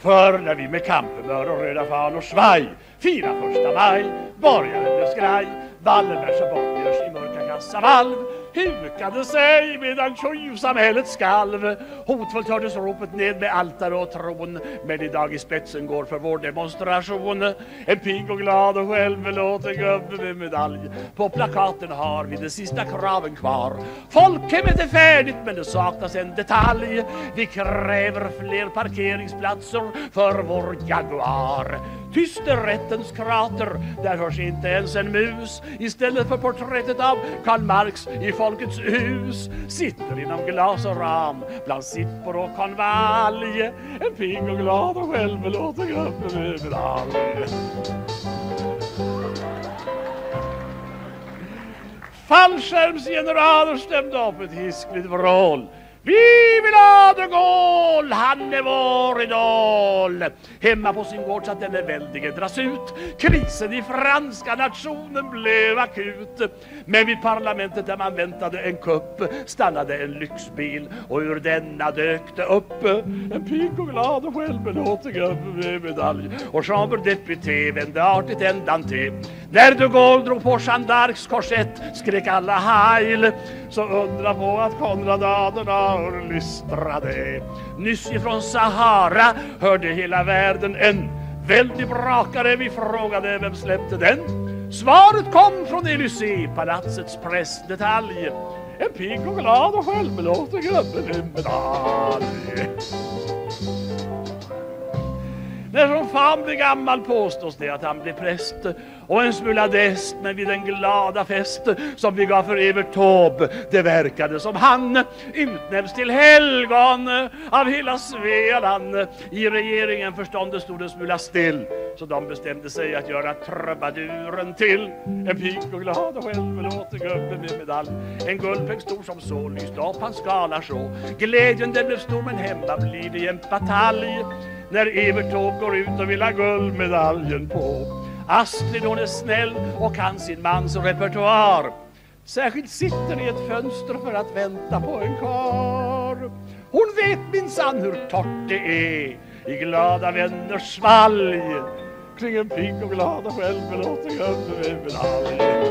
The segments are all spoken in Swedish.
För när vi med kamphumör och röda fanor svaj fira 1 maj, borgaren blev skraj, Wallenbergs och Bonniers i mörka kassavalv hukade sig medan tjuvsamhället skalv. Hotfullt hördes ropet ned med altare och tron, men idag i spetsen går för vår demonstration en pigg och glad och självbelåten gubbe med medalj. På plakaten har vi de sista kraven kvar. Folkhemmet är färdigt men det saknas en detalj. Vi kräver fler parkeringsplatser för vår Jaguar. Tyst är rättens krater, där hörs inte ens en mus. Istället för porträttet av Karl Marx i Folkets hus sitter inom glas och ram bland sippor och konvalj en pigg och glad och självbelåten gubbe med medalj. Fallskärmsgeneraler stämde upp ett hiskligt vrål. Vi vill ha de Gaulle, han är vår idol. Hemma på sin gård satt denne väldige dras ut. Krisen i franska nationen blev akut. Men vid parlamentet där man väntade en kupp stannade en lyxbil och ur denna dök det upp en pigg och glad och självbelåten gubbe med medalj. Och chambre député vände artigt ändan till. När de Gaulle drog på Jeanne d'Arcs korsett skrek alla heil. Så undra på att Konrad Adenauer lystrade. Nyss ifrån Sahara hörde hela världen en väldig brakare. Vi frågade vem släppte den. Svaret kom från Élysée-palatsets pressdetalj. En pigg och glad och självbelåten gubbe med medalj. När som fan blir gammal påstås det att han blir präst och en smula dest, men vid den glada fest som vi gav för Evert Taube det verkade som han utnämns till helgon av hela Svealand. I regeringen förståndet stod en smula still, så de bestämde sig att göra trubaduren till en pigg och glad och självbelåten gubbe med medalj. En guldpeng stor som så lyste upp hans skala så. Glädjen den blev stor, men hemma blir det en batalj när Evert Taube går ut och vill ha guldmedaljen på. Astrid hon är snäll och kan sin mans repertoar. Särskilt sitter i ett fönster för att vänta på en kar. Hon vet minsann hur torrt det är i glada vänners svalg kring en pigg och glad och självbelåten gubbe med medalj.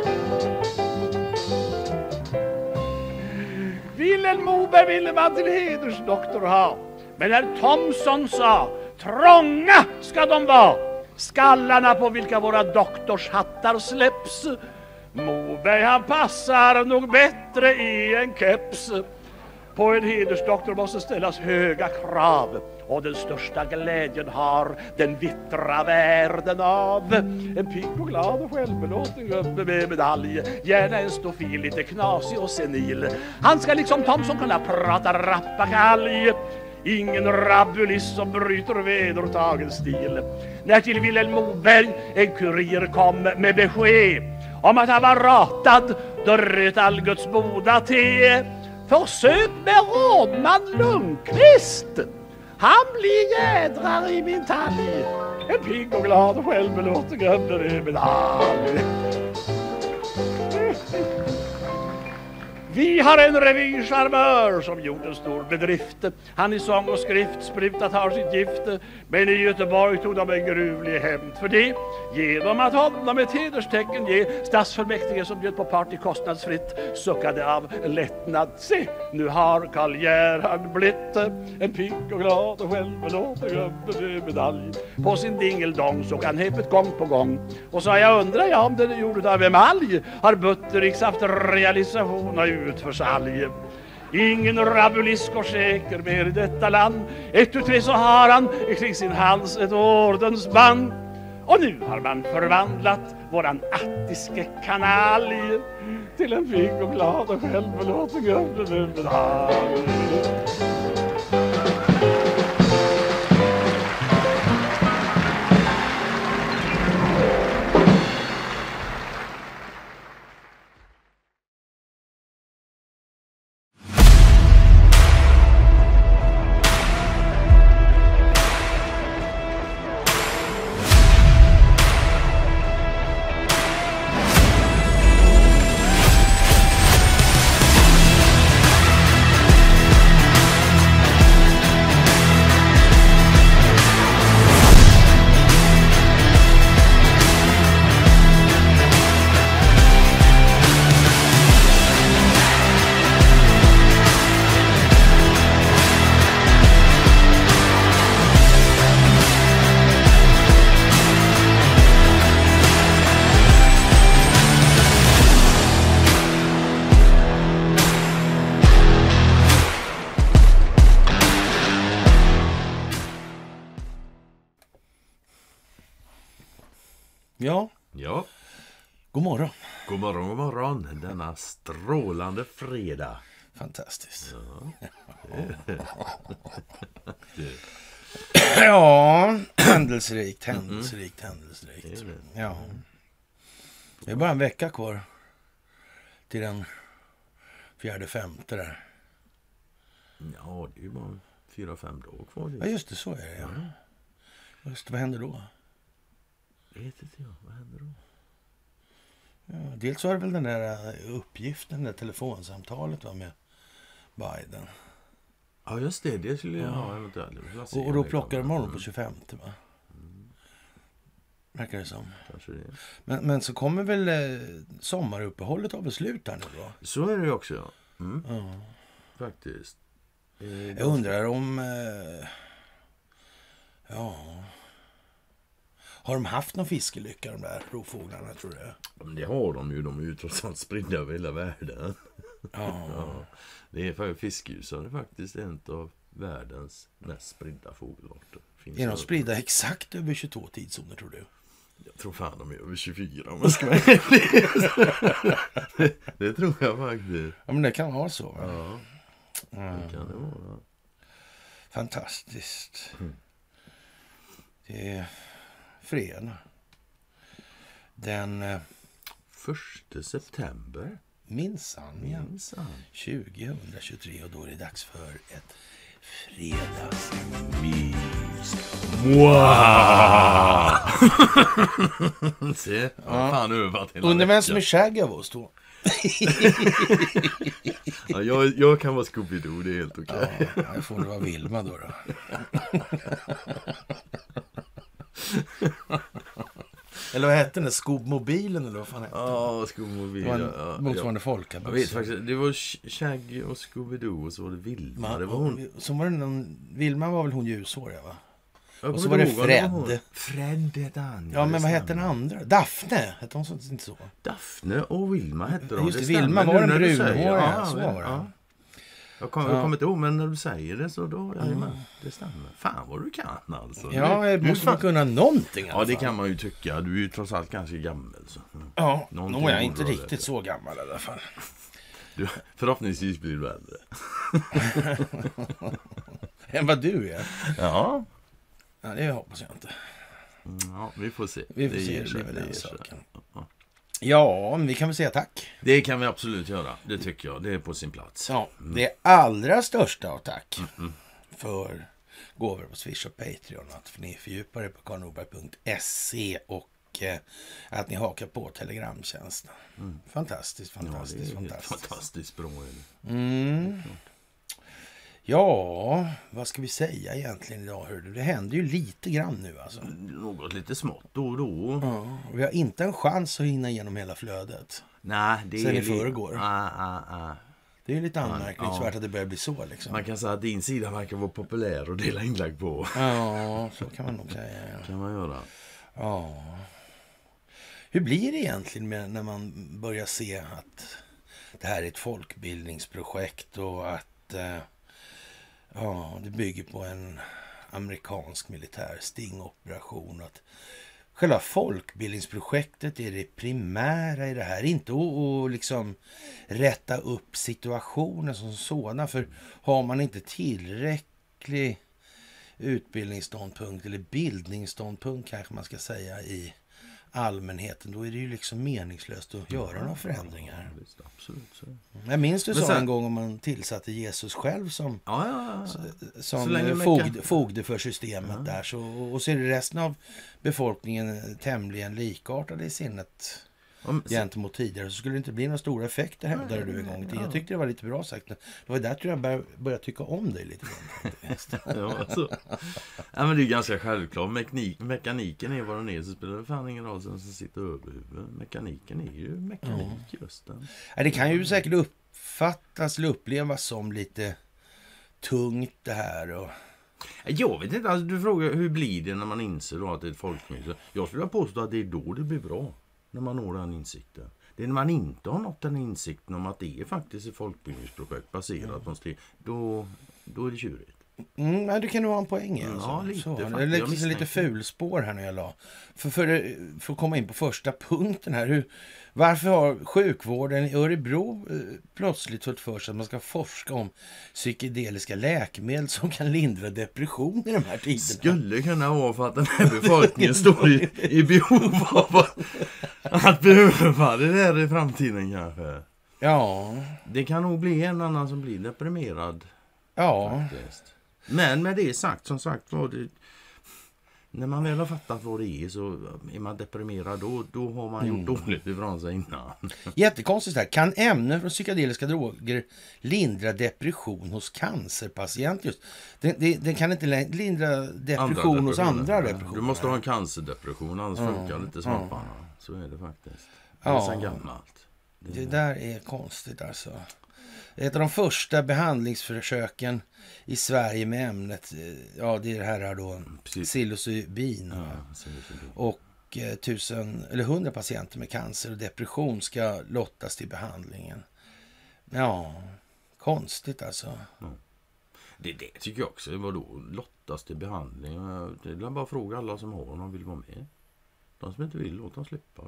Vilhelm Moberg ville man till hedersdoktor ha, men herr Thomson sa trånga ska de vara, skallarna på vilka våra doktorshattar släpps. Moberg han passar nog bättre i en keps. På en hedersdoktor måste ställas höga krav, och den största glädjen har den vittra världen av en pigg och glad och självbelåten gubbe med medalj. Gärna en stofil, lite knasig och senil. Han ska liksom Thomson kunna prata rappakalj. Ingen rabulist som bryter vedertagen stil. När till Vilhelm Moberg en kurir kom med besked om att han var ratad, då röt all Guds boda te. Försök med rådman Lundqvist, han blir jädrar i min talj. En pigg och glad och självbelåten gubbe med medalj. Vi har en revycharmör som gjort en stor bedrift. Han i sång och skrift sprutat har sitt gift. Men i Göteborg tog de en gruvlig hämnd för det, genom att honom ett hederstecken ge. Stadsfullmäktige som bjöd på party kostnadsfritt suckade av lättnad. Se, nu har Karl Gerhard blivit en pigg och glad och självbelåten gubbe med medalj. På sin dingeldong såg han häpet gång på gång och sa, jag undrar om den är gjord av emalj har Buttericks haft realisation och utförsalj. Ingen rabulisk och säker mer i detta land. Ett tu tre så har han kring sin hals ett ordensband. Och nu har man förvandlat våran attiske kanalj till en pigg och glad och självbelåten gubbe med medalj. Ja, Ja, god morgon. god morgon denna strålande fredag. Fantastiskt. Det, Ja, händelserikt. Det är det. Ja. Det är bara en vecka kvar till den 4-5 där. Ja, det är ju bara 4-5 dagar kvar. Ja, just det, så är det. Ja. Just det, vad händer då? Vet inte jag, vad händer då? Ja, dels var det väl den där uppgiften, det där telefonsamtalet med Biden. Ja, just det. Det skulle jag ha eventuellt. Och då plockar de honom på 25, va? Verkar det som. Kanske det. Men så kommer väl sommaruppehållet av beslut här nu då? Så är det ju också, ja. Ja. Faktiskt. Jag undrar om... Har de haft någon fiskelycka, de där rovfåglarna, tror du? Ja, men det har de ju. De är ju trots allt spridda över hela världen. Ja. Det är för fiskgjusar är faktiskt en av världens mest spridda fågelarter. Är de spridda exakt över 22 tidszoner, tror du? Jag tror fan de är över 24 om man ska vara det tror jag faktiskt. Ja, men det kan vara så. Ja, det kan det vara. Fantastiskt. Det är fredag. Den 1 september. minsann 2023, och då är det dags för ett fredagsmys. Wow! Se, fan övat hela Undrar vem veckan. som är Shaggy av oss då? Ja, jag kan vara Scooby-Doo, det är helt okej. Ja, jag får det vara Vilma då. Eller vad hette den? Skobmobilen eller vad fan hette den? Ja, Scooby-Doo. Det var en motsvarande folkabuss. Jag vet faktiskt, det var Shaggy och Scooby-Doo och så var det Vilma. Det var hon. Så var det någon, Vilma var väl hon ljushåriga, va? Jag Och så kommer var det ihåg vad det var. Fred. Fred hette han. Ja, men det vad hette den stämmer. andra? Daphne, hette hon så, inte så? Daphne och Vilma hette de. Just det, stämmer Vilma nu var den när du säger. brunhåriga, så Ja, var det. ja. Jag kommer inte ihåg, men när du säger det så då, det stämmer. Fan vad du kan alltså. Ja, jag måste man kunna någonting i alla Ja, det fall. kan man ju tycka. Du är ju trots allt ganska gammal. Så. Ja, Någonting nog är jag borde inte vara riktigt rätt. så gammal i alla fall. Du, förhoppningsvis blir du äldre. Än vad du är. Ja. Ja, det hoppas jag inte. Ja, vi får se. Vi får se, ger det sig, blir väl den ger sig. saken. Ja. Ja, men vi kan väl säga tack. Det kan vi absolut göra. Det tycker jag. Det är på sin plats. Ja, det allra största av tack för gåvor på Swish och Patreon. Att ni fördjupar er på karlnorberg.se och att ni hakar på telegramtjänsten. Fantastiskt, Ja, det fantastiskt, är helt fantastiskt. fantastiskt bra. Ja, vad ska vi säga egentligen idag? Hörde? Det händer ju lite grann nu alltså. Något lite smått då och då. Ja, och vi har inte en chans att hinna igenom hela flödet. Nej, det Sen är i förrgår. Det är ju lite Ja. anmärkningsvärt att det börjar bli så liksom. Man kan säga att din sida verkar vara populär och dela inlägg på. Ja, så kan man nog säga. Ja. Kan man göra. Ja. Hur blir det egentligen när man börjar se att det här är ett folkbildningsprojekt och att det bygger på en amerikansk militär stingoperation? Att själva folkbildningsprojektet är det primära i det här. Inte att liksom rätta upp situationen som sådan. För har man inte tillräcklig utbildningsståndpunkt eller bildningsståndpunkt kanske man ska säga i allmänheten, då är det ju liksom meningslöst att göra några förändringar. Ja, visst, absolut så. Jag minns du Men sa sen- en gång om man tillsatte Jesus själv som Så länge fogde för systemet där, så, och så är det resten av befolkningen tämligen likartade i sinnet gentemot tidigare, så skulle det inte bli några stora effekter, hävdade du en gång i tiden. Jag tyckte det var lite bra sagt. Det var där tror jag började tycka om dig lite grann. Ja, alltså. Ja, men det är ganska självklart. Mekaniken är vad den är, så spelar det fan ingen roll som sitter över huvudet. Mekaniken är ju mekanik just den. Ja, det kan ju säkert uppfattas eller upplevas som lite tungt det här. Och Jag vet inte, alltså, du frågar hur blir det när man inser då att det är ett folkmöte. Jag skulle påstå att det är då det blir bra. När man når den insikten. Det är när man inte har nått den insikten om att det är faktiskt ett folkbildningsprojekt baserat på en då är det tjurigt. Men du kan nog ha en poäng. Ja, lite. Så. Faktiskt, det är liksom lite fulspår här när jag la. För att komma in på första punkten här. Varför har sjukvården i Örebro plötsligt fått för sig att man ska forska om psykedeliska läkemedel som kan lindra depression i de här tiderna? Skulle kunna vara för att den här befolkningen står i behov av att behöva det där i framtiden kanske. Ja. Det kan nog bli en annan som blir deprimerad. Ja. Faktiskt. Men med det sagt, som sagt var det, när man väl har fattat vad det är så är man deprimerad, då har man gjort dåligt ifrån sig innan. Jättekonstigt här. Kan ämnen från psykedeliska droger lindra depression hos cancerpatient? Just. Den kan inte lindra depression hos andra depressioner. Du måste ha en cancerdepression, annars funkar inte svamparna. Så är det faktiskt. Det är sen gammalt. Det där är konstigt alltså. Ett av de första behandlingsförsöken i Sverige med ämnet, ja det är det här då, psilocybin. Och 100 patienter med cancer och depression ska lottas till behandlingen. Ja, konstigt alltså. Det tycker jag också. Vadå, lottas till behandling? Det är bara fråga alla som har om de vill vara med. De som inte vill, låt dem slippa.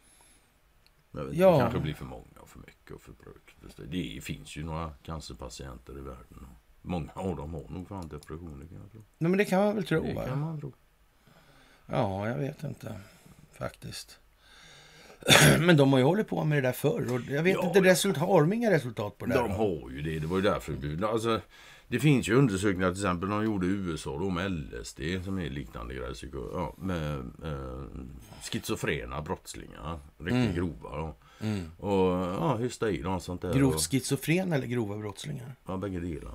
Jag vet, det kanske blir för många och för mycket och för bruk. Det finns ju några cancerpatienter i världen. Många av dem har nog fan depressioner, kan jag tro. Nej, men det kan man väl tro, det kan man tro. Ja, jag vet inte. Faktiskt. Men de har ju hållit på med det där förr. Och jag vet inte, har de inga resultat på det? De har ju det. Det var ju därför. Alltså, det finns ju undersökningar, till exempel de gjorde i USA då med LSD, som är liknande grejer, med schizofrena brottslingar, riktigt grova då. Och hysta i dem sånt där. Grovt schizofrena eller grova brottslingar? Ja, bägge delar.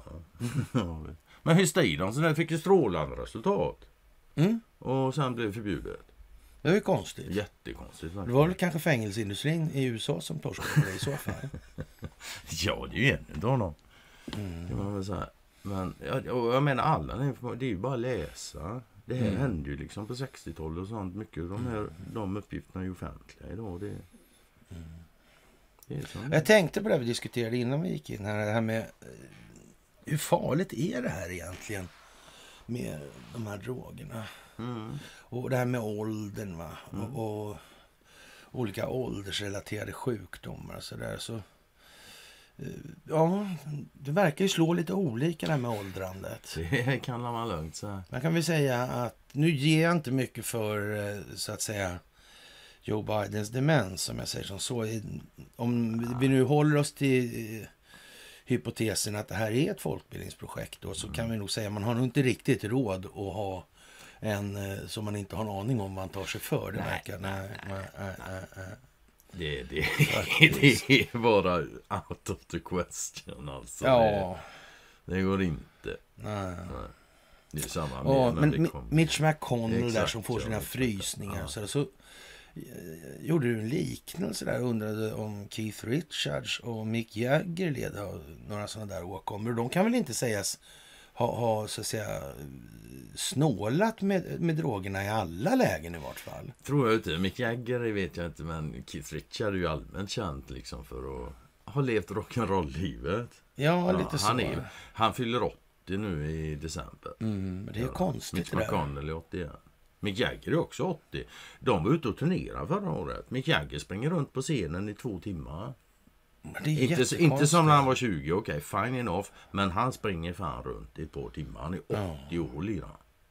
Men hysta i dem så där fick ju strålande resultat. Och sen blev det förbjudet. Det är ju konstigt. Jättekonstigt. Det var väl kanske fängelseindustrin i USA som torskade på det i så fall. Ja, det är ju en av dem. Det var väl så här. Men jag menar alla, det är ju bara att läsa. Det här hände ju liksom på 60-talet och sånt. Mycket av de uppgifterna är ju offentliga idag. Det är jag tänkte på det vi diskuterade innan vi gick in här. Det här med hur farligt är det här egentligen med de här drogerna? Och det här med åldern, va? Och olika åldersrelaterade sjukdomar och sådär. Så ja, det verkar ju slå lite olika det här med åldrandet. Det kan man lugnt säga. Man kan väl säga att nu ger jag inte mycket för, så att säga, Joe Bidens demens, som jag säger som så. Om vi nu håller oss till hypotesen att det här är ett folkbildningsprojekt då, så kan vi nog säga att man har nog inte riktigt råd att ha en som man inte har en aning om vad man tar sig för. Det verkar. Det är bara out of the question alltså. Ja. Det går inte. Nej. Det är samma men Mitch McConnell där som får sina frysningar så gjorde du en liknelse där och undrade om Keith Richards och Mick Jagger led av några sådana där åkommor. De kan väl inte sägas ha så att säga snålat med drogerna i alla lägen i vart fall. Tror jag inte. Mick Jagger vet jag inte, men Keith Richards är ju allmänt känd liksom för att ha levt rock'n'roll-livet. Ja, lite så. Han fyller 80 nu i december. Men det är konstigt. Mitch McConnell är 81. Mick Jagger är också 80. De var ute och turnerade förra året. Mick Jagger springer runt på scenen i 2 timmar. Inte som när han var 20, okej, fine enough. Men han springer fan runt i ett par timmar. Han är 80 år liran.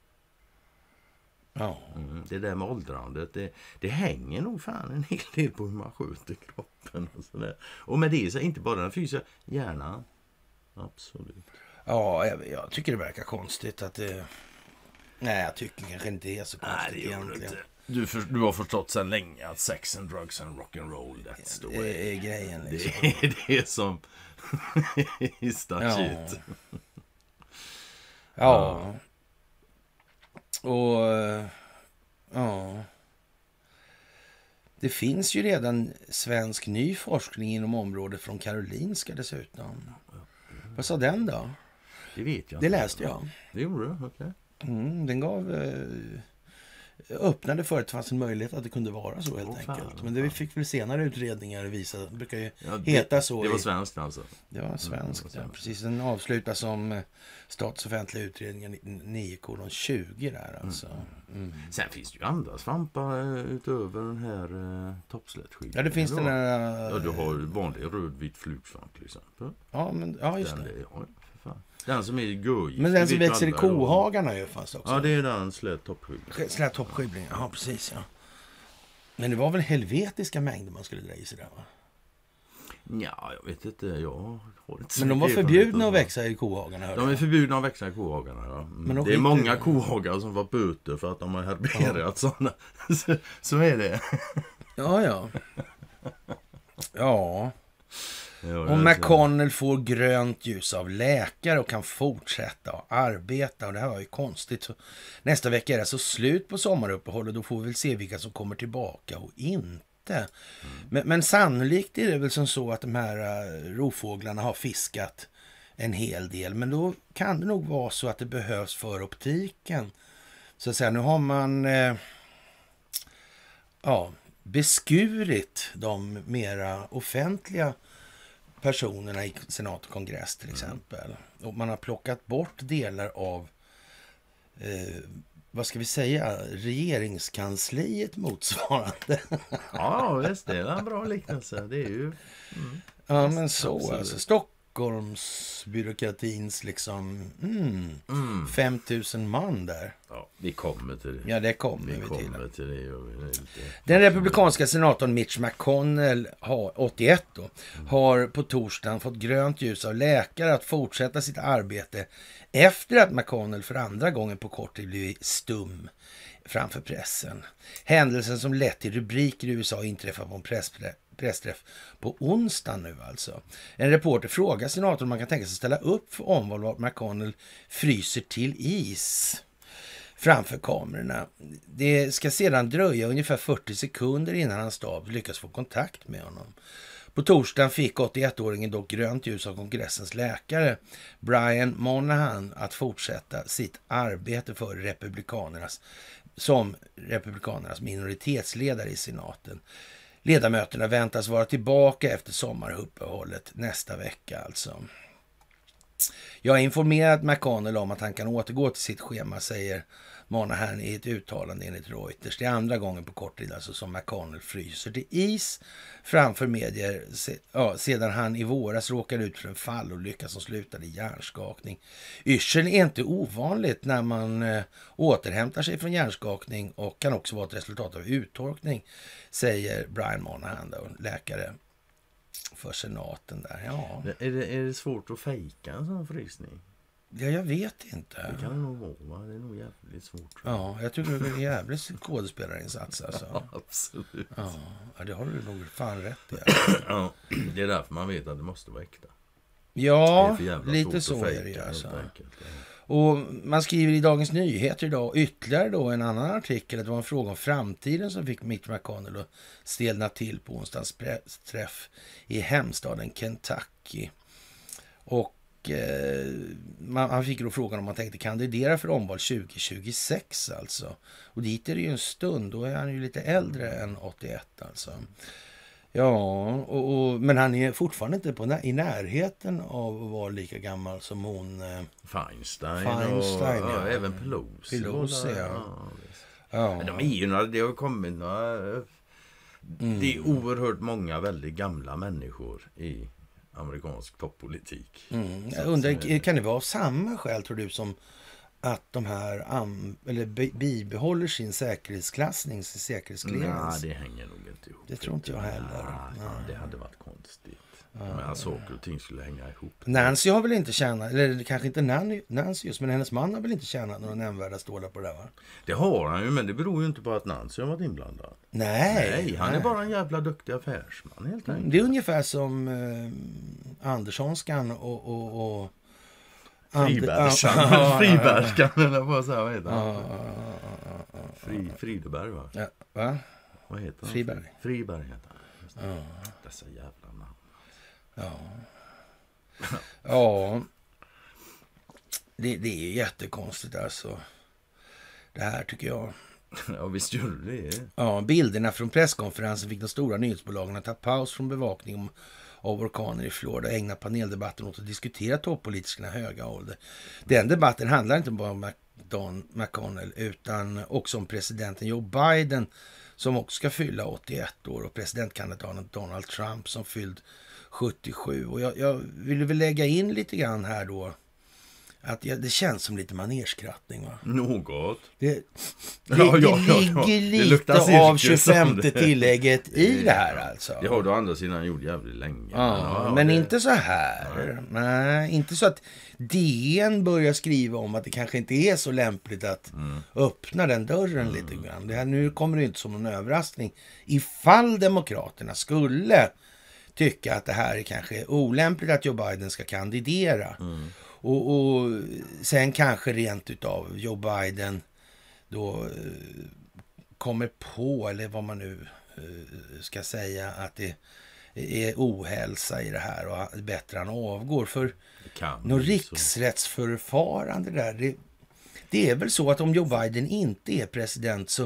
Ja. Det där med åldrandet, det hänger nog fan en hel del på hur man skjuter kroppen och sådär. Och med det så inte bara den fysiska hjärnan. Absolut. Ja, jag tycker det verkar konstigt att det... Nej, jag tycker kanske inte det är så konstigt. Nej, det egentligen. Du har förstått sedan länge att sex and drugs and rock'n'roll, that's the way. Det är grejen liksom. Det är som shit. Ja. Och ja. Det finns ju redan svensk ny forskning inom området från Karolinska dessutom. Vad sa den då? Det vet jag. Det läste jag. Det gjorde du, okej. Den gav öppnade för att det fanns en möjlighet att det kunde vara så helt enkelt. Fan. Men det fick väl senare utredningar visa. Det brukar ju Ja, heta så. Det var svenskt alltså. Det var svenskt, det var ja. Precis. Den avslutas som Statens offentliga utredningar 9:20 där alltså. Sen finns det ju andra svampar utöver den här toppslättskydden. Ja, det finns den där... Ja, du har vanlig rödvit flugsvamp till exempel. Ja, just Den, det. ja, för fan. Den som är gurgiftig. Men den som växer i kohagarna ju fanns också. Ja, det är den slät toppskydd. Slät toppskydling, ja precis ja. Men det var väl helvetiska mängder man skulle dra i sig där va? Ja, jag vet inte. Jag har inte. Men de var förbjudna att växa i kohagarna. De är förbjudna att växa i kohagarna, ja. Men det är många kohagar som var böter för att de har herberat sådana. Så är det. Ja. Ja. Och McConnell får grönt ljus av läkare och kan fortsätta att arbeta. Och det här var ju konstigt. Så nästa vecka är det så slut på sommaruppehåll och då får vi väl se vilka som kommer tillbaka och inte. Men sannolikt är det väl som så att de här rovfåglarna har fiskat en hel del. Men då kan det nog vara så att det behövs för optiken. Så att säga, nu har man beskurit de mera offentliga personerna i senat och kongress till exempel. Och man har plockat bort delar av vad ska vi säga, regeringskansliet motsvarande. Ja, visst, det är en bra liknelse. Det är ju... Ja, men så absolut. Alltså Stockholmsbyråkratins liksom 5000 man där. Ja, vi kommer till det. Ja, det kommer vi till det. Den republikanska senatorn Mitch McConnell, 81 då, har på torsdagen fått grönt ljus av läkare att fortsätta sitt arbete efter att McConnell för andra gången på kort tid blivit stum framför pressen. Händelsen som lett till rubriker i USA inträffar på en pressträff på onsdag nu alltså. En reporter frågar senatorn om man kan tänka sig ställa upp för omval och McConnell fryser till is framför kamerorna. Det ska sedan dröja ungefär 40 sekunder innan hans stab lyckas få kontakt med honom. På torsdagen fick 81-åringen dock grönt ljus av kongressens läkare Brian Monahan att fortsätta sitt arbete för republikanernas minoritetsledare i senaten. Ledamöterna väntas vara tillbaka efter sommaruppehållet nästa vecka alltså. Jag har informerat McConnell om att han kan återgå till sitt schema, säger Monahan i ett uttalande enligt Reuters. Det är andra gången på kort tid alltså som McConnell fryser till is framför medier sedan han i våras råkade ut för en fallolycka som slutade i hjärnskakning. Yrsel är inte ovanligt när man återhämtar sig från hjärnskakning och kan också vara ett resultat av uttorkning, säger Brian Monahan då, läkare för senaten där. Ja. Är det svårt att fejka en sån frysning? Ja, jag vet inte. Det kan det nog vara. Det är nog jävligt svårt. Ja, jag tycker det är en jävligt skådespelarinsats alltså. Ja, absolut. Ja, det har du nog fan rätt i. Ja, det är därför man vet att det måste vara äkta. Ja, lite så är det alltså. Och man skriver i Dagens Nyheter idag ytterligare då en annan artikel att det var en fråga om framtiden som fick Mitch McConnell att stelna till på onsdagens träff i hemstaden Kentucky. Och han fick då frågan om man tänkte kandidera för omval 2026 alltså. Och dit är det ju en stund, då är han ju lite äldre än 81 alltså. Ja, men han är fortfarande inte i närheten av att vara lika gammal som hon... Feinstein ja. Även Pelosi. Ja. Men de är ju några, det har kommit några... Det är oerhört många väldigt gamla människor i amerikansk toppolitik. Jag undrar, kan det vara av samma skäl tror du som att de här bibehåller sin säkerhetsklassning, sin säkerhetsklärens? Nej, det hänger nog inte ihop. Det tror inte jag heller. Nej. Det hade varit konstigt. Men saker och ting skulle hänga ihop. Nancy har väl inte tjänat, eller kanske inte Nancy just, men hennes man har väl inte tjänat några nämnvärda stålar på det där, va? Det har han ju, men det beror ju inte på att Nancy har varit inblandad. Nej, han är bara en jävla duktig affärsman helt enkelt. Det är ungefär som Anderssonskan och Fribergskan eller vad heter han? Frideberg, va? Ja, va? Vad heter han? Friberg heter han. Dessa jävla namn. Ja. Det är jättekonstigt alltså. Det här tycker jag. Ja, visst gör det. Ja, bilderna från presskonferensen fick de stora nyhetsbolagen att ta paus från bevakning av orkaner i Florida och ägna paneldebatten åt att diskutera toppolitikernas höga ålder. Den debatten handlar inte bara om McConnell utan också om presidenten Joe Biden som också ska fylla 81 år och presidentkandidaten Donald Trump som fylld 77. Och jag vill väl lägga in lite grann här då att det känns som lite manerskrattning, va? Något. Det ligger lite av 25 tillägget i det här alltså. Det har du andra sidan gjort jävligt länge. Ja, men inte så här. Nej, inte så att DN börjar skriva om att det kanske inte är så lämpligt att öppna den dörren lite grann. Det här, nu kommer det inte som någon överraskning. Ifall demokraterna skulle tycka att det här är kanske olämpligt att Joe Biden ska kandidera. Och sen kanske rent utav Joe Biden då kommer på, eller vad man nu ska säga, att det är ohälsa i det här och bättre han avgår. För något riksrättsförfarande där, det är väl så att om Joe Biden inte är president så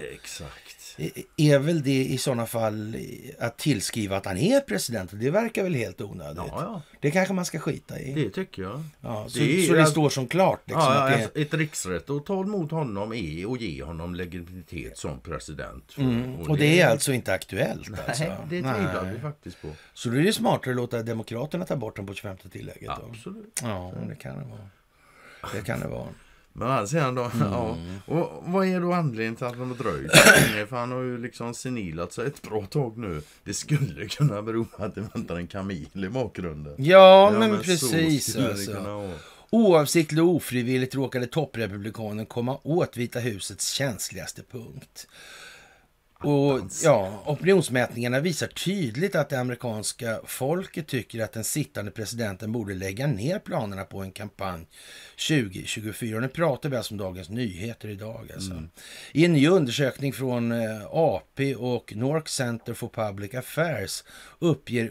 är väl det i sådana fall att tillskriva att han är president. Det verkar väl helt onödigt. Ja. Det kanske man ska skita i. Det tycker jag. Ja, så det står som klart. Liksom, ja, att ett riksrätt och ta emot honom är och ge honom legitimitet som president. Och det är alltså inte aktuellt. Alltså. Nej, det tvivlar vi faktiskt på. Så det är smartare att låta demokraterna ta bort den på 25 tillägget. Absolut. Ja, det kan det vara. Det kan det vara. Men sen då, och vad är då anledningen till att de har dröjt? För han har ju liksom senilat sig ett bra tag nu. Det skulle kunna bero på att det väntar en kamil i bakgrunden. Ja, men precis. Alltså. Oavsiktligt och ofrivilligt råkade topprepublikanen komma åt Vita husets känsligaste punkt. Och opinionsmätningarna visar tydligt att det amerikanska folket tycker att den sittande presidenten borde lägga ner planerna på en kampanj 2024. Och nu pratar vi alltså om Dagens Nyheter idag. Alltså. I en ny undersökning från AP och North Center for Public Affairs uppger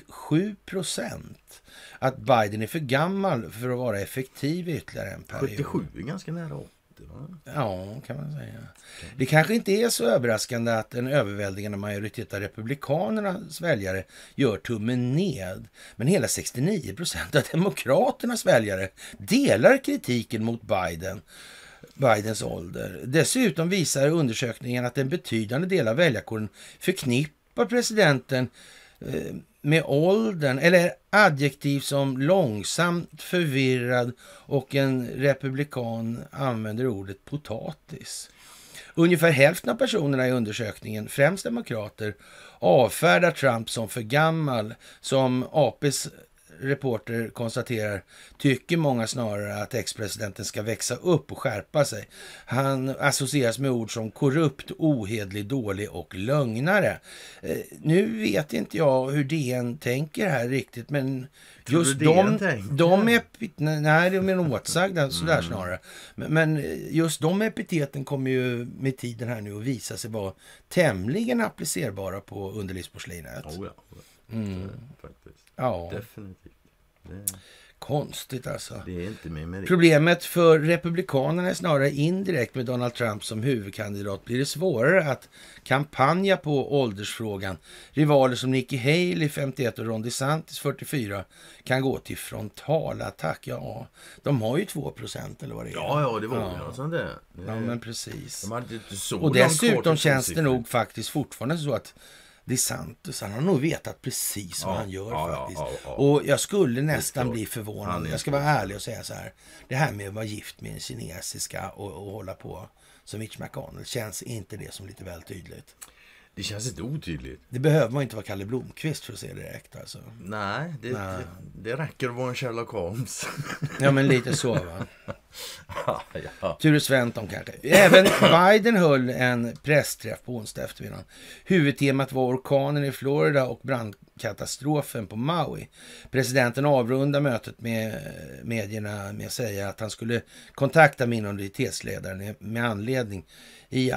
77% att Biden är för gammal för att vara effektiv i ytterligare en period. 77 är ganska nära 80. Ja, kan man säga. Det kanske inte är så överraskande att en överväldigande majoritet av republikanernas väljare gör tummen ned. Men hela 69% av demokraternas väljare delar kritiken mot Bidens ålder. Dessutom visar undersökningen att en betydande del av väljarkåren förknippar presidenten med åldern eller adjektiv som långsamt, förvirrad och en republikan använder ordet potatis. Ungefär hälften av personerna i undersökningen, främst demokrater, avfärdar Trump som för gammal. Som APs reporter konstaterar tycker många snarare att ex-presidenten ska växa upp och skärpa sig. Han associeras med ord som korrupt, ohedlig, dålig och lögnare. Nu vet inte jag hur DN tänker här riktigt, men just de är åtsagda sådär snarare. Men just de epiteten kommer ju med tiden här nu att visa sig vara tämligen applicerbara på underlivsporslinet. Faktiskt. Ja. Definitivt. Konstigt alltså. Det är inte med Problemet för republikanerna är snarare indirekt. Med Donald Trump som huvudkandidat blir det svårare att kampanja på åldersfrågan. Rivaler som Nikki Haley 51 och Ron DeSantis 44 kan gå till frontalattack. Ja, de har ju 2% eller vad det är. Ja, det var ju sånt där. Ja, men precis. Och dessutom känns det nog faktiskt fortfarande så att DeSantis, han har nog vetat precis vad han gör faktiskt. Och jag skulle nästan bli förvånad. Jag ska vara ärlig och säga så här. Det här med att vara gift med en kinesiska och hålla på som Mitch McConnell, känns inte det som lite väl tydligt? Det känns inte otydligt. Det behöver man inte vara Kalle Blomqvist för att se direkt alltså. Nej, det räcker att vara en Sherlock Holmes. Ja, men lite så, va? Ture Sventon kanske. Även Biden höll en pressträff på onsdag eftermiddag. Huvudtemat var orkanen i Florida och brandkatastrofen på Maui. Presidenten avrundade mötet med medierna med att säga att han skulle kontakta minoritetsledaren i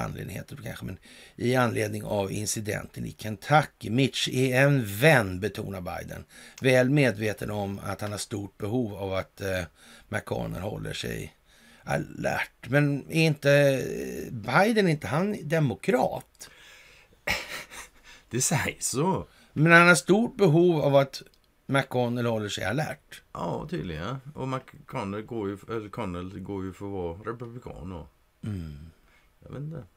anledning av incidenten i Kentucky. Mitch är en vän, betonar Biden. Väl medveten om att han har stort behov av att McConnell håller sig alert. Men är inte Biden, inte han demokrat? Det sägs så. Men han har stort behov av att McConnell håller sig alert. Ja, tydligen. Och McConnell går ju för att vara republikan då. Jag vet inte.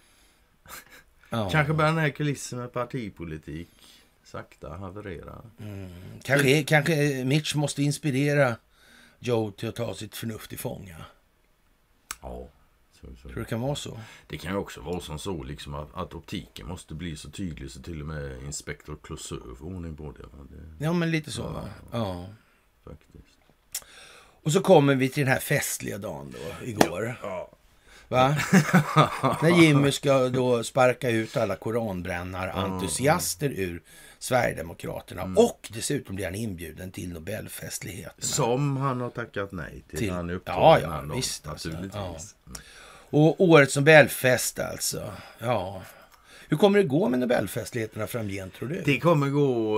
Ja. Kanske börjar den här kulissen med partipolitik sakta haverera. Kanske Mitch måste inspirera Joe till att ta sitt förnuft i fånga. Ja. Tror det kan vara så? Det kan ju också vara som så liksom att optiken måste bli så tydlig så till och med Inspektor Clouseau får ordning på det. Ja, men lite så, va? Ja. Faktiskt. Och så kommer vi till den här festliga dagen då, igår. Ja. Va? När Jimmy ska då sparka ut alla koranbrännar-entusiaster ur Sverigedemokraterna. Och dessutom blir han inbjuden till Nobelfestligheterna. Som han har tackat nej till. Han är ja, visst. Naturligtvis. Alltså. Ja. Och årets Nobelfest alltså. Ja. Hur kommer det gå med Nobelfestligheterna framgent, tror du? Det kommer gå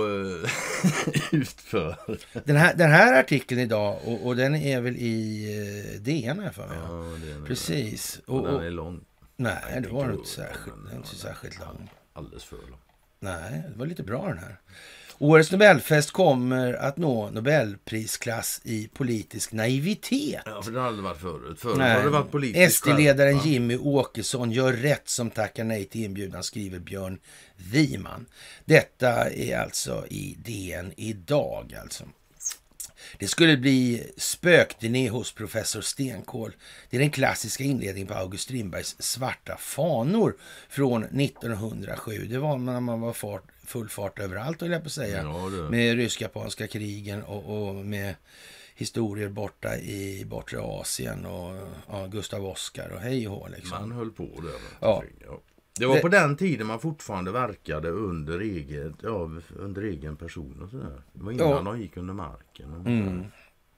utför. Den här artikeln idag, och den är väl i DN här för mig. Ja, det är precis. Och den är lång. Nej, det var inte särskilt lång. Alldeles för lång. Nej, det var lite bra den här. Årets Nobelfest kommer att nå Nobelprisklass i politisk naivitet. Ja, för det har aldrig varit förut. Förut har det varit politisk. SD-ledaren Jimmy Åkesson gör rätt som tackar nej till inbjudan, skriver Björn Wiman. Detta är alltså i DN idag alltså. Det skulle bli spökturné hos professor Stenkål. Det är den klassiska inledningen på August Strindbergs Svarta fanor från 1907. Det var när man var full fart överallt, vill jag på säga. Ja, med rysk-japanska krigen och med historier borta i bortre Asien och Gustav Oskar och hej och hå. Liksom. Man höll på där. Ja. Det var på den tiden man fortfarande verkade under egen person och sådär. Det var innan de gick under marken.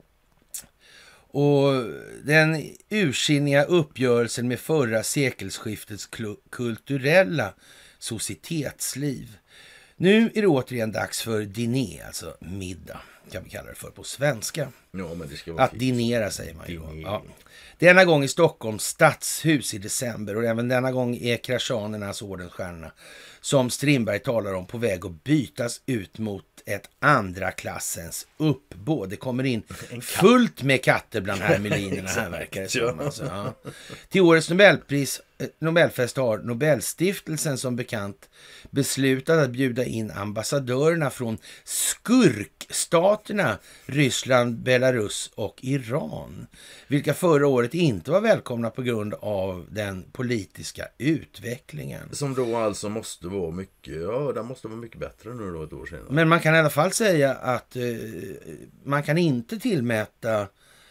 Och den ursinniga uppgörelsen med förra sekelskiftets kulturella societetsliv. Nu är det återigen dags för diné, alltså middag, kan vi kalla det för på svenska. Ja, men det ska vara att dinera, säger man ju. Ja. Denna gång i Stockholms stadshus i december, och även denna gång är kraschanernas ordensstjärna som Strindberg talar om på väg att bytas ut mot ett andra klassens uppbåd. Det kommer in fullt med katter bland hermelinerna här, verkar det som. Alltså, ja. Till årets Nobelfest har Nobelstiftelsen som bekant beslutat att bjuda in ambassadörerna från skurkstaterna Ryssland, Belarus och Iran, vilka förra året inte var välkomna på grund av den politiska utvecklingen. Som då alltså måste vara mycket bättre nu då ett år senare. Men man kan i alla fall säga att man kan inte tillmäta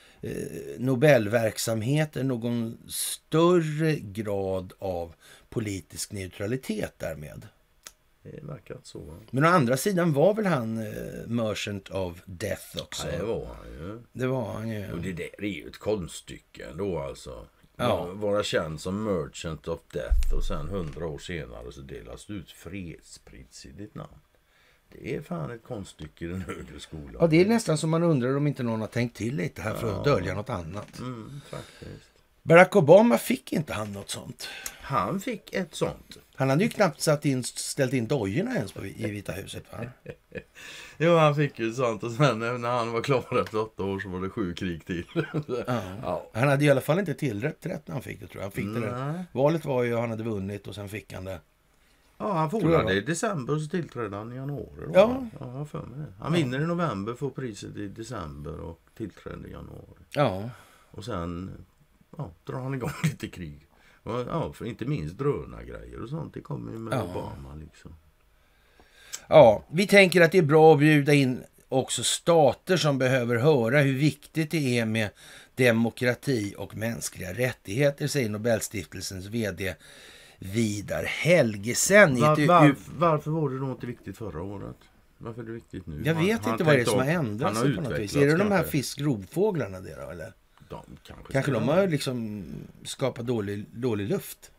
Nobelverksamheten någon större grad av politisk neutralitet därmed. Det verkar så. Men å andra sidan var väl han Merchant of Death också? Ja, det var han ju. Det var han ju. Och det där är ju ett konststycke ändå alltså. Ja. Vara känd som Merchant of Death och sen 100 år senare så delas det ut fredspris i ditt namn. Det är fan ett konststycke i den högre skolan. Ja, det är nästan som man undrar om inte någon har tänkt till lite här för att dölja något annat. Faktiskt. Barack Obama fick inte han något sånt. Han fick ett sånt. Han hade ju knappt ställt in dojorna ens i Vita huset, va? Jo, han fick ju sånt. Och sen när han var klar efter 8 år så var det 7 krig till. Ja. Han hade i alla fall inte tillrätt rätt när han fick det, tror jag. Han fick det. Valet var ju han hade vunnit och sen fick han det. Ja, han fordrade i december och så tillträdde han i januari. Då. Ja, för mig. Han vinner i november, får priset i december och tillträdde i januari. Ja. Och sen drar han igång lite krig. Ja, för inte minst drönargrejer och sånt. Det kommer ju med Obama liksom. Ja, vi tänker att det är bra att bjuda in också stater som behöver höra hur viktigt det är med demokrati och mänskliga rättigheter, säger Nobelstiftelsens vd Vidar Helgesen. Varför var det då inte viktigt förra året? Varför är det viktigt nu? Jag vet inte vad det är som har ändrats på något vis. Är det de här fiskrovfåglarna där då, eller? Kanske de har liksom skapat dålig luft.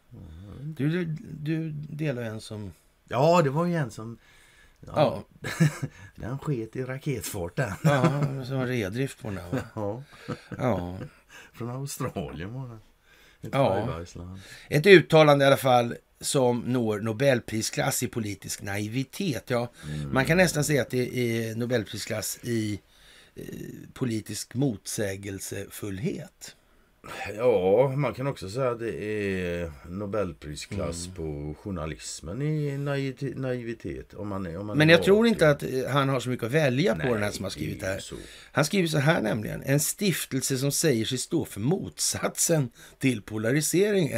Du delar en som... Ja, det var ju en som... Ja. Den sket i raketfarten. Ja, som en redrift på den här. Ja. Ja. Från Australien var det. Ja. Ett uttalande i alla fall som når Nobelprisklass i politisk naivitet. Ja, man kan nästan säga att det är Nobelprisklass i politisk motsägelsefullhet. Ja, man kan också säga att det är Nobelprisklass på journalismen i naivitet. Men jag tror inte att han har så mycket att välja på. Den här som har skrivit det här. Han skriver så här nämligen: en stiftelse som säger sig stå för motsatsen till polarisering.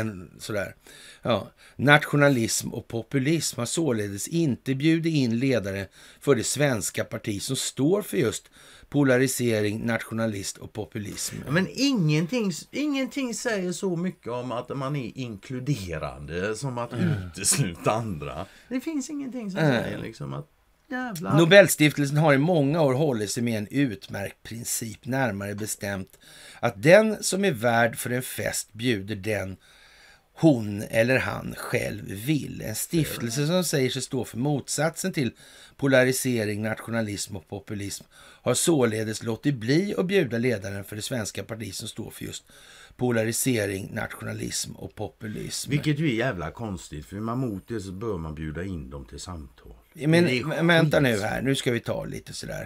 Nationalism och populism har således inte bjudit in ledare för det svenska parti som står för just polarisering, nationalist och populism. Men ingenting säger så mycket om att man är inkluderande som att utesluta andra. Det finns ingenting som säger liksom att jävlar. Nobelstiftelsen har i många år hållit sig med en utmärkt princip, närmare bestämt att den som är värd för en fest bjuder den hon eller han själv vill. En stiftelse som säger sig stå för motsatsen till polarisering, nationalism och populism har således låtit bli att bjuda ledaren för det svenska parti som står för just polarisering, nationalism och populism. Vilket ju är jävla konstigt, för man mot det så bör man bjuda in dem till samtal. Men vänta nu här, nu ska vi ta lite sådär.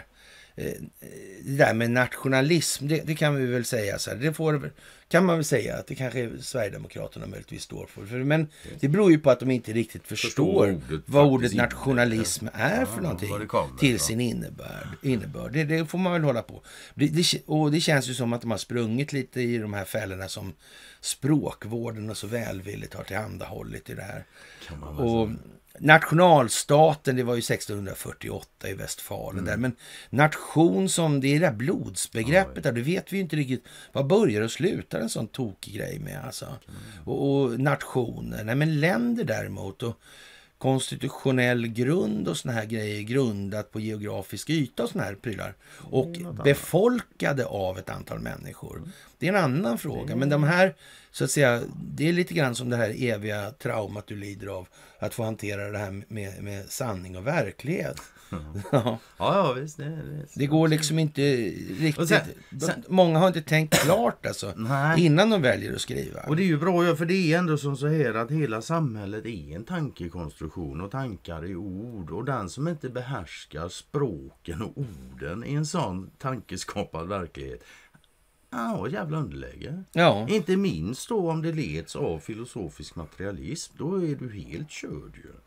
Det där med nationalism, det kan vi väl säga så här, kan man väl säga att det kanske Sverigedemokraterna möjligtvis står för. Men det beror ju på att de inte riktigt förstår vad ordet nationalism är för någonting till sin innebörd. Det får man väl hålla på. Och det känns ju som att de har sprungit lite i de här fällorna som språkvården och så välvilligt har tillhandahållit i det här. Och nationalstaten, det var ju 1648 i Västfalen där, men nation som det är det där blodsbegreppet där, det vet vi ju inte riktigt vad börjar och slutar en sån tokig grej med alltså. Och nationer, nej men länder däremot, och konstitutionell grund och såna här grejer grundat på geografisk yta och såna här prylar och befolkade av ett antal människor. Det är en annan fråga, men de här så att säga, det är lite grann som det här eviga traumat du lider av, att få hantera det här med sanning och verklighet. Ja, visst. Det går liksom inte riktigt. Många har inte tänkt klart alltså, innan de väljer att skriva. Och det är ju bra, för det är ändå som så här att hela samhället är en tankekonstruktion och tankar i ord. Och den som inte behärskar språken och orden i en sån tankeskapad verklighet, ja, jävla underläge. Ja. Inte minst då om det leds av filosofisk materialism, då är du helt körd ju.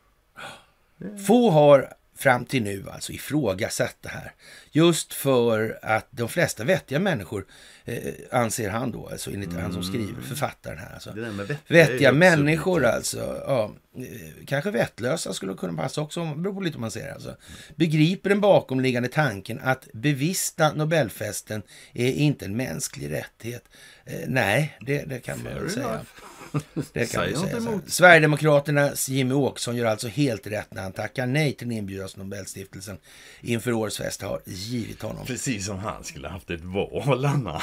Få har fram till nu alltså ifrågasatt det här. Just för att de flesta vettiga människor anser han då, alltså enligt han som skriver, författaren här. Alltså. Vettiga människor alltså, ja, kanske vettlösa skulle kunna passa också, beror på lite om man ser alltså. Begriper den bakomliggande tanken att bevista Nobelfesten är inte en mänsklig rättighet. Nej, det kan man väl säga. Det kan man säga. Sverigedemokraternas Jimmy Åkesson gör alltså helt rätt när han tackar nej till inbjudan som Nobelstiftelsen inför årets fest har givit honom. Precis som han skulle haft ett val, Anna.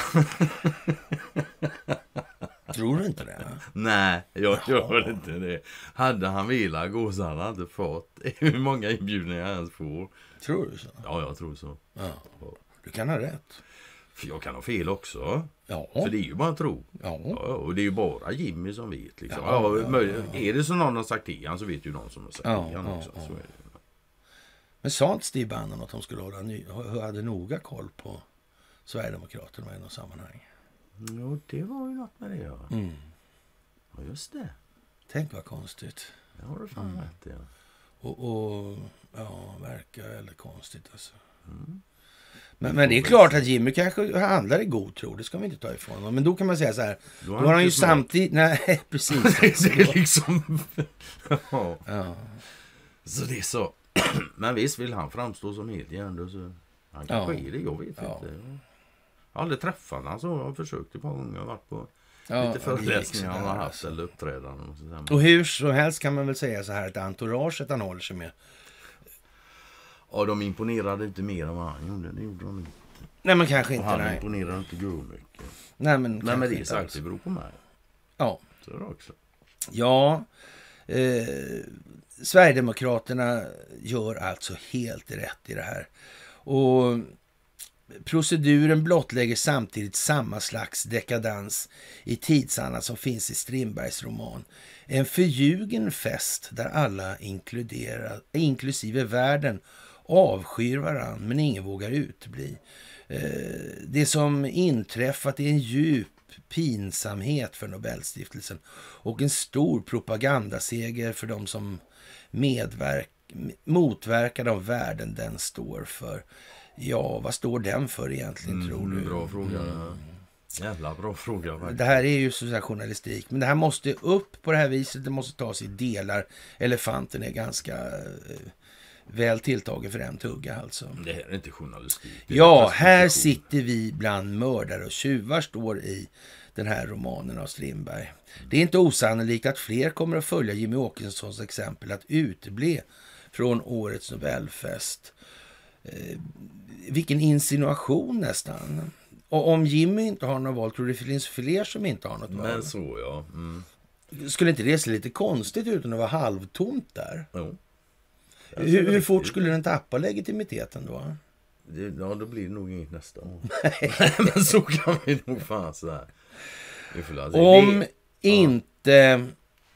Tror du inte det? Nej, jag gör inte det. Hade han velat gå så hade han inte fått hur många inbjudningar han ens får. Tror du så? Ja, jag tror så. Ja. Du kan ha rätt. För jag kan ha fel också. Ja. För det är ju bara tro. Ja. Och det är ju bara Jimmy som vet. Liksom. Ja. Är det så någon har sagt det han, så vet ju någon som har sagt det han också. Så är det. Men sa inte Steve Bannon att de skulle hade noga koll på Sverigedemokraterna i något sammanhang? Jo, det var ju något med det, ja. Ja, just det. Tänk vad konstigt. Det har du fan rätt, ja. Och ja, verkar väldigt konstigt alltså. Men det är klart att Jimmy kanske handlar i god tro, det ska vi inte ta ifrån honom. Men då kan man säga så här, då har han ju samtidigt... Nej, precis. Det är liksom... ja. Så det är så... Men visst vill han framstå som helt hjärndöd, så han kanske är det, jag vet inte. Jag har aldrig träffat honom, så jag har försökt ett par gånger, jag har varit på lite föreläsningar han har haft eller uppträdanden. Och hur som helst kan man väl säga så här, att entouraget han håller sig med. Ja, de imponerade inte mer än vad han gjorde, det gjorde de inte. Nej, men kanske inte, och han imponerade inte mycket. Nej, men det är sagt, det beror på mig. Ja. Så är det också. Ja, Sverigedemokraterna gör alltså helt rätt i det här. Och proceduren blottlägger samtidigt samma slags dekadans i tidsandan som finns i Strindbergs roman. En förljugen fest där alla inklusive världen avskyr varann men ingen vågar utbli. Det som inträffat är en djup pinsamhet för Nobelstiftelsen och en stor propagandaseger för de som motverkar de värden den står för. Ja, vad står den för egentligen, tror du? Bra fråga. Jävla bra fråga. Verkligen. Det här är ju så här journalistik, men det här måste upp på det här viset. Det måste tas i delar. Elefanten är ganska väl tilltagen för en tugga alltså. Det här är inte journalistik. Ja, här sitter vi bland mördare och tjuvar, står i den här romanen av Strindberg. Det är inte osannolikt att fler kommer att följa Jimmy Åkessons exempel att utebli från årets Nobelfest. Vilken insinuation nästan. Och om Jimmy inte har något val, tror du det finns fler som inte har något val? Men så, ja. Skulle inte det se lite konstigt ut när det var halvtomt där? Jo. Hur fort skulle den tappa legitimiteten då? Ja, då blir det nog inget nästa år. Men så kan vi nog fan sådär. Om inte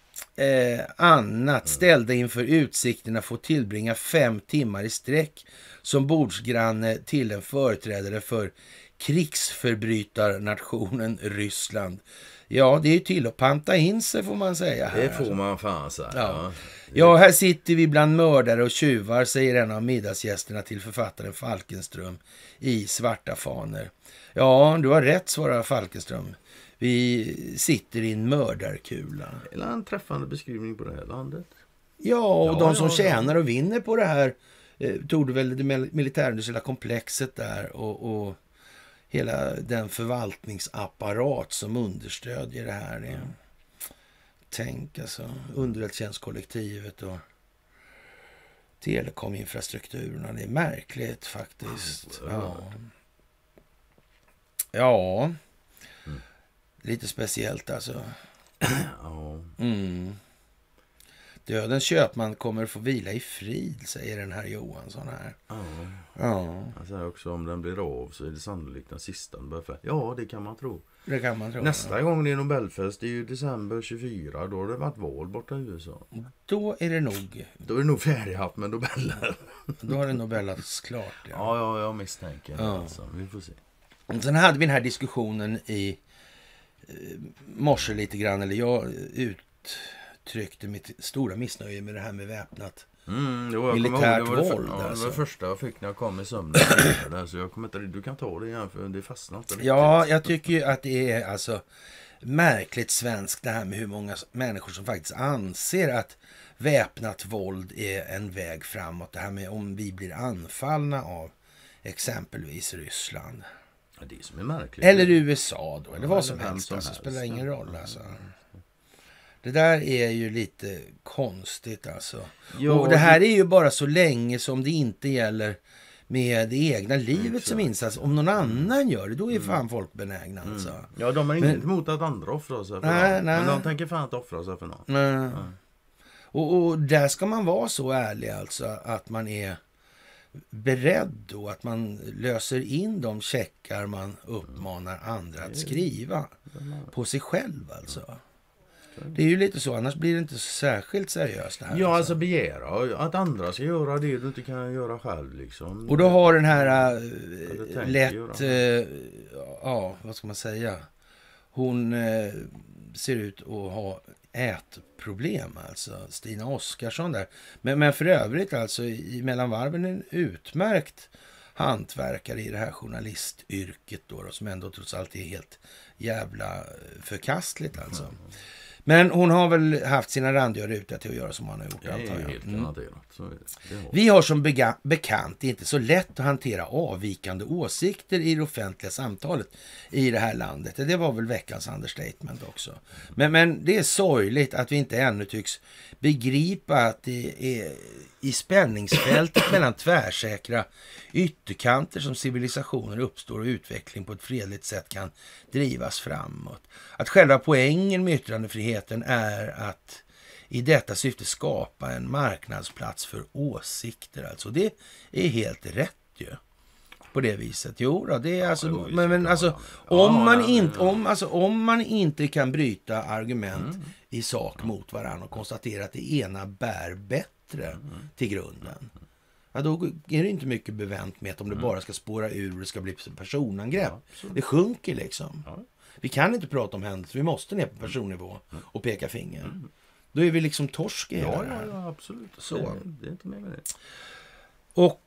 annat ställda inför utsikterna få tillbringa 5 timmar i sträck som bordsgranne till en företrädare för krigsförbrytarnationen Ryssland. Ja, det är ju till att panta in sig, får man säga. Här, det får man fan säga. Ja, här sitter vi bland mördare och tjuvar, säger en av middagsgästerna till författaren Falkenström i Svarta faner. Ja, du har rätt, svarar Falkenström. Vi sitter i en mördarkula. Eller en träffande beskrivning på det här landet. Ja, och de som tjänar och vinner på det här tog väl det militärindustriella komplexet där och hela den förvaltningsapparat som understödjer det här. Tänk alltså, underrättelsetjänstkollektivet och telekominfrastrukturerna. Det är märkligt faktiskt. Ja. Lite speciellt alltså. Dödens köpman kommer få vila i frid, säger den här Johansson här. Han säger också om den blir av så är det sannolikt den sista. Ja, det kan man tro. Det kan man tro. Nästa gång det är Nobelfest, det är ju december 24. Då har det varit val borta i USA. Då är det nog färdighaft med Nobeller. Då har det Nobelats klart. Ja, jag misstänker det. Alltså. Vi får se. Sen hade vi den här diskussionen i morse lite grann, eller jag uttryckte mitt stora missnöje med det här med väpnat militärt våld. Det var det första jag fick när jag kom i sömnen. Så jag kommer inte, du kan ta det igen för det fastnar inte. Ja, jag tycker ju att det är alltså märkligt svenskt det här med hur många människor som faktiskt anser att väpnat våld är en väg framåt. Det här med om vi blir anfallna av exempelvis Ryssland. Ja, det som är märkligt. Eller USA då, eller vad som helst. Alltså, spelar ingen roll alltså. Det där är ju lite konstigt alltså. Ja, och det här är ju bara så länge som det inte gäller med det egna livet som insats. Om någon annan gör det, då är fan folk benägna alltså. Ja, de har inget emot att andra offrar sig för någon. Men de tänker fan inte offra sig för någon. Nej. Och där ska man vara så ärlig alltså att man är beredd då, att man löser in de checkar man uppmanar andra att skriva på sig själv alltså. Det är ju lite så, annars blir det inte så särskilt seriöst det här. Ja, alltså begära att andra ska göra det du inte kan göra själv liksom. Och då har den här vad ska man säga? Hon ser ut att ha ätproblem alltså, Stina Oskarsson där. Men för övrigt alltså i mellanvarven en utmärkt hantverkare i det här journalistyrket då som ändå trots allt är helt jävla förkastligt alltså. Men hon har väl haft sina randiga rutor till att göra som han har gjort. Vi har som bekant inte så lätt att hantera avvikande åsikter i det offentliga samtalet i det här landet. Det var väl veckans understatement också. Men det är sorgligt att vi inte ännu tycks begripa att det är i spänningsfältet mellan tvärsäkra ytterkanter som civilisationer uppstår och utveckling på ett fredligt sätt kan drivas framåt. Att själva poängen med yttrandefriheten är att i detta syfte skapa en marknadsplats för åsikter. Alltså det är helt rätt ju. på det viset. Jo då, det är alltså, men alltså om man inte kan bryta argument i sak mot varandra och konstatera att det ena bär bättre till grunden. Ja, då är det inte mycket bevänt med att om det bara ska spåra ur och det ska bli personangrepp. Det sjunker liksom. Vi kan inte prata om händelser, vi måste ner på personnivå och peka finger. Då är vi liksom torsk i hela det här. Ja, absolut. Så. Det är inte mer med det. Och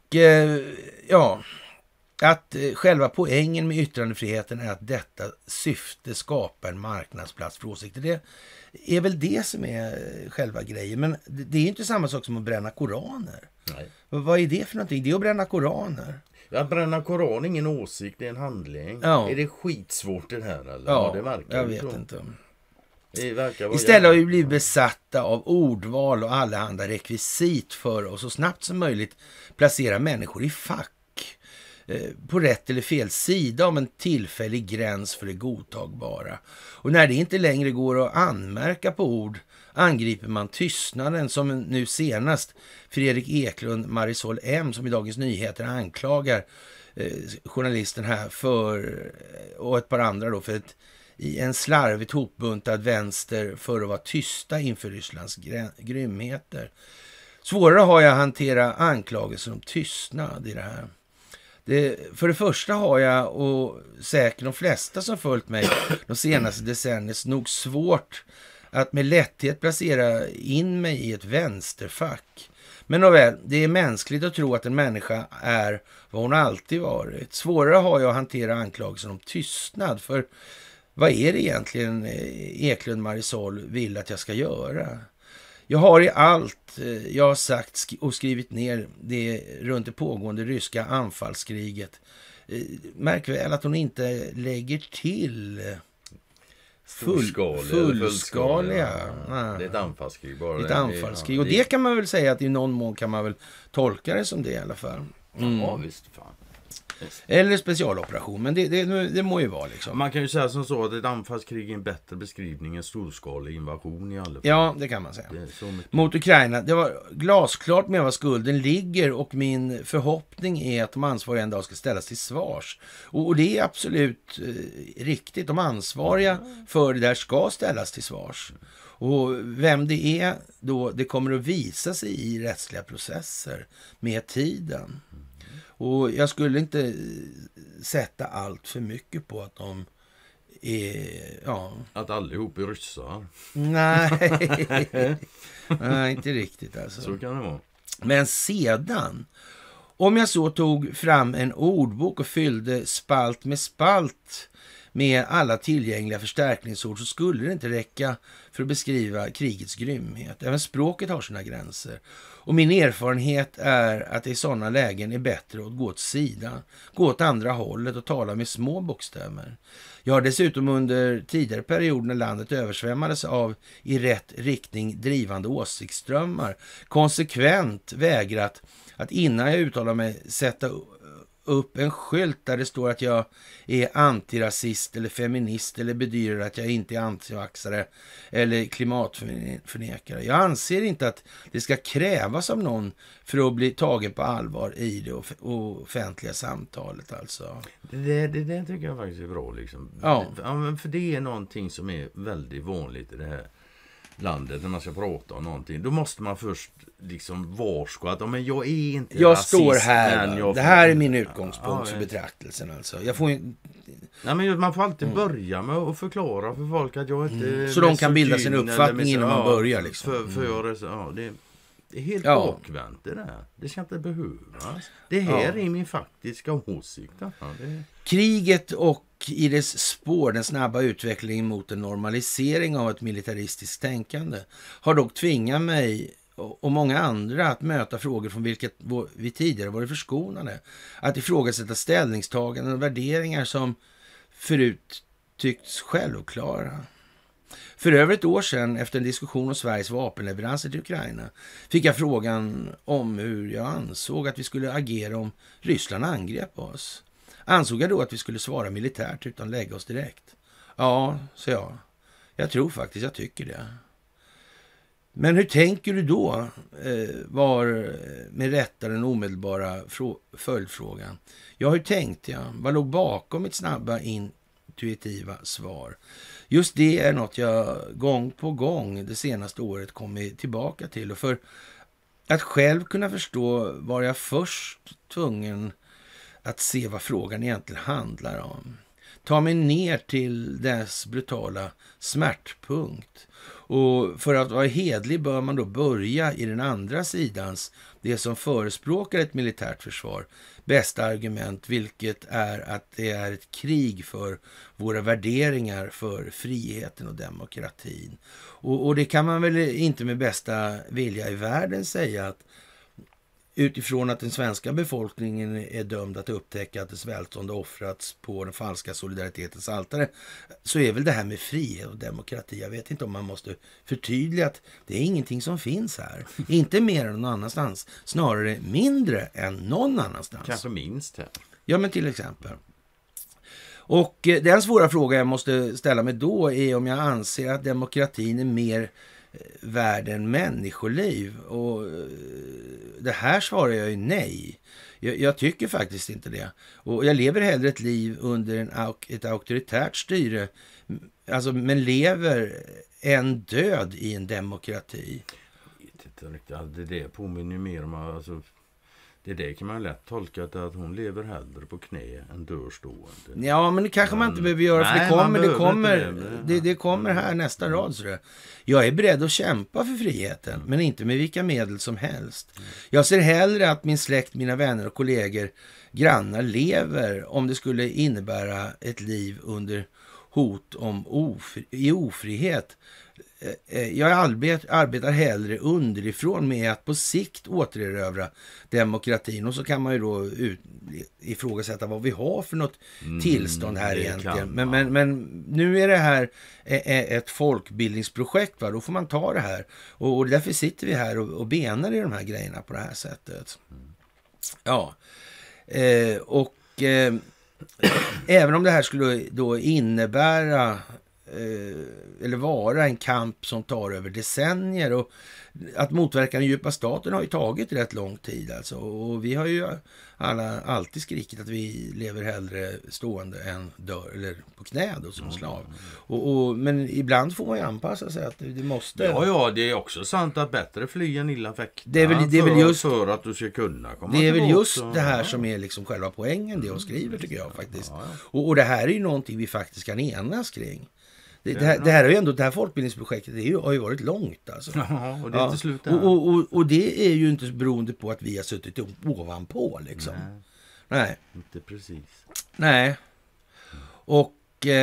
att själva poängen med yttrandefriheten är att detta syfte skapar en marknadsplats för åsikter. Det är väl det som är själva grejen. Men det är inte samma sak som att bränna koraner. Nej. Vad är det för någonting? Det är att bränna koraner. Att bränna koran är ingen åsikt, det är en handling. Ja. Är det skitsvårt det här? Eller? Ja, det verkar jag vet inte. Istället har vi blivit besatta av ordval och alla andra rekvisit för att så snabbt som möjligt placera människor i fack på rätt eller fel sida om en tillfällig gräns för det godtagbara. Och när det inte längre går att anmärka på ord angriper man tystnaden, som nu senast Fredrik Eklund Marisol M, som i Dagens Nyheter anklagar journalisten här för, och ett par andra då, för i en slarvigt hopbuntad vänster för att vara tysta inför Rysslands grymheter. Svårare har jag att hantera anklagelser om tystnad i det här. För det första har jag, och säkert de flesta som följt mig de senaste decennierna, nog svårt att med lätthet placera in mig i ett vänsterfack. Men nåväl, det är mänskligt att tro att en människa är vad hon alltid varit. Svårare har jag att hantera anklagelser om tystnad, för vad är det egentligen Eklund Marisol vill att jag ska göra? Jag har i allt jag har sagt och skrivit ner det runt det pågående ryska anfallskriget. Märk väl att hon inte lägger till fullskaliga. Det är ett anfallskrig bara. Ett anfallskrig. Och det kan man väl säga att i någon mån kan man väl tolka det som det i alla fall. Ja, visst fan. Eller specialoperation, men det må ju vara liksom. Man kan ju säga som så att ett anfallskrig är en bättre beskrivning än storskalig invasion i alla fall. Ja, det kan man säga. Mot Ukraina, det var glasklart med vad skulden ligger, och min förhoppning är att de ansvariga en dag ska ställas till svars. Och det är absolut riktigt. De ansvariga för det där ska ställas till svars. Och vem det är då, det kommer att visa sig i rättsliga processer med tiden. Och jag skulle inte sätta allt för mycket på att de är... Ja. Att allihop är ryssar. Nej, inte riktigt alltså. Så kan det vara. Men sedan, om jag så tog fram en ordbok och fyllde spalt med alla tillgängliga förstärkningsord, så skulle det inte räcka för att beskriva krigets grymhet. Även språket har sina gränser. Och min erfarenhet är att det i sådana lägen är bättre att gå åt sidan, gå åt andra hållet och tala med små bokstäver. Jag har dessutom under tidigare perioder när landet översvämmades av i rätt riktning drivande åsiktsströmmar konsekvent vägrat att innan jag uttalar mig sätta upp en skylt där det står att jag är antirasist eller feminist, eller bedyrar att jag inte är antivaxare eller klimatförnekare. Jag anser inte att det ska krävas av någon för att bli tagen på allvar i det offentliga samtalet alltså. Det tycker jag faktiskt är bra liksom. Ja. För det är någonting som är väldigt vanligt i det här landet när man ska prata om någonting. Då måste man först liksom varsko att men jag är inte jag rasist. Står här. Det här är min utgångspunkt för betraktelsen alltså. Jag får Nej, men man får alltid börja med att förklara för folk att jag inte så de kan bilda sin uppfattning innan man börjar liksom. Det är helt bakvänt det där. Det ska inte behövas. Det här är min faktiska åsikt. Kriget och i dess spår den snabba utvecklingen mot en normalisering av ett militaristiskt tänkande har dock tvingat mig och många andra att möta frågor från vilket vi tidigare varit förskonade. Att ifrågasätta ställningstaganden och värderingar som förut tyckts självklara. För över ett år sedan, efter en diskussion om Sveriges vapenleveranser till Ukraina, fick jag frågan om hur jag ansåg att vi skulle agera om Ryssland angrep oss. Ansåg jag då att vi skulle svara militärt utan lägga oss direkt? Ja, så jag. Jag tror faktiskt jag tycker det. Men hur tänker du då, var med rätta den omedelbara följdfrågan. Ja, hur tänkte jag? Vad låg bakom mitt snabba intuitiva svar? Just det är något jag gång på gång det senaste året kommit tillbaka till. Och för att själv kunna förstå var jag först tvungen att se vad frågan egentligen handlar om. Ta mig ner till dess brutala smärtpunkt. Och för att vara hedlig bör man då börja i den andra sidans, det som förespråkar ett militärt försvar, bästa argument, vilket är att det är ett krig för våra värderingar, för friheten och demokratin. Och det kan man väl inte med bästa vilja i världen säga att utifrån att den svenska befolkningen är dömd att upptäcka att det välstånd offrats på den falska solidaritetens altare, så är väl det här med frihet och demokrati, jag vet inte om man måste förtydliga att det är ingenting som finns här. Inte mer än någon annanstans, snarare mindre än någon annanstans. Kanske minst här. Ja, men till exempel. Och den svåra fråga jag måste ställa mig då är om jag anser att demokratin är mer värd än människoliv. Och det här svarar jag ju nej. Jag tycker faktiskt inte det. Och jag lever hellre ett liv under ett auktoritärt styre, alltså, men lever en död i en demokrati. Jag vet inte riktigt. Det påminner mer om alltså, det kan man lätt tolka att hon lever hellre på knä än dör stående. Ja, men det kanske man inte behöver göra, för det kommer här nästa rad. Så jag är beredd att kämpa för friheten, men inte med vilka medel som helst. Jag ser hellre att min släkt, mina vänner och kollegor, grannar lever om det skulle innebära ett liv under hot om i ofrihet. Jag arbetar hellre underifrån med att på sikt återerövra demokratin, och så kan man ju då ifrågasätta vad vi har för något tillstånd här egentligen. Men nu är det här ett folkbildningsprojekt, va? Då får man ta det här, och därför sitter vi här och benar i de här grejerna på det här sättet. Ja, även om det här skulle då innebära eller vara en kamp som tar över decennier, och att motverka den djupa staten har ju tagit rätt lång tid alltså. Och vi har ju alltid skrikit att vi lever hellre stående än dör, eller på knä då, som slav. Men ibland får man ju anpassa sig att det måste. Ja, det är också sant att bättre fly än illa fäkta. Det är väl just för att du ska kunna komma det är tillbaka. väl just det här som är liksom själva poängen, det jag skriver, tycker jag faktiskt. Och det här är ju någonting vi faktiskt kan enas kring. Det här är ju ändå, det här folkbildningsprojektet har ju varit långt alltså. Och det är inte slut där. Och det är ju inte beroende på att vi har suttit ovanpå liksom. Nej. Inte precis. Nej. Och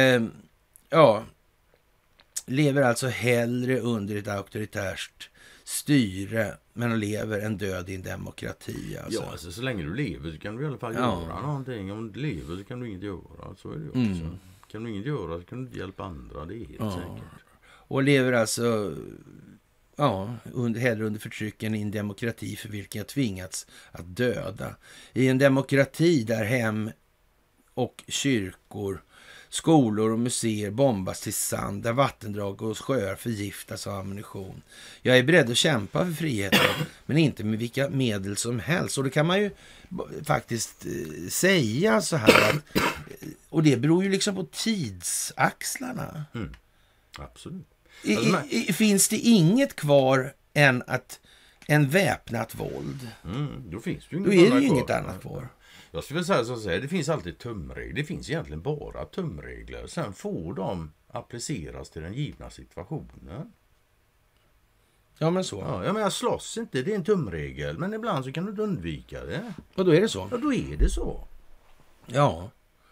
lever alltså hellre under ett auktoritärt styre, men lever en död i en demokrati alltså. Ja, alltså, så länge du lever så kan du i alla fall göra någonting. Om du lever så kan du inget göra. Så är det ju också. Kan du inget göra så kan du inte hjälpa andra, det är helt säkert. Och lever alltså hellre under förtrycken i en demokrati för vilken jag tvingats att döda. I en demokrati där hem och kyrkor, skolor och museer bombas till sand, där vattendrag och sjöar förgiftas av ammunition. Jag är beredd att kämpa för friheten, men inte med vilka medel som helst. Och det kan man ju faktiskt säga så här att, och det beror ju liksom på tidsaxlarna. Absolut. Finns det inget kvar än en väpnat våld? Då finns det ju är det ju inget annat kvar. Jag skulle säga så att säga, det finns alltid tumregler. Det finns egentligen bara tumregler. Sen får de appliceras till den givna situationen. Ja, men så. Ja, men jag slåss inte, det är en tumregel. Men ibland så kan du undvika det. Och då är det så? Ja, då är det så. Ja.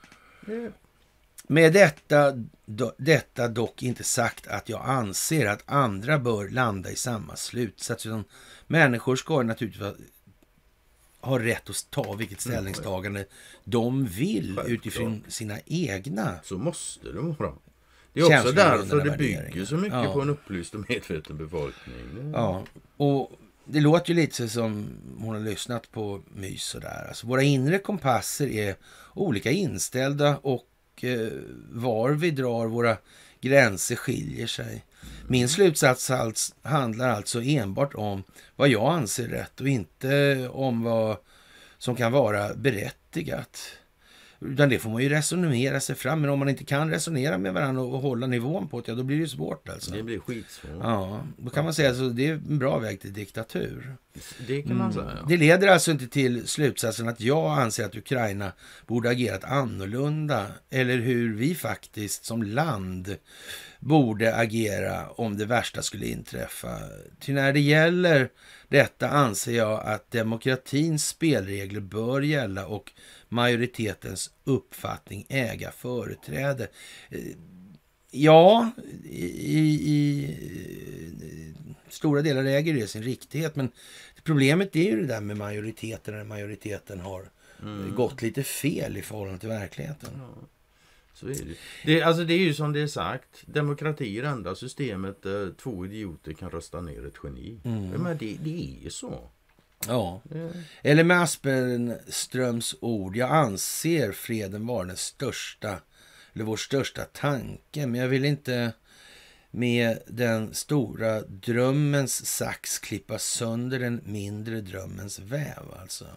Med detta dock inte sagt att jag anser att andra bör landa i samma slutsats. Utan människor ska naturligtvis har rätt att ta vilket ställningstagande de vill utifrån sina egna. Så måste det vara. Det är också därför det bygger så mycket på en upplyst och medveten befolkning. Ja, och det låter ju lite som hon har lyssnat på mys och där. Alltså, våra inre kompasser är olika inställda, och var vi drar våra gränser skiljer sig. Min slutsats handlar alltså enbart om vad jag anser rätt och inte om vad som kan vara berättigat. Utan det får man ju resonera sig fram. Men om man inte kan resonera med varandra och hålla nivån på det, då blir det svårt alltså. Det blir skitsvårt. Ja, då kan man säga att det är en bra väg till diktatur. Det kan man säga. Det leder alltså inte till slutsatsen att jag anser att Ukraina borde agerat annorlunda. Eller hur vi faktiskt som land borde agera om det värsta skulle inträffa. Till när det gäller detta anser jag att demokratins spelregler bör gälla och majoritetens uppfattning äga företräde. Ja, i stora delar äger det sin riktighet, men problemet är ju det där med majoriteten, när majoriteten har gått lite fel i förhållande till verkligheten. Ja. Så är det är ju som det är sagt, demokrati är det enda systemet där 2 idioter kan rösta ner ett geni. Men det är ju så. Ja. Eller med Aspenströms ord, jag anser freden vara den största, eller vår största tanke, men jag vill inte med den stora drömmens sax klippa sönder den mindre drömmens väv alltså.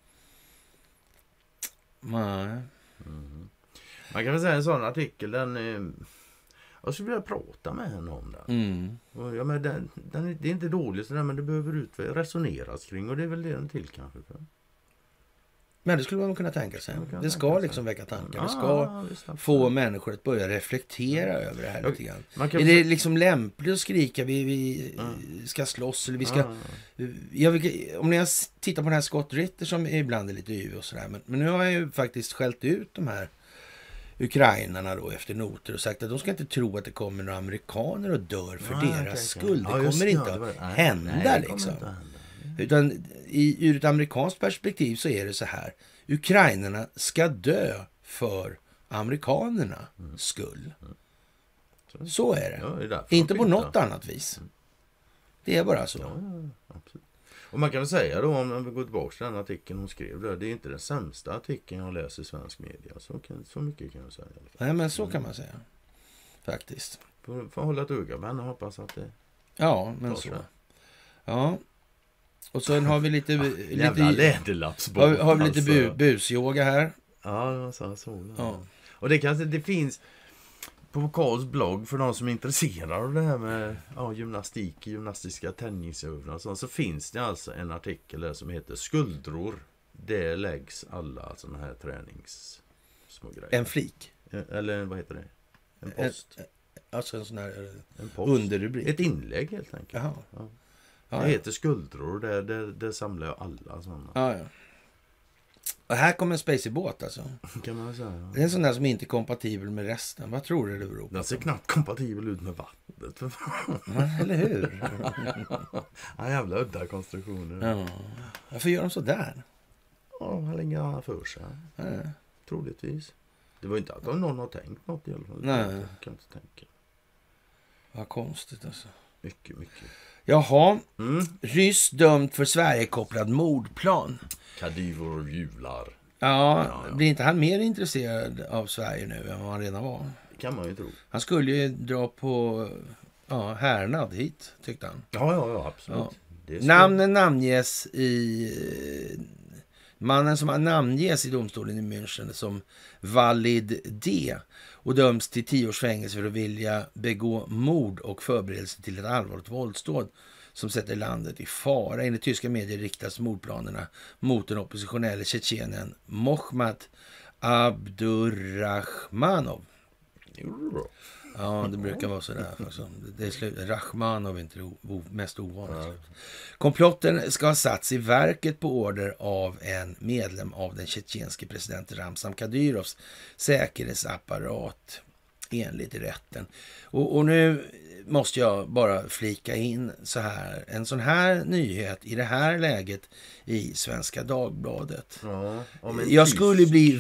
Nej. Man kan väl säga en sån artikel, jag skulle vilja prata med henne om den. Ja, men det är inte dåligt sådär, men det behöver resoneras kring, och det är väl det den till kanske. Men det skulle man kunna tänka sig. Det ska liksom väcka tankar. Det ska få människor att börja reflektera över det här lite grann. Är det liksom lämpligt att skrika vi ska slåss, eller vi ska... om jag tittar på den här Scott Ritter som ibland är lite yvig och sådär, men nu har jag ju faktiskt skällt ut de här ukrainarna då efter noter och sagt att de ska inte tro att det kommer några amerikaner och dör för deras skull. Det kommer inte att hända liksom. Utan ur ett amerikanskt perspektiv så är det så här. Ukrainarna ska dö för amerikanerna skull. Så är det. Det inte på något annat vis. Det är bara så. Ja, absolut. Och man kan säga då, om vi går tillbaka till den artikeln hon skrev där, det är inte den sämsta artikeln jag läser i svensk media. Så mycket kan jag säga. Nej, men så kan man säga. Faktiskt. Får hålla ett öga med henne och hoppas att det... Ja, men så. Ja. Och sen har vi lite läderlappsbåt. Har vi lite busyoga här. Ja, så. Ja. Och det finns på Karls blogg, för de som är intresserade av det här med gymnastik, gymnastiska tennisövningar och sånt, så finns det alltså en artikel där som heter Skuldror. Det läggs alla såna här träningssmå grejer. En flik. Eller vad heter det? En post. Alltså en sån här underrubrik. Ett inlägg helt enkelt. Jaha. Ja. Det heter Skuldror. Det samlar jag alla sådana. Ja. Och här kommer en spacey-båt alltså. Kan man säga. Ja. Det är en sån där som inte är kompatibel med resten. Vad tror du det beror på? Den ser knappt kompatibel ut med vattnet. Ja, eller hur? Ja, jävla udda konstruktioner. Ja. Varför gör de så där? Ja, han lägger annat för sig. Ja. Troligtvis. Det var inte att någon har tänkt något i alla fall. Nej. Jag kan inte tänka. Vad konstigt alltså. Mycket. Jaha. Ryss dömd för Sverige-kopplad mordplan. Kadyrov jublar. Ja, blir inte han mer intresserad av Sverige nu än vad han redan var? Det kan man ju tro. Han skulle ju dra på härnad hit, tyckte han. Ja, absolut. Ja. Namnen namnges i... Mannen som namnges i domstolen i München som Valid D och döms till 10 års fängelse för att vilja begå mord och förberedelse till ett allvarligt våldsdåd som sätter landet i fara. Enligt tyska medier riktas mordplanerna mot den oppositionella tjetjenen Mohammad Abdurrahmanov. Ja, det brukar vara sådär. Det är slut. Rachmanov är inte det mest ovanligt. Komplotten ska ha satts i verket på order av en medlem av den tjetjenske presidenten Ramzan Kadyrovs säkerhetsapparat enligt rätten. Och nu måste jag bara flika in så här. En sån här nyhet i det här läget i Svenska Dagbladet. Ja, jag skulle bli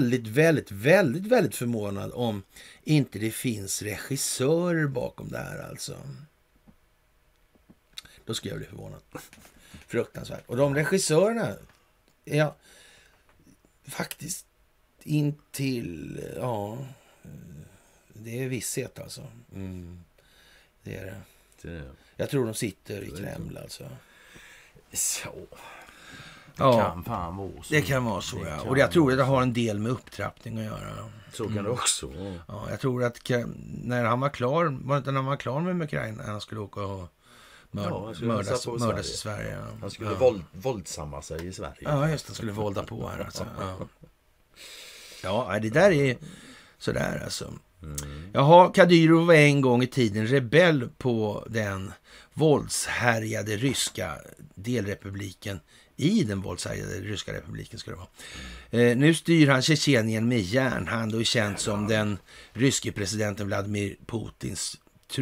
väldigt förvånad om inte det finns regissörer bakom det här alltså. Då skulle jag bli förvånad. Fruktansvärt. Och de regissörerna är faktiskt intill Det är visshet alltså. Det är det. Det. Jag tror de sitter i Kreml alltså. Så. Det kan fan vara så. Det kan vara så, ja. Och jag tror att det har en del med upptrappning att göra. Så kan det också. Ja, jag tror att när han var klar, var inte när han var klar med Ukraina, han skulle åka och mördas i Sverige. Ja. Han skulle våldsamma sig i Sverige. Ja, just det. Han skulle vålda på här alltså. Ja, det där är sådär alltså. Jaha, Kadyrov var en gång i tiden rebell på den våldshärjade ryska delrepubliken. I den våldshärjade ryska republiken skulle det vara. Nu styr han Tjetjenien med järnhand och är känd som den ryske presidenten Vladimir Putins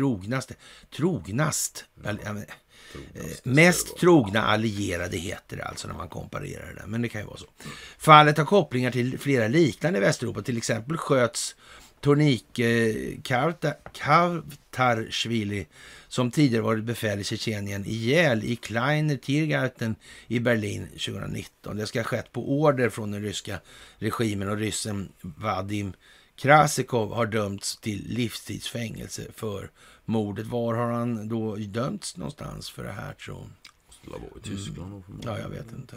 mest trogna allierade heter det alltså när man komparerar det. Men det kan ju vara så. Fallet har kopplingar till flera liknande i Västeuropa. Till exempel sköts Tornike Kavtarshvili, som tidigare varit befäl i Tjetjenien, ihjäl i Kleiner Tiergarten i Berlin 2019. Det ska ha skett på order från den ryska regimen, och ryssen Vadim Krasikov har dömts till livstidsfängelse för mordet. Var har han då dömts någonstans för det här, tror jag? I Tyskland. Ja, jag vet inte.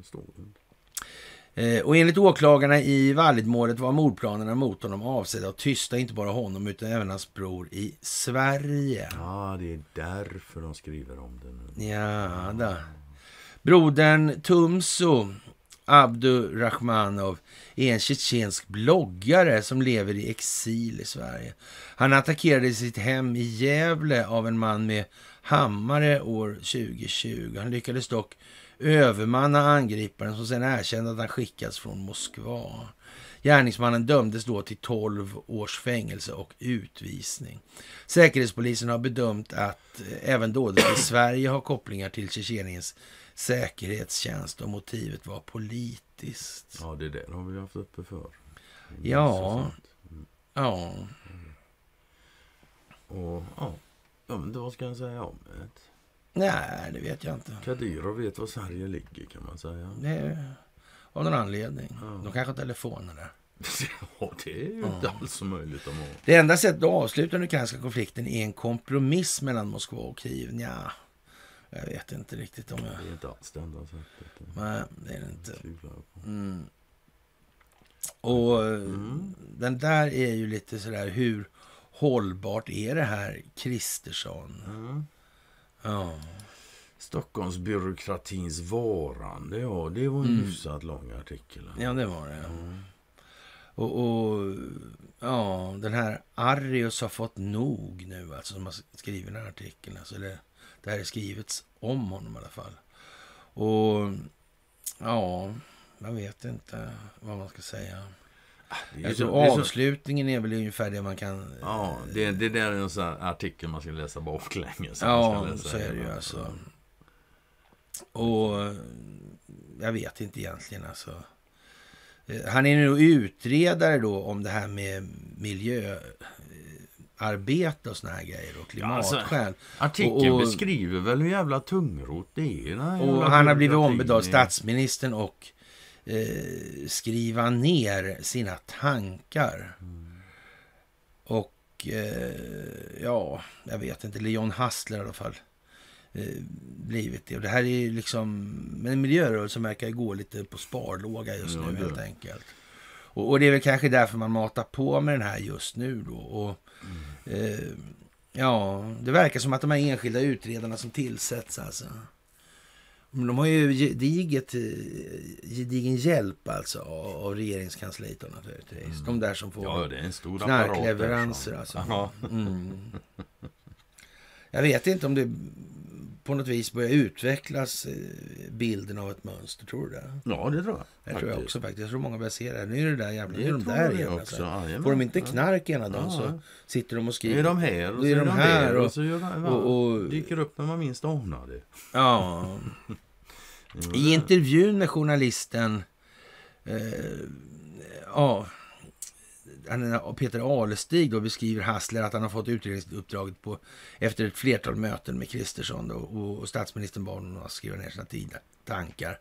Och enligt åklagarna i Validmålet var mordplanerna mot honom avsedda att tysta inte bara honom utan även hans bror i Sverige. Ja, det är därför de skriver om det nu. Ja, då. Brodern Tumso Abdurrahmanov är en tjetjensk bloggare som lever i exil i Sverige. Han attackerade sitt hem i Gävle av en man med hammare år 2020. Han lyckades dock övermanna angriparen, som sedan erkände att han skickats från Moskva. Gärningsmannen dömdes då till 12 års fängelse och utvisning. Säkerhetspolisen har bedömt att även dådet i Sverige har kopplingar till Tjetjeniens säkerhetstjänst och motivet var politiskt. Ja, det är det har vi haft uppe för. Ja. Och men vad ska jag säga om det? Nej, det vet jag inte. Kadyrov vet var Sverige ligger, kan man säga. Det är av någon anledning. De kanske har telefoner där. Ja, det är ju inte alls så möjligt att ha. Det enda sättet att avsluta den ukrainska konflikten är en kompromiss mellan Moskva och Kiev. Ja, jag vet inte riktigt om jag... Det är inte alls det enda sättet. Nej, det är det inte. Och den där är ju lite sådär, hur hållbart är det här, Kristersson? Ja. Stockholms byråkratins varande, det var en hyfsat lång artikel. Ja, det var det. Och den här Arius har fått nog nu, alltså, som har skrivit den här artikeln. Alltså det här är skrivits om honom i alla fall. Och jag vet inte vad man ska säga. Avslutningen är väl ungefär det man kan... Ja, det där är en sån artikel man ska läsa baklänges. Ja, så är det ju alltså. Och jag vet inte egentligen alltså. Han är nu utredare då om det här med miljöarbete och såna här grejer och klimatskäl. Artikeln beskriver väl hur jävla tungrot det är. Och han har blivit ombedd av statsministern och skriva ner sina tankar. Och jag vet inte, Leon Hassler i alla fall blivit det. Och det här är liksom en miljörörelse som verkar gå lite på sparlåga just nu helt enkelt. Och det är väl kanske därför man matar på med den här just nu då. Och det verkar som att de här enskilda utredarna som tillsätts alltså, de har ju gedigen hjälp alltså av regeringskansliet naturligtvis. De där som får det är en stor knarkleveranser alltså. Jag vet inte om det på något vis börjar utvecklas bilden av ett mönster, tror du det? Ja, det tror jag. Jag tror jag också faktiskt. Jag tror många börjar se det. Nu är det där jävla, nu är de där igen. Alltså. Får de inte knark ena dagen så sitter de och skriver. Är de här och så är de här och så och dyker upp när man minst anar det. Ja. I intervjun med journalisten Peter Alestig då beskriver Hassler att han har fått utredningsuppdraget efter ett flertal möten med Kristersson då, och statsministern bad honom att skriva ner sina tankar.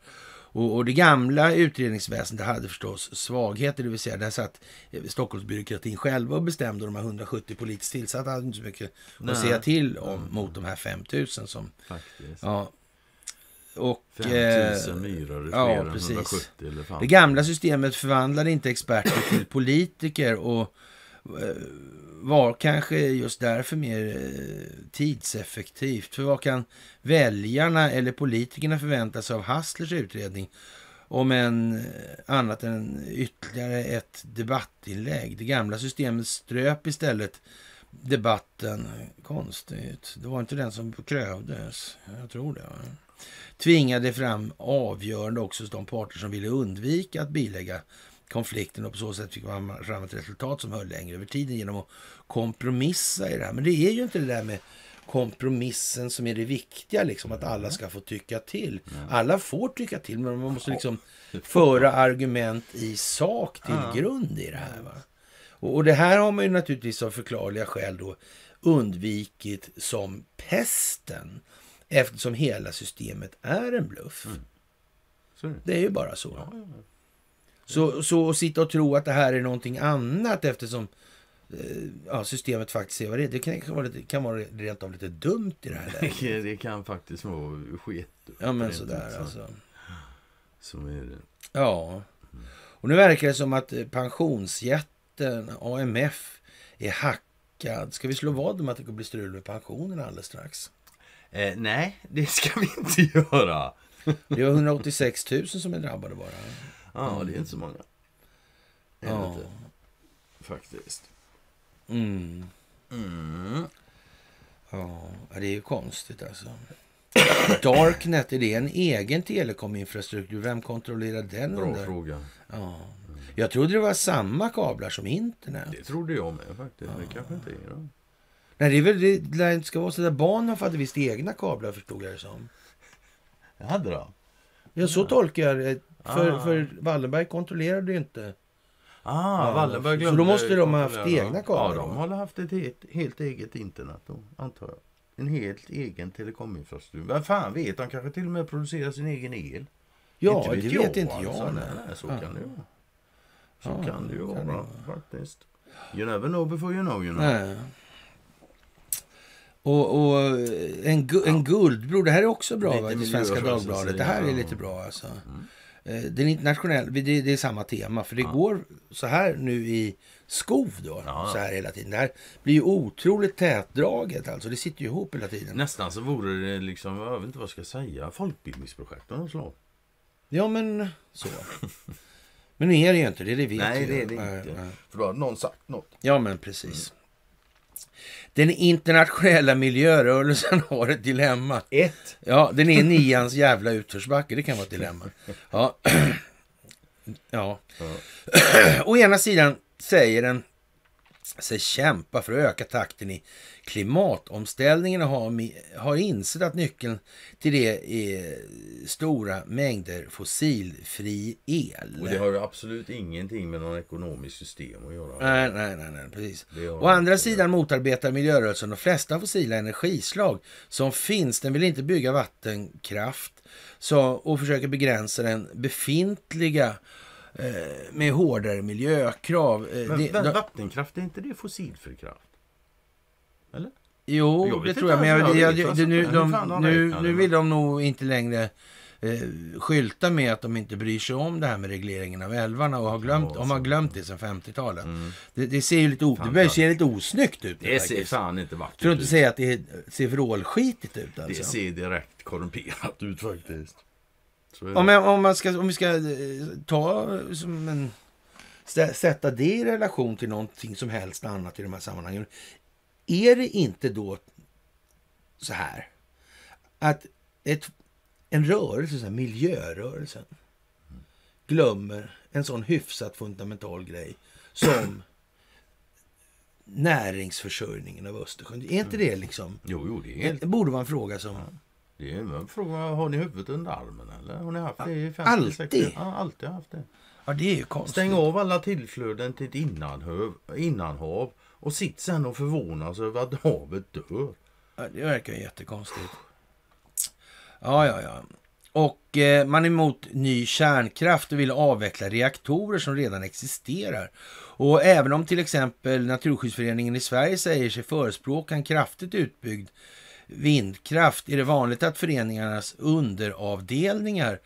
Och det gamla utredningsväsendet hade förstås svagheter, det vill säga där satt Stockholmsbyråkratin själva och bestämde, och de här 10070 politiskt tillsatta hade inte så mycket att säga till om mot de här 5000 som... Faktiskt. Ja. Och, 5000 myror är fler än 170 elefanter. Det gamla systemet förvandlade inte experter till politiker och var kanske just därför mer tidseffektivt. För vad kan väljarna eller politikerna förvänta sig av Hasslers utredning om en annat än ytterligare ett debattinlägg? Det gamla systemet ströp istället debatten. Konstigt. Det var inte den som krävdes. Jag tror det. Tvingade fram avgörande också hos de parter som ville undvika att bilägga konflikten, och på så sätt fick man fram ett resultat som höll längre över tiden genom att kompromissa i det här. Men det är ju inte det där med kompromissen som är det viktiga, liksom, att alla ska få tycka till. Alla får tycka till, men man måste liksom föra argument i sak till grund i det här. Va? Och det här har man ju naturligtvis av förklarliga skäl då undvikit som pesten, eftersom hela systemet är en bluff. Det är ju bara så. Så sitta och tro att det här är någonting annat eftersom systemet faktiskt är vad det är. Det kan vara rent av lite dumt i det här läget. Det kan faktiskt vara skit. Ja, men sådär alltså. Så är det. Ja. Och nu verkar det som att pensionsjätten AMF är hackad. Ska vi slå vad om att det kommer bli strul med pensionerna alldeles strax? Nej, det ska vi inte göra. Det var 186 000 som är drabbade bara. Ja, det är inte så många. Ja. Faktiskt. Ja, det är ju konstigt alltså. Darknet, är det en egen telekominfrastruktur? Vem kontrollerar den? Bra fråga. Ja. Jag trodde det var samma kablar som internet. Det trodde jag med faktiskt. Det kanske inte är då. Nej, det är väl det ska vara så där Bahnhof hade visst egna kablar, förstod jag det som. Jag hade det. Ja, så tolkar jag det. För Wallenberg kontrollerade ju inte. Wallenberg glömde. Så då måste de ha haft egna kablar. Ja, de har haft ett helt eget internet då, antar jag. En helt egen telekominfrastruktur. Vad fan vet, de kanske till och med producerar sin egen el. Ja, det vet inte jag. Alltså. Nej, så kan det ju vara. Så kan det ju vara faktiskt. You never know before you know, you know. Nej. Och en guldbro, det här är också bra, va, i Svenska Dagbladet. Det här är lite bra alltså. Den internationella, det är samma tema, för det går så här nu i skov då, så här hela tiden. Det här blir ju otroligt tätdraget alltså, det sitter ju ihop hela tiden. Nästan så vore det liksom, jag vet inte vad jag ska säga, folkbildningsprojekt och slag. Ja, men så. Men nu är det ju inte, det vet Nej, ju. det är det inte. För då har någon sagt något. Ja, men precis. Den internationella miljörörelsen har ett dilemma. Ja, den är 9:ans jävla utförsbacke. Det kan vara ett dilemma. Ja. Ja. Å ena sidan säger den sig kämpa för att öka takten i klimatomställningen och har insett att nyckeln till det är stora mängder fossilfri el. Och det har ju absolut ingenting med någon ekonomisk system att göra. Nej, precis. Å andra sidan motarbetar miljörörelsen de flesta fossila energislag som finns. Den vill inte bygga vattenkraft och försöker begränsa den befintliga med hårdare miljökrav. Men vattenkraft, är inte det fossilfri kraft? Eller? Jo, det tror jag. Men nu vill de nog inte längre skylta med att de inte bryr sig om det här med regleringen av älvarna och har glömt det sedan 50-talet. Det ser ju lite osnyggt ut. Det ser fan inte vackert ut. Tror du inte säga att det ser vrålskitigt ut alltså? Det ser direkt korrumperat ut faktiskt. Om vi ska ta som sätta det i relation till någonting som helst annat i de här sammanhangen. Är det inte då så här att en rörelse, så här, miljörörelsen, glömmer en sån hyfsat fundamental grej som näringsförsörjningen av Östersjön? Är inte det liksom? Jo, det är det borde man fråga som. Det är en fråga, har ni huvudet under armen eller? Har ni haft det i 50, alltid? 60? Ja, alltid haft det. Ja, det är ju konstigt. Stäng av alla tillflöden till ett innanhav och sitt sen och förvånas över att havet dör. Ja, det verkar jättekonstigt. Ja. Och man är emot ny kärnkraft och vill avveckla reaktorer som redan existerar. Och även om till exempel Naturskyddsföreningen i Sverige säger sig förespråka en kraftigt utbyggd vindkraft, är det vanligt att föreningarnas underavdelningar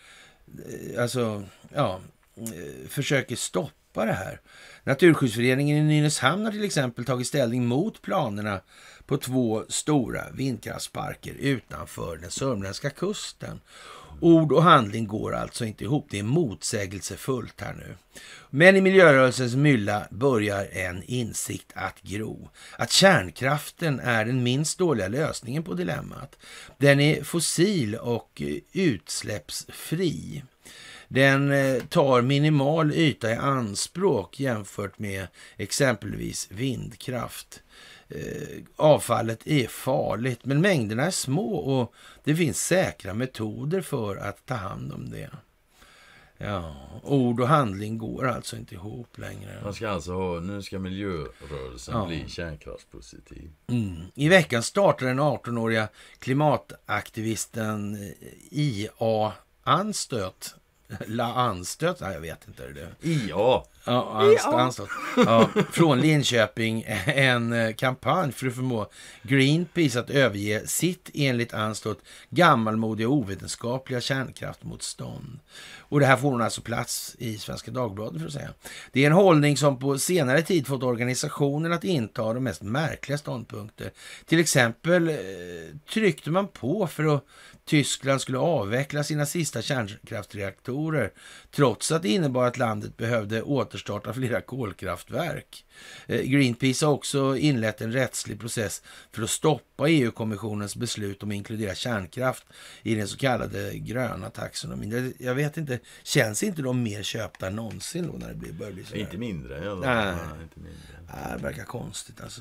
försöker stoppa det här. Naturskyddsföreningen i Nynäshamn har till exempel tagit ställning mot planerna på 2 stora vindkraftsparker utanför den sörmländska kusten. Ord och handling går alltså inte ihop. Det är motsägelsefullt här nu. Men i miljörörelsens mylla börjar en insikt att gro. Att kärnkraften är den minst dåliga lösningen på dilemmat. Den är fossil och utsläppsfri. Den tar minimal yta i anspråk jämfört med exempelvis vindkraft. Avfallet är farligt, men mängderna är små och det finns säkra metoder för att ta hand om det. Ja, ord och handling går alltså inte ihop längre. Man ska alltså nu ska miljörörelsen bli kärnkraftspositiv. I veckan startar den 18-åriga klimataktivisten IA Anstöt. Jag vet inte det. Anstöt. Från Linköping en kampanj för att förmå Greenpeace att överge sitt enligt Anstöt gammalmodiga och ovetenskapliga kärnkraftmotstånd. Och det här får hon alltså plats i Svenska Dagbladet för att säga. Det är en hållning som på senare tid fått organisationen att inta de mest märkliga ståndpunkter. Till exempel tryckte man på för att Tyskland skulle avveckla sina sista kärnkraftreaktorer trots att det innebar att landet behövde återstarta flera kolkraftverk. Greenpeace har också inlett en rättslig process för att stoppa EU-kommissionens beslut om att inkludera kärnkraft i den så kallade gröna taxonomin. Jag vet inte, känns inte de mer köpta än någonsin då när det börjar bli så? Inte mindre. Inte mindre. Det verkar konstigt alltså.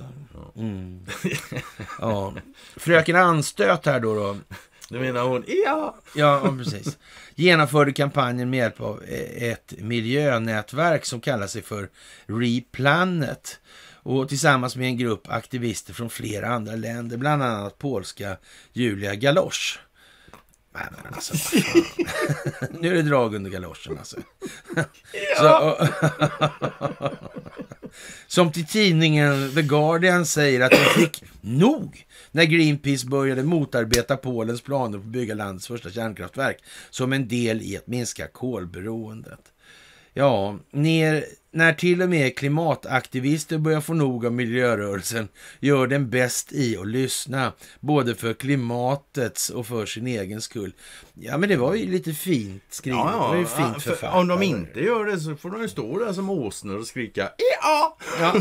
Ja. Fröken Anstöt här då. Du menar hon? Ja, precis. Genomförde kampanjen med hjälp av ett miljönätverk som kallar sig för Replanet. Och tillsammans med en grupp aktivister från flera andra länder, bland annat polska Julia Galosch. Men alltså, nu är det drag under galoschen alltså. Som till tidningen The Guardian säger att de fick nog när Greenpeace började motarbeta Polens planer på att bygga landets första kärnkraftverk som en del i att minska kolberoendet. Ja, när till och med klimataktivister börjar få nog av miljörörelsen gör den bäst i att lyssna, både för klimatets och för sin egen skull. Ja, men det var ju lite fint skrivet. Ja, det var ju fint författat. Om de inte gör det så får de ju stå där som åsnor och skrika ja.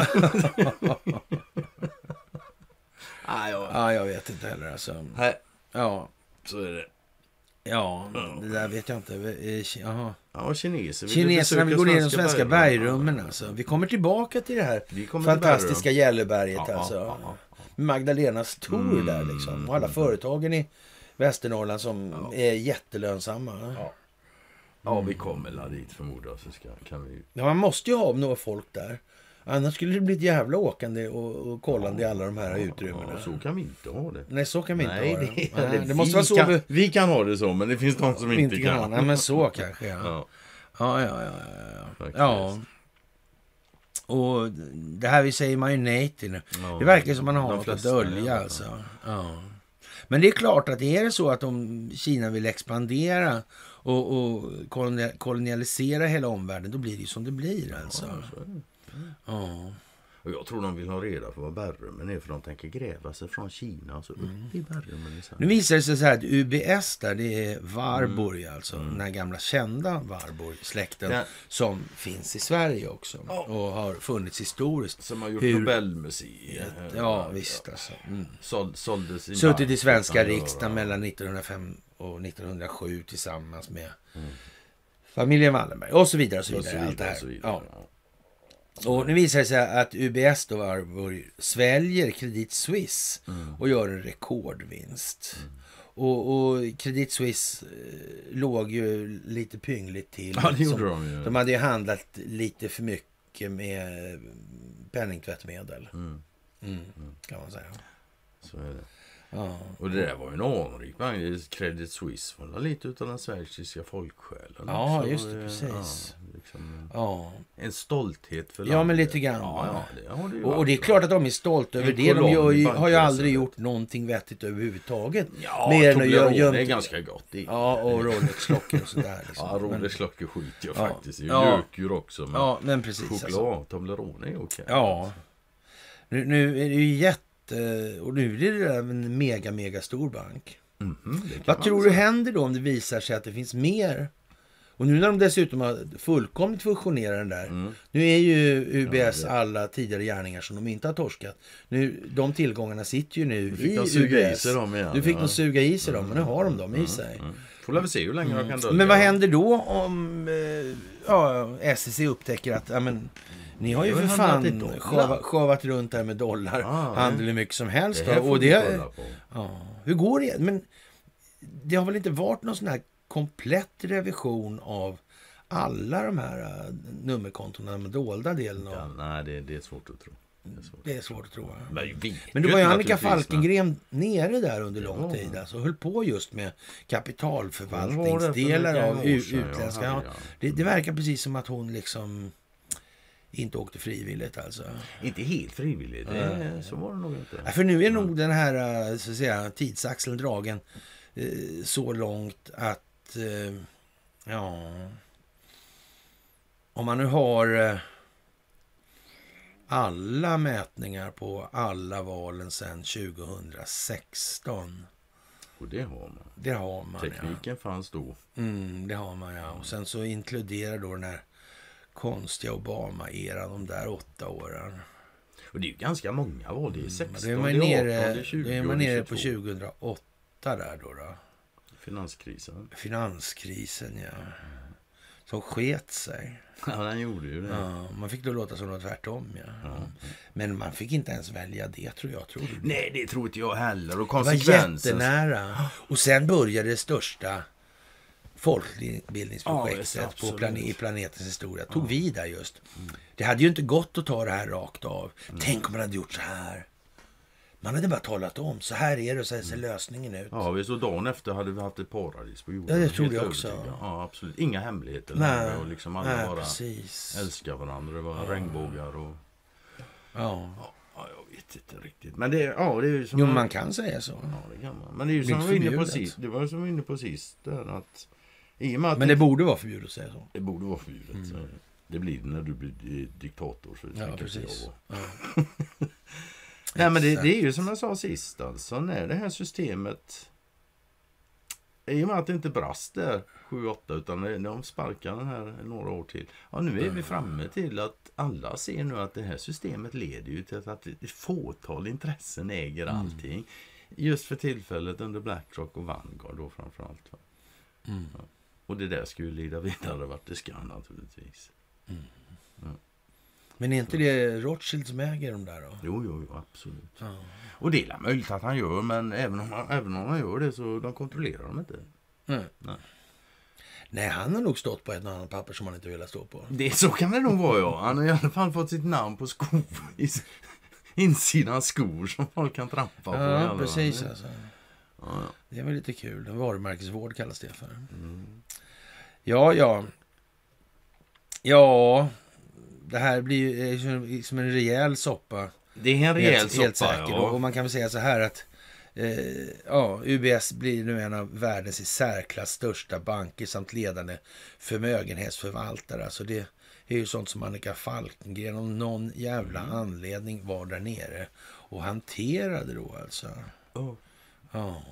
Ja, jag vet inte heller alltså. Ja, så är det. Ja, det där vet jag inte. Jaha. Ja, Kineserna vill gå ner i de svenska bergrummen alltså. Vi kommer tillbaka till det här fantastiska Gälleberget alltså. Magdalenas Tor där liksom. Och alla företagen i Västernorrland som är jättelönsamma. Ja, vi kommer dit förmodligen så kan vi... Ja, man måste ju ha några folk där. Annars skulle det bli ett jävla åkande och kollande i alla de här utrymmena. Så kan vi inte ha det. Nej, så kan vi inte ha det. Det måste vara så vi kan ha det så, men det finns de som inte kan. Nej, men så kanske, ja. Ja. Och det här vi säger man ju nej till nu. Det verkar som man har något att dölja alltså. Ja. Men det är klart att är det så att om Kina vill expandera och kolonialisera hela omvärlden, då blir det ju som det blir alltså. Ja. Och jag tror de vill ha reda på vad bergrummen är, för de tänker gräva sig från Kina så upp i bergrummen. Nu visar det sig så här att UBS där, det är Warburg alltså, den här gamla kända Warburg-släkten som finns i Sverige också och har funnits historiskt. Som har gjort Nobelmuseet. Ja, visst alltså. Suttit i svenska riksdagen mellan 1905 och 1907 tillsammans med familjen Wallenberg och så vidare och så vidare. Allt det här. Ja. Och nu visar det sig att UBS då Warburg sväljer Credit Suisse och gör en rekordvinst. Och Credit Suisse låg ju lite pyngligt till. Ja, det gjorde de ju. De hade ju handlat lite för mycket med penningtvättmedel. Kan man säga. Så är det. Ja. Och det där var ju en anrik bank. Credit Suisse var lite utav den schweiziska folksjälen. Ja, också. just det, precis. Ja, liksom Ja. en stolthet för landet. Ja, men lite grann. Ja, det har det ju och varit. det är klart att de är stolta över En det. De kolon har ju aldrig i gjort någonting vettigt överhuvudtaget. Ja, mer än att Toblerone är ganska gott. Ja, och Rolex-klockor och sådär. Liksom. Ja, Rolex-klockor skiter jag faktiskt i. Ja. Gökur också. Men Ja, men precis. choklad, Toblerone är okej. Ja. Nu är det ju och nu är det där en mega stor bank. Vad tror du händer då om det visar sig att det finns mer? Och nu när de dessutom har fullkomligt fusionerat den där. Nu är ju UBS alla tidigare gärningar som de inte har torskat. Nu, de tillgångarna sitter ju nu i UBS. Du fick de suga i sig dem, men nu har de dem i sig. Får vi se hur länge de kan dölja. Men vad händer då om SEC upptäcker att ni har ju för fan sjavat runt där med dollarhandel hur mycket som helst. Hur går det? Men det har väl inte varit någon sån här komplett revision av alla de här nummerkontona med dolda delen av... Ja, nej, det är svårt att tro. Det är svårt att tro. Men det var ju Annika Falkengren nere där under lång tid. Alltså, höll på just med kapitalförvaltningsdelar av utländska... Det verkar precis som att hon liksom inte åkte frivilligt alltså. Inte helt frivilligt, så var det nog inte. Ja, för nu är nog den här så att säga, tidsaxeln dragen så långt att om man nu har alla mätningar på alla valen sedan 2016. Och det har man. Det har man. Tekniken fanns då. Det har man, ja. Och sen så inkluderar då den här konstiga Obama-eran, de där 8 åren. Och det är ju ganska många val. Det är 16, det är man det är 18, det är 20, det är man nere på 2008 där då. Finanskrisen, ja. Som sket sig. Ja, den gjorde ju det. Ja, man fick då låta som något tvärtom, Men man fick inte ens välja det, tror jag. Nej, det tror inte jag heller. Och konsekvensen. Det var jättenära. Och sen började det största folkbildningsprojektet i planetens historia. Tog vi där just. Det hade ju inte gått att ta det här rakt av. Tänk om man hade gjort så här. Man hade bara talat om, så här är det och så ser lösningen ut. Ja, vi så dagen efter hade vi haft ett paradis på jorden. Ja, det tror jag också. Ja, absolut. Inga hemligheter. Nej, och liksom alla bara precis. älskar varandra. Det var regnbågar och... Ja, jag vet inte riktigt. Men det är ju som... Jo, man kan säga så. Ja, det kan man. Men det är ju som vi var inne på sist. Det var som vi var inne på sist. Där, att men det borde vara förbjudet att säga så. Det borde vara förbjudet. Så det blir det när du blir diktator. Så ja, precis. Nej, men det är ju som jag sa sist. Alltså, när det här systemet... I och med att det inte brast där 7-8 utan de sparkar den här några år till. Ja, nu är vi framme till att alla ser nu att det här systemet leder ju till att ett fåtal intressen äger allting. Just för tillfället under BlackRock och Vanguard då framförallt. Ja. Och det där skulle ju leda vidare vart det ska naturligtvis. Ja. Men är inte det Rothschild som äger de där då? Jo, absolut. Ja. Och det är möjligt att han gör, men även om han gör det så de kontrollerar de inte. Nej, han har nog stått på ett annat papper som han inte vill stå på. Så kan det nog vara, ja. Han har i alla fall fått sitt namn på skor. Insidan skor som folk kan trampa på. Ja, precis alltså. Ja. Det är väl lite kul. Varumärkesvård kallas det för. Ja. Det här blir ju som en rejäl soppa. Det är en rejäl soppa, helt säkert. Ja. Och man kan väl säga så här att UBS blir nu en av världens i särklass största banker samt ledande förmögenhetsförvaltare. Alltså det är ju sånt som Annika Falkengren om någon jävla anledning var där nere och hanterade då alltså. Ja.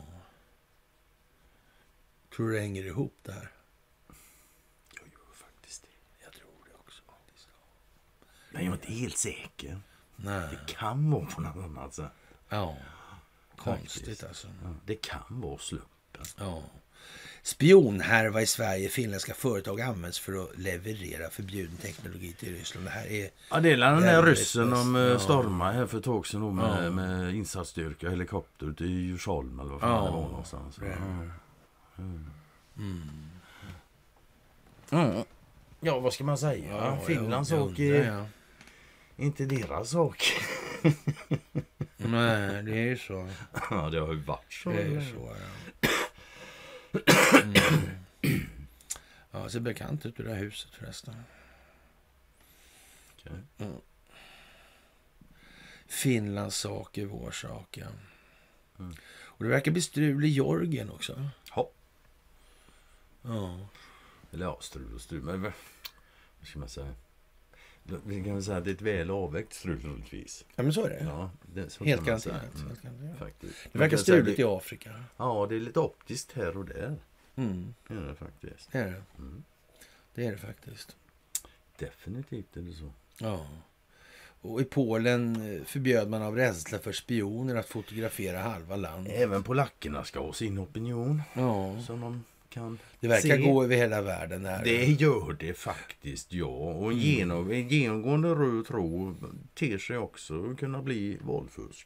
Tror du det hänger ihop där? Jag gör faktiskt det. Jag tror det också faktiskt. Men jag är inte helt säker. Nej. Det kan vara på något annat sätt. Ja. Konstigt alltså. Ja, det kan vara slumpen. Ja. Spionhärva i Sverige. Finländska företag används för att leverera förbjuden teknologi till Ryssland. Det här är... Ja, det är den där ryssen de stormade här för ett tag sedan med insatsstyrka, helikopter till Djursholm eller vad fan det var någonstans. Ja, vad ska man säga? Finlands sak är inte deras sak. Nej, det är ju så. Ja, det har ju varit så. Det är ju så, Ja, det ser bekant ut i det här huset förresten. Okay. Finlands sak är vår sak, ja. Och det verkar bli strul i Georgien också. Ja. Ja. Eller ja, strul. Men vad ska man säga? Vi kan väl säga att det är ett väl avvägt strul troligtvis. Ja, men så är det. Ja, det så helt garanterat. Faktiskt. Det verkar struligt i Afrika. Ja, det är lite optiskt här och där. Det är det faktiskt. Det är det. Det är det faktiskt. Definitivt är det så. Ja. Och i Polen förbjöd man av rädsla för spioner att fotografera halva landet. Även polackerna ska ha sin opinion. Ja. Som de kan det verkar se. gå över hela världen här. Det gör det faktiskt, ja. Och en genomgående röd tråd ter sig också kunna bli valfusk.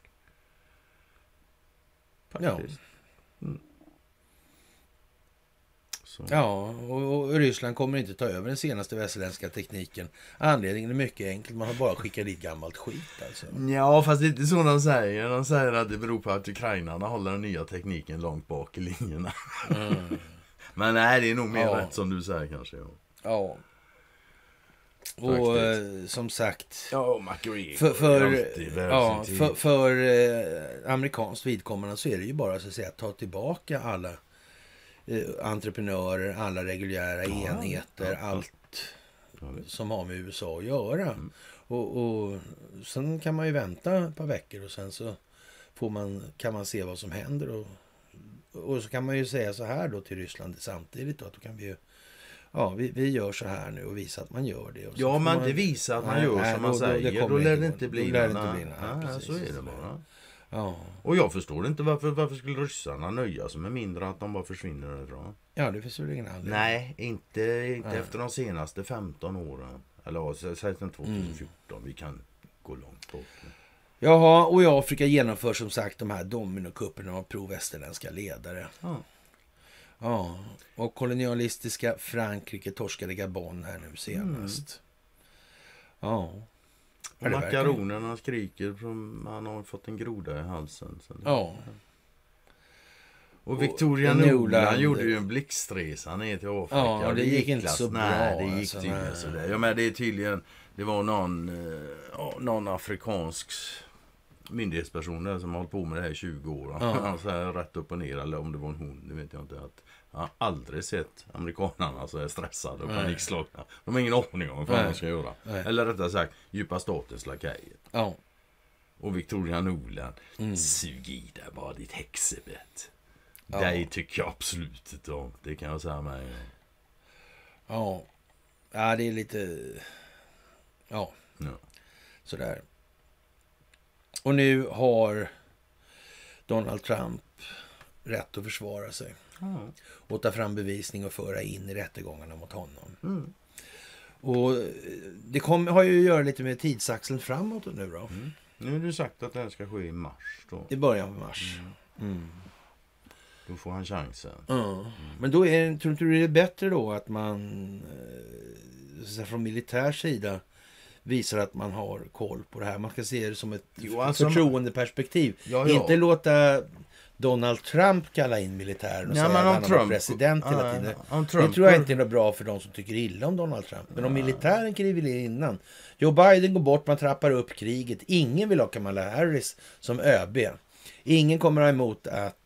Faktiskt. Ja. Ja, och Ryssland kommer inte ta över den senaste västerländska tekniken. Anledningen är mycket enkel. Man har bara skickat dit gammalt skit. Alltså. Ja, fast det är inte så de säger. De säger att det beror på att ukrainarna håller den nya tekniken långt bak i linjerna. Men nej, det är nog mer rätt som du säger kanske. Ja. Och som sagt... Ja, Macri. För amerikanskt vidkommande så är det ju bara så att säga ta tillbaka alla entreprenörer, alla reguljära enheter, allt som har med USA att göra. Och sen kan man ju vänta ett par veckor och sen så kan man se vad som händer och så kan man ju säga så här då till Ryssland samtidigt då, att då kan vi ju vi gör så här nu och visa att man gör det. Och ja, men det visar att man gör som man säger. Då lär det inte bli något. Så är det bara. Ja. Och jag förstår inte varför skulle ryssarna nöja sig med mindre att de bara försvinner därifrån. Ja, det finns väl ingen anledning. Nej, inte efter de senaste 15 åren. Eller säg sedan 2014. Vi kan gå långt bort. Jaha, och i Afrika genomförs som sagt de här dominokupperna av pro-västerländska ledare. Ja, och kolonialistiska Frankrike torskade Gabon här nu senast. Ja. Och makaronerna skriker från han har fått en groda i halsen. Ja. Och Victoria Nuland gjorde ju en blixtresa ner till Afrika. Ja, det gick inte så bra. Nej, det gick tydligen sådär. Ja, men det är tydligen, det var någon afrikansk myndighetsperson där som har hållit på med det här i 20 år. Så här rätt upp och ner, eller om det var en hon, det vet jag inte. Jag har aldrig sett amerikanerna så är stressade och panikslagna. De har ingen aning om vad de ska göra. Eller rättare sagt, djupa statens lakejer. Ja. Och Victoria Nuland, sug i där bara ditt häxebett. Det tycker jag absolut inte om. Det kan jag säga med. Ja, det är lite... Ja. Sådär. Och nu har Donald Trump rätt att försvara sig. Och ta fram bevisning och föra in i rättegångarna mot honom. Och det har ju att göra lite med tidsaxeln framåt nu då. Nu har du sagt att det här ska ske i mars då. I början på mars. Då får han chansen. Men då tror inte du det är bättre då att man från militär sida visar att man har koll på det här. Man ska se det som ett förtroendeperspektiv. Inte låta Donald Trump kalla in militären och säga att han var president hela tiden. Det tror jag inte är något bra för de som tycker illa om Donald Trump. Men om militären kriver innan. Joe Biden går bort, man trappar upp kriget. Ingen vill ha Kamala Harris som ÖB. Ingen kommer ha emot att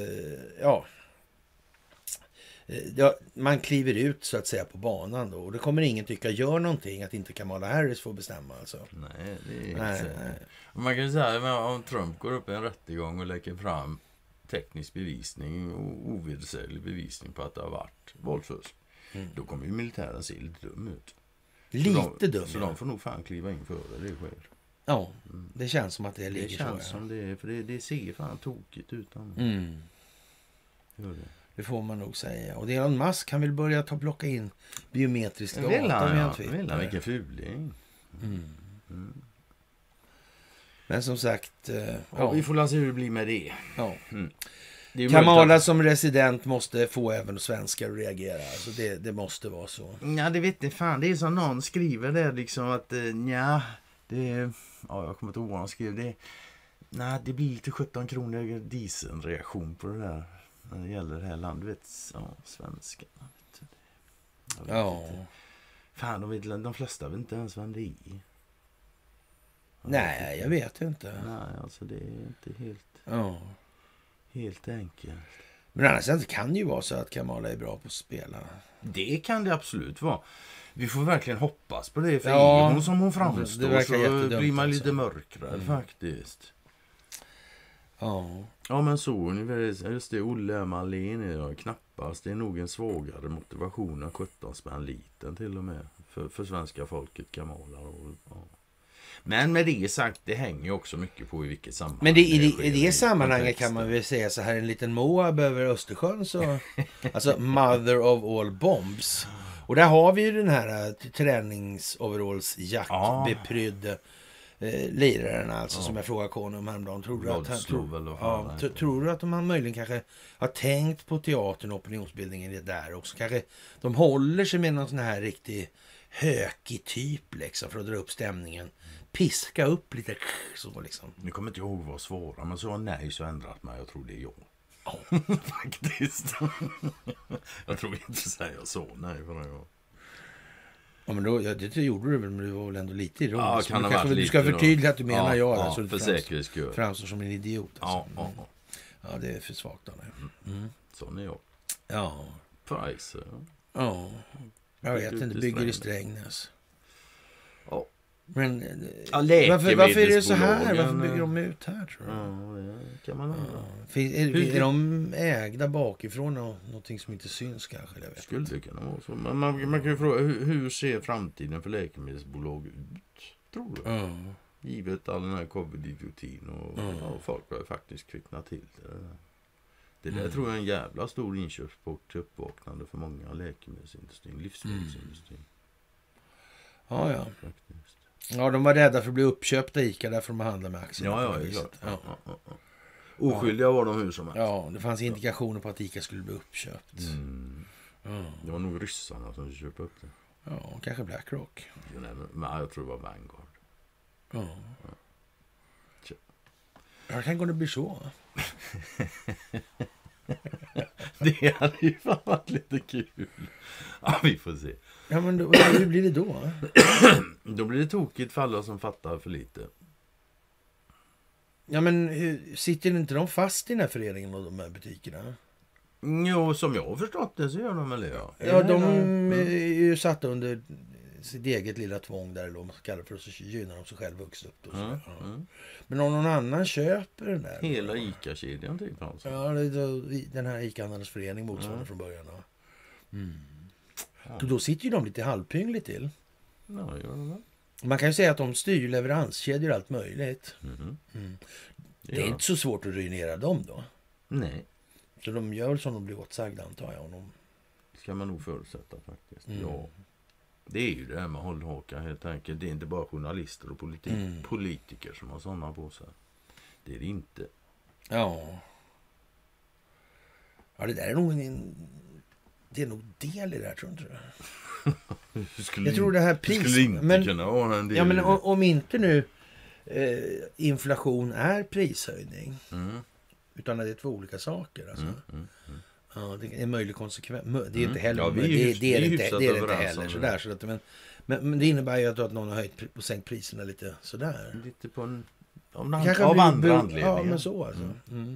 man kliver ut så att säga på banan då. Och det kommer ingen tycka gör någonting att inte Kamala Harris får bestämma alltså. Nej, det är inte. Man kan ju säga om Trump går upp i en rättegång och lägger fram teknisk bevisning och ovedersäglig bevisning på att det har varit våldfusk. Då kommer ju militären se lite dum ut. Lite dum. Så de får nog fan kliva in före det sker. Ja, det känns som att det ligger så. Det känns som det är, för det ser fan tokigt ut. Det får man nog säga. Och Elon Musk kan väl börja plocka in biometrisk data. Vill han, vilken fuling. Men som sagt... vi får se hur det blir med det. Ja. Kamala som resident måste få även svenskar att reagera. Alltså det måste vara så. Ja, det vet inte fan. Det är som någon skriver där liksom att jag kommer inte ihåg vad han skrev. Nej, det blir lite 17 kronor dieselreaktion på det där. När det gäller det här landet. Svenskarna. Ja. Fan, de flesta vet inte ens vem det är. Nej, jag vet inte. Nej, alltså det är inte helt enkelt. Men annars kan det ju vara så att Kamala är bra på att spela. Det kan det absolut vara. Vi får verkligen hoppas på det. För hon som hon framstår så blir man lite mörkare faktiskt. Ja. Ja, men så just det, Olle Malin är knappast. Det är nog en svagare motivation än 17 spänn liten till och med. För svenska folket, Kamala. Men med det sagt, det hänger också mycket på i vilket sammanhang. Men i det sammanhanget kan man väl säga så här, en liten Moab över Östersjön så alltså mother of all bombs. Och där har vi ju den här träningsoveralls-jackbeprydde liraren alltså som jag frågade Konum häromdagen. Tror du att de har möjligen kanske har tänkt på teatern och opinionsbildningen där också? Kanske de håller sig med någon sån här riktig hökig typ liksom för att dra upp stämningen. Piska upp lite så liksom. Nu kommer inte ihåg vad svåra, men så nej så ändrat mig. Jag tror det är jag. Faktiskt. Jag tror inte säga så nej för jag. Ja, men då, det gjorde du väl, men du var väl ändå lite ironiskt. Ja, kan ha varit du ska förtydliga att du menar jag. Ja, alltså, för säkerhets skull. Framstår som en idiot. Alltså. Ja, det är för svagt av dig. Sån är jag. Ja. Priser. Ja. Jag vet inte, bygger i Strängnäs. Ja. Men varför är det så här? Varför bygger de ut här, tror du? Ja, det kan man undra. Är de ägda bakifrån någonting som inte syns kanske? Jag vet skulle det kunna vara så. Men man kan ju fråga, hur ser framtiden för läkemedelsbolag ut? Tror du? Givet all den här covid-idiotin och folk har ju faktiskt kvicknat till det. Det där tror jag är en jävla stor inköpsport till uppvaknande för många läkemedelsindustrin, livsmedelsindustrin. Ja. Faktiskt. Ja, de var rädda för att bli uppköpta ICA därför de handlar med aktier. Ja, klart. Oskyldiga var de hur som helst. Ja, det fanns indikationer på att ICA skulle bli uppköpt. Det var nog ryssarna som köpte upp det. Ja, kanske BlackRock. Men jag tror det var Vanguard. Jag kan gå det blir så. Det hade ju fan varit lite kul. Ja, vi får se. Ja, men hur blir det då? Då blir det tokigt för alla som fattar för lite. Ja, men sitter inte de fast i den här föreningen och de här butikerna? Jo, som jag har förstått det så gör de väl det, ja. Ja, de är ju satta under sitt eget lilla tvång där då, man kallar för att så gynnar de sig själv vuxit upp. Och så. Men om någon annan köper den där... Hela ICA-kedjan typ alltså. Ja, den här ICA-handlarnas förening motsvarande från början. Då sitter ju de lite halvpyngligt till. Ja, gör de det. Man kan ju säga att de styr leveranskedjor och allt möjligt. Det är inte så svårt att ruinera dem då. Nej. Så de gör väl som de blir åtsagda, antar jag. Det ska man nog förutsätta faktiskt. Ja. Det är ju det här med hållhaka helt enkelt. Det är inte bara journalister och politiker som har sådana på sig. Det är det inte. Ja. Ja, det där är nog det är nog del i det här, tror inte du? Jag tror det här skulle inte kunna vara en del. Ja, men om inte nu inflation är prishöjning. Utan att det är två olga saker. Alltså. Ja, det är en möjlig konsekvens. Det är inte heller. Ja, det är inte heller sådär. Så att, men det innebär ju att någon har höjt och sänkt priserna lite sådär. Lite på av andra anledningar. Ja, men så alltså.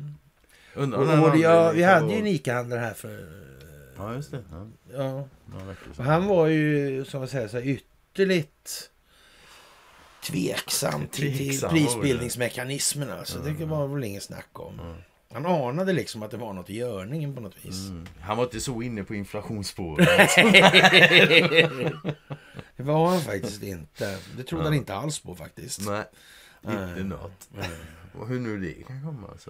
Vi hade ju en ICA-handlare här för... Ja, just det. Ja. Och han var ju, som man säger, så ytterligt tveksam till prisbildningsmekanismen. Alltså. Det var väl ingen snack om. Han anade liksom att det var något i görningen på något vis. Han var inte så inne på inflationsspåret. Det var han faktiskt inte. Det trodde han inte alls på faktiskt. Nej, inte något. Och hur nu det kan komma. Alltså.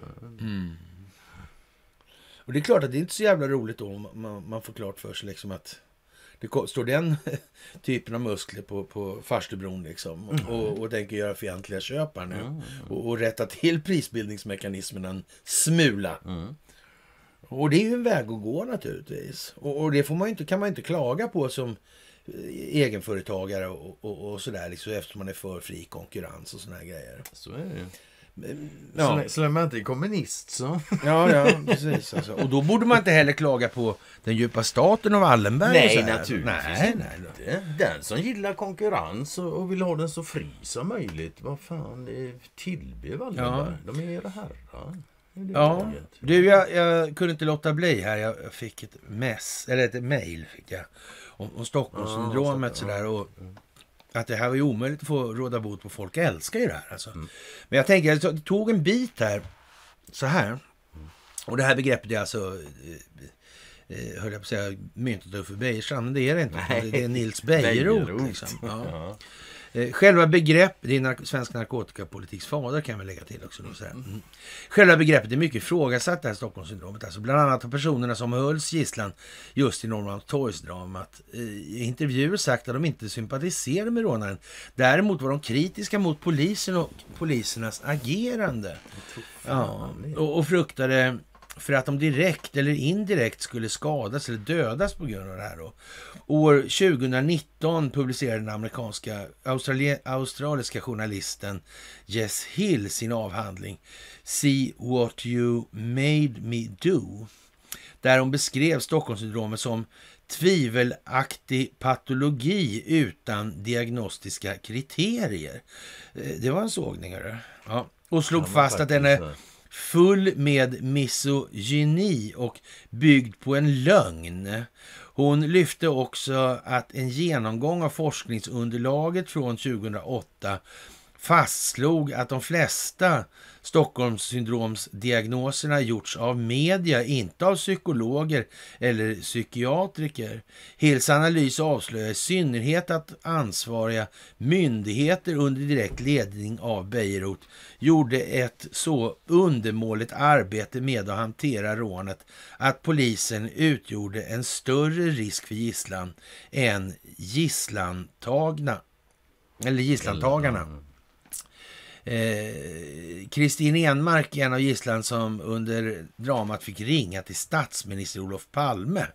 Och det är klart att det är inte så jävla roligt då man får klart för sig liksom att det står den typen av muskler på Farstubron liksom och tänker göra fientliga köpare nu och rätta till prisbildningsmekanismen en smula. Och det är ju en väg att gå naturligtvis. Och det kan man inte klaga på som egenföretagare och sådär liksom, eftersom man är för fri konkurrens och såna här grejer. Så är det. Ja. Så länge man inte är kommunist så... Ja, precis. Alltså. Och då borde man inte heller klaga på den djupa staten av Wallenberg. Nej, naturligtvis Nej. Den som gillar konkurrens och vill ha den så fri som möjligt. Vad fan, det tillber Wallenberg. Ja. De är era herrar. Ja, du, jag kunde inte låta bli här. Jag fick ett mejl fick jag om Stockholmssyndromet sådär, och att det här var ju omöjligt att få råda bot på. Folk älskar ju det här alltså. Men jag tänker, jag tog en bit här så här, och det här begreppet är alltså höll jag på att säga myntet Uffe Bejerstrand, men det är det inte. Nej. Det är Nils Bejerot liksom. Ja. Själva begrepp, det är svensk narkotikapolitiks fader kan vi lägga till också. Själva begreppet är mycket ifrågasatt, det här Stockholmssyndromet. Alltså bland annat har personerna som hölls gisslan just i Norrmalmstorgsdramat i intervjuer sagt att de inte sympatiserade med rånaren. Däremot var de kritiska mot polisen och polisernas agerande. Ja, och fruktade för att de direkt eller indirekt skulle skadas eller dödas på grund av det här då. År 2019 publicerade den amerikanska australiska journalisten Jess Hill sin avhandling See What You Made Me Do, där hon beskrev Stockholmssyndromet som tvivelaktig patologi utan diagnostiska kriterier. Det var en sågning, ja. Och slog fast att den är full med misogyni och byggd på en lögn. Hon lyfte också att en genomgång av forskningsunderlaget från 2008 fastslog att de flesta Stockholmssyndromsdiagnoserna gjorts av media, inte av psykologer eller psykiatriker. Hills analys avslöjar i synnerhet att ansvariga myndigheter under direkt ledning av Bejerot gjorde ett så undermåligt arbete med att hantera rånet att polisen utgjorde en större risk för gisslan än gisslantagarna. Kristin Enmark, en av gisslan som under dramat fick ringa till statsminister Olof Palme,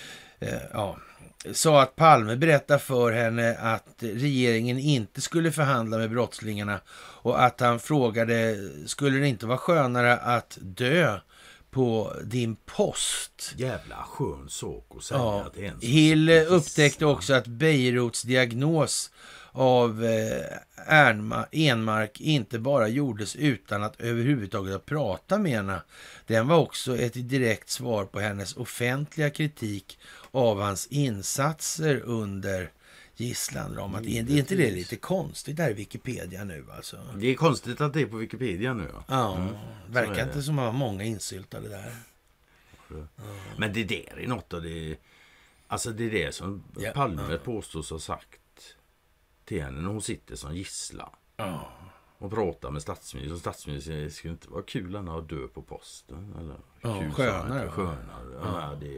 sa att Palme berättade för henne att regeringen inte skulle förhandla med brottslingarna och att han frågade, skulle det inte vara skönare att dö på din post? Jävla skön sak att säga. Ja. Att det är en Hill upptäckte också att Bejerots diagnos av Enmark inte bara gjordes utan att överhuvudtaget prata med henne. Den var också ett direkt svar på hennes offentliga kritik av hans insatser under gisslandramat. Det är inte det lite konstigt där i Wikipedia nu alltså? Det är konstigt att det är på Wikipedia nu. Ja, verkar inte som att många insyltade där. Men det där är något av det... Alltså det är det som Palme påstås ha sagt till henne när hon sitter som gisslan och pratar med statsministern. Statsministern skulle inte vara kul att dö på posten eller skönare. Ja, det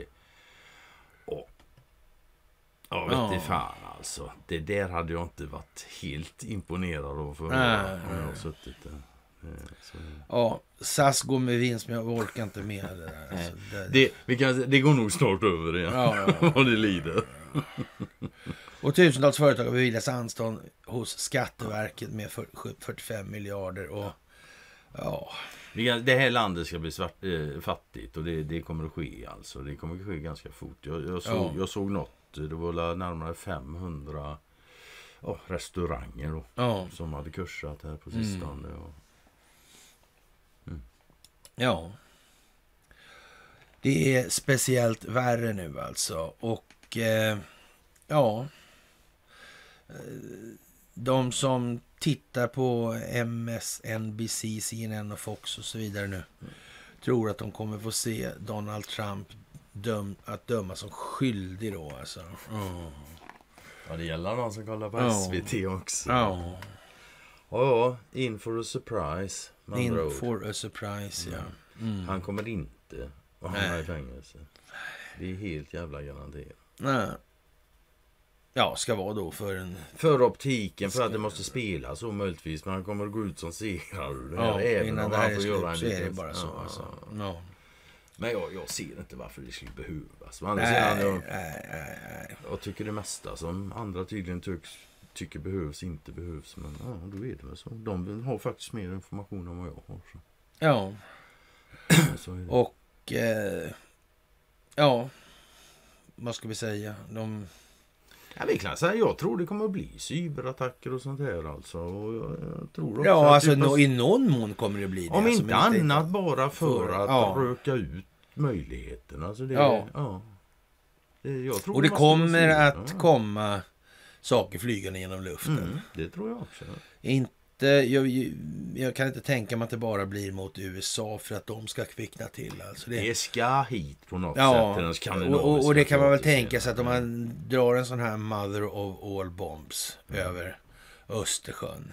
vet fan alltså. Det där hade jag inte varit helt imponerad av för om jag har suttit där. Ja, SAS går med vinst, men jag orkar inte med det där. Alltså, det går nog snart över igen. Vad det lider. Och tusentals företag har beviljats anstånd hos Skatteverket med 45 miljarder. Och det här landet ska bli fattigt och det kommer att ske alltså. Det kommer att ske ganska fort. Jag såg något, det var närmare 500 restauranger som hade kursat här på sistone. Ja. Det är speciellt värre nu alltså. Och de som tittar på MSNBC, CNN och Fox och så vidare nu tror att de kommer få se Donald Trump döma som skyldig då alltså. Ja, det gäller någon som kollar på SVT också. In for a surprise. For a surprise, Han kommer inte att hamna i fängelse. Det är helt jävla garanterat. Nej. Ja, ska vara då för optiken, för att det måste spela så möjligtvis, men han kommer att gå ut som segrare. Även innan om det han här får är göra slut, en så är det bara så alltså. Men jag ser inte varför det skulle behövas. Nej. Jag tycker det mesta som andra tydligen tycker behövs, inte behövs. Men ja, då är det väl så. De har faktiskt mer information än vad jag har. Så. Ja. Så är det. Och ja, vad ska vi säga? Ja, vi kan säga, jag tror det kommer att bli cyberattacker och sånt här alltså. Och jag tror också Ja, att alltså i någon mån kommer det bli det. om alltså, inte annat bara för att röka ut möjligheterna. Alltså det, jag tror och det kommer att komma saker flygande genom luften. Det tror jag också. Jag kan inte tänka mig att det bara blir mot USA för att de ska kvickna till. Alltså det ska hit på något sätt. Och det kan man väl tänka sig att om man drar en sån här mother of all bombs över Östersjön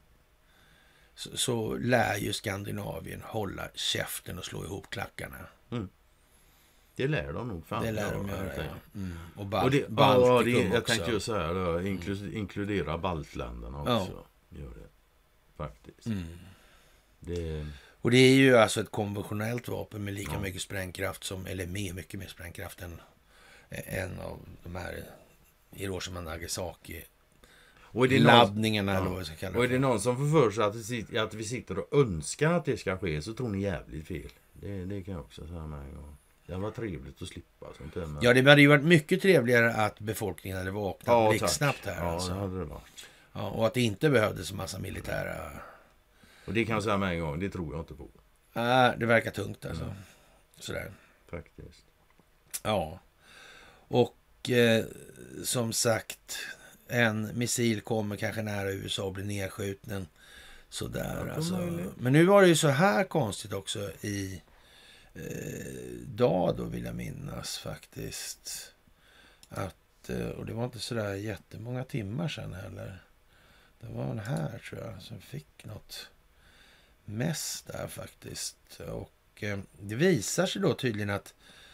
så lär ju Skandinavien hålla käften och slå ihop klackarna. Det lär de nog fan. Det lär de göra, Och Baltikum jag tänkte ju så här, inkludera baltländerna också. Gör det. Faktiskt. Och det är ju alltså ett konventionellt vapen med lika mycket sprängkraft som, eller med mycket mer sprängkraft än en av de här Hiroshima Nagasaki laddningarna eller vad vi ska kalla det. Och är det någon som får för sig att vi sitter och önskar att det ska ske, så tror ni jävligt fel. Det kan jag också säga med en gång. Det var trevligt att slippa sånt där. Ja, det hade ju varit mycket trevligare att befolkningen hade vaknat blixtsnabbt här. Ja, alltså. det hade det varit. Ja, och att det inte behövdes en massa militära... Och det kan jag säga med en gång, det tror jag inte på. Det verkar tungt alltså. Sådär. Faktiskt. Ja. Och som sagt, en missil kommer kanske nära USA och blir nedskjuten. Sådär alltså. Men nu var det ju så här konstigt också i dag då, vill jag minnas faktiskt. Att, och det var inte sådär jättemånga timmar sedan heller. Det var den här tror jag som fick något mest där faktiskt. Och det visar sig då tydligen att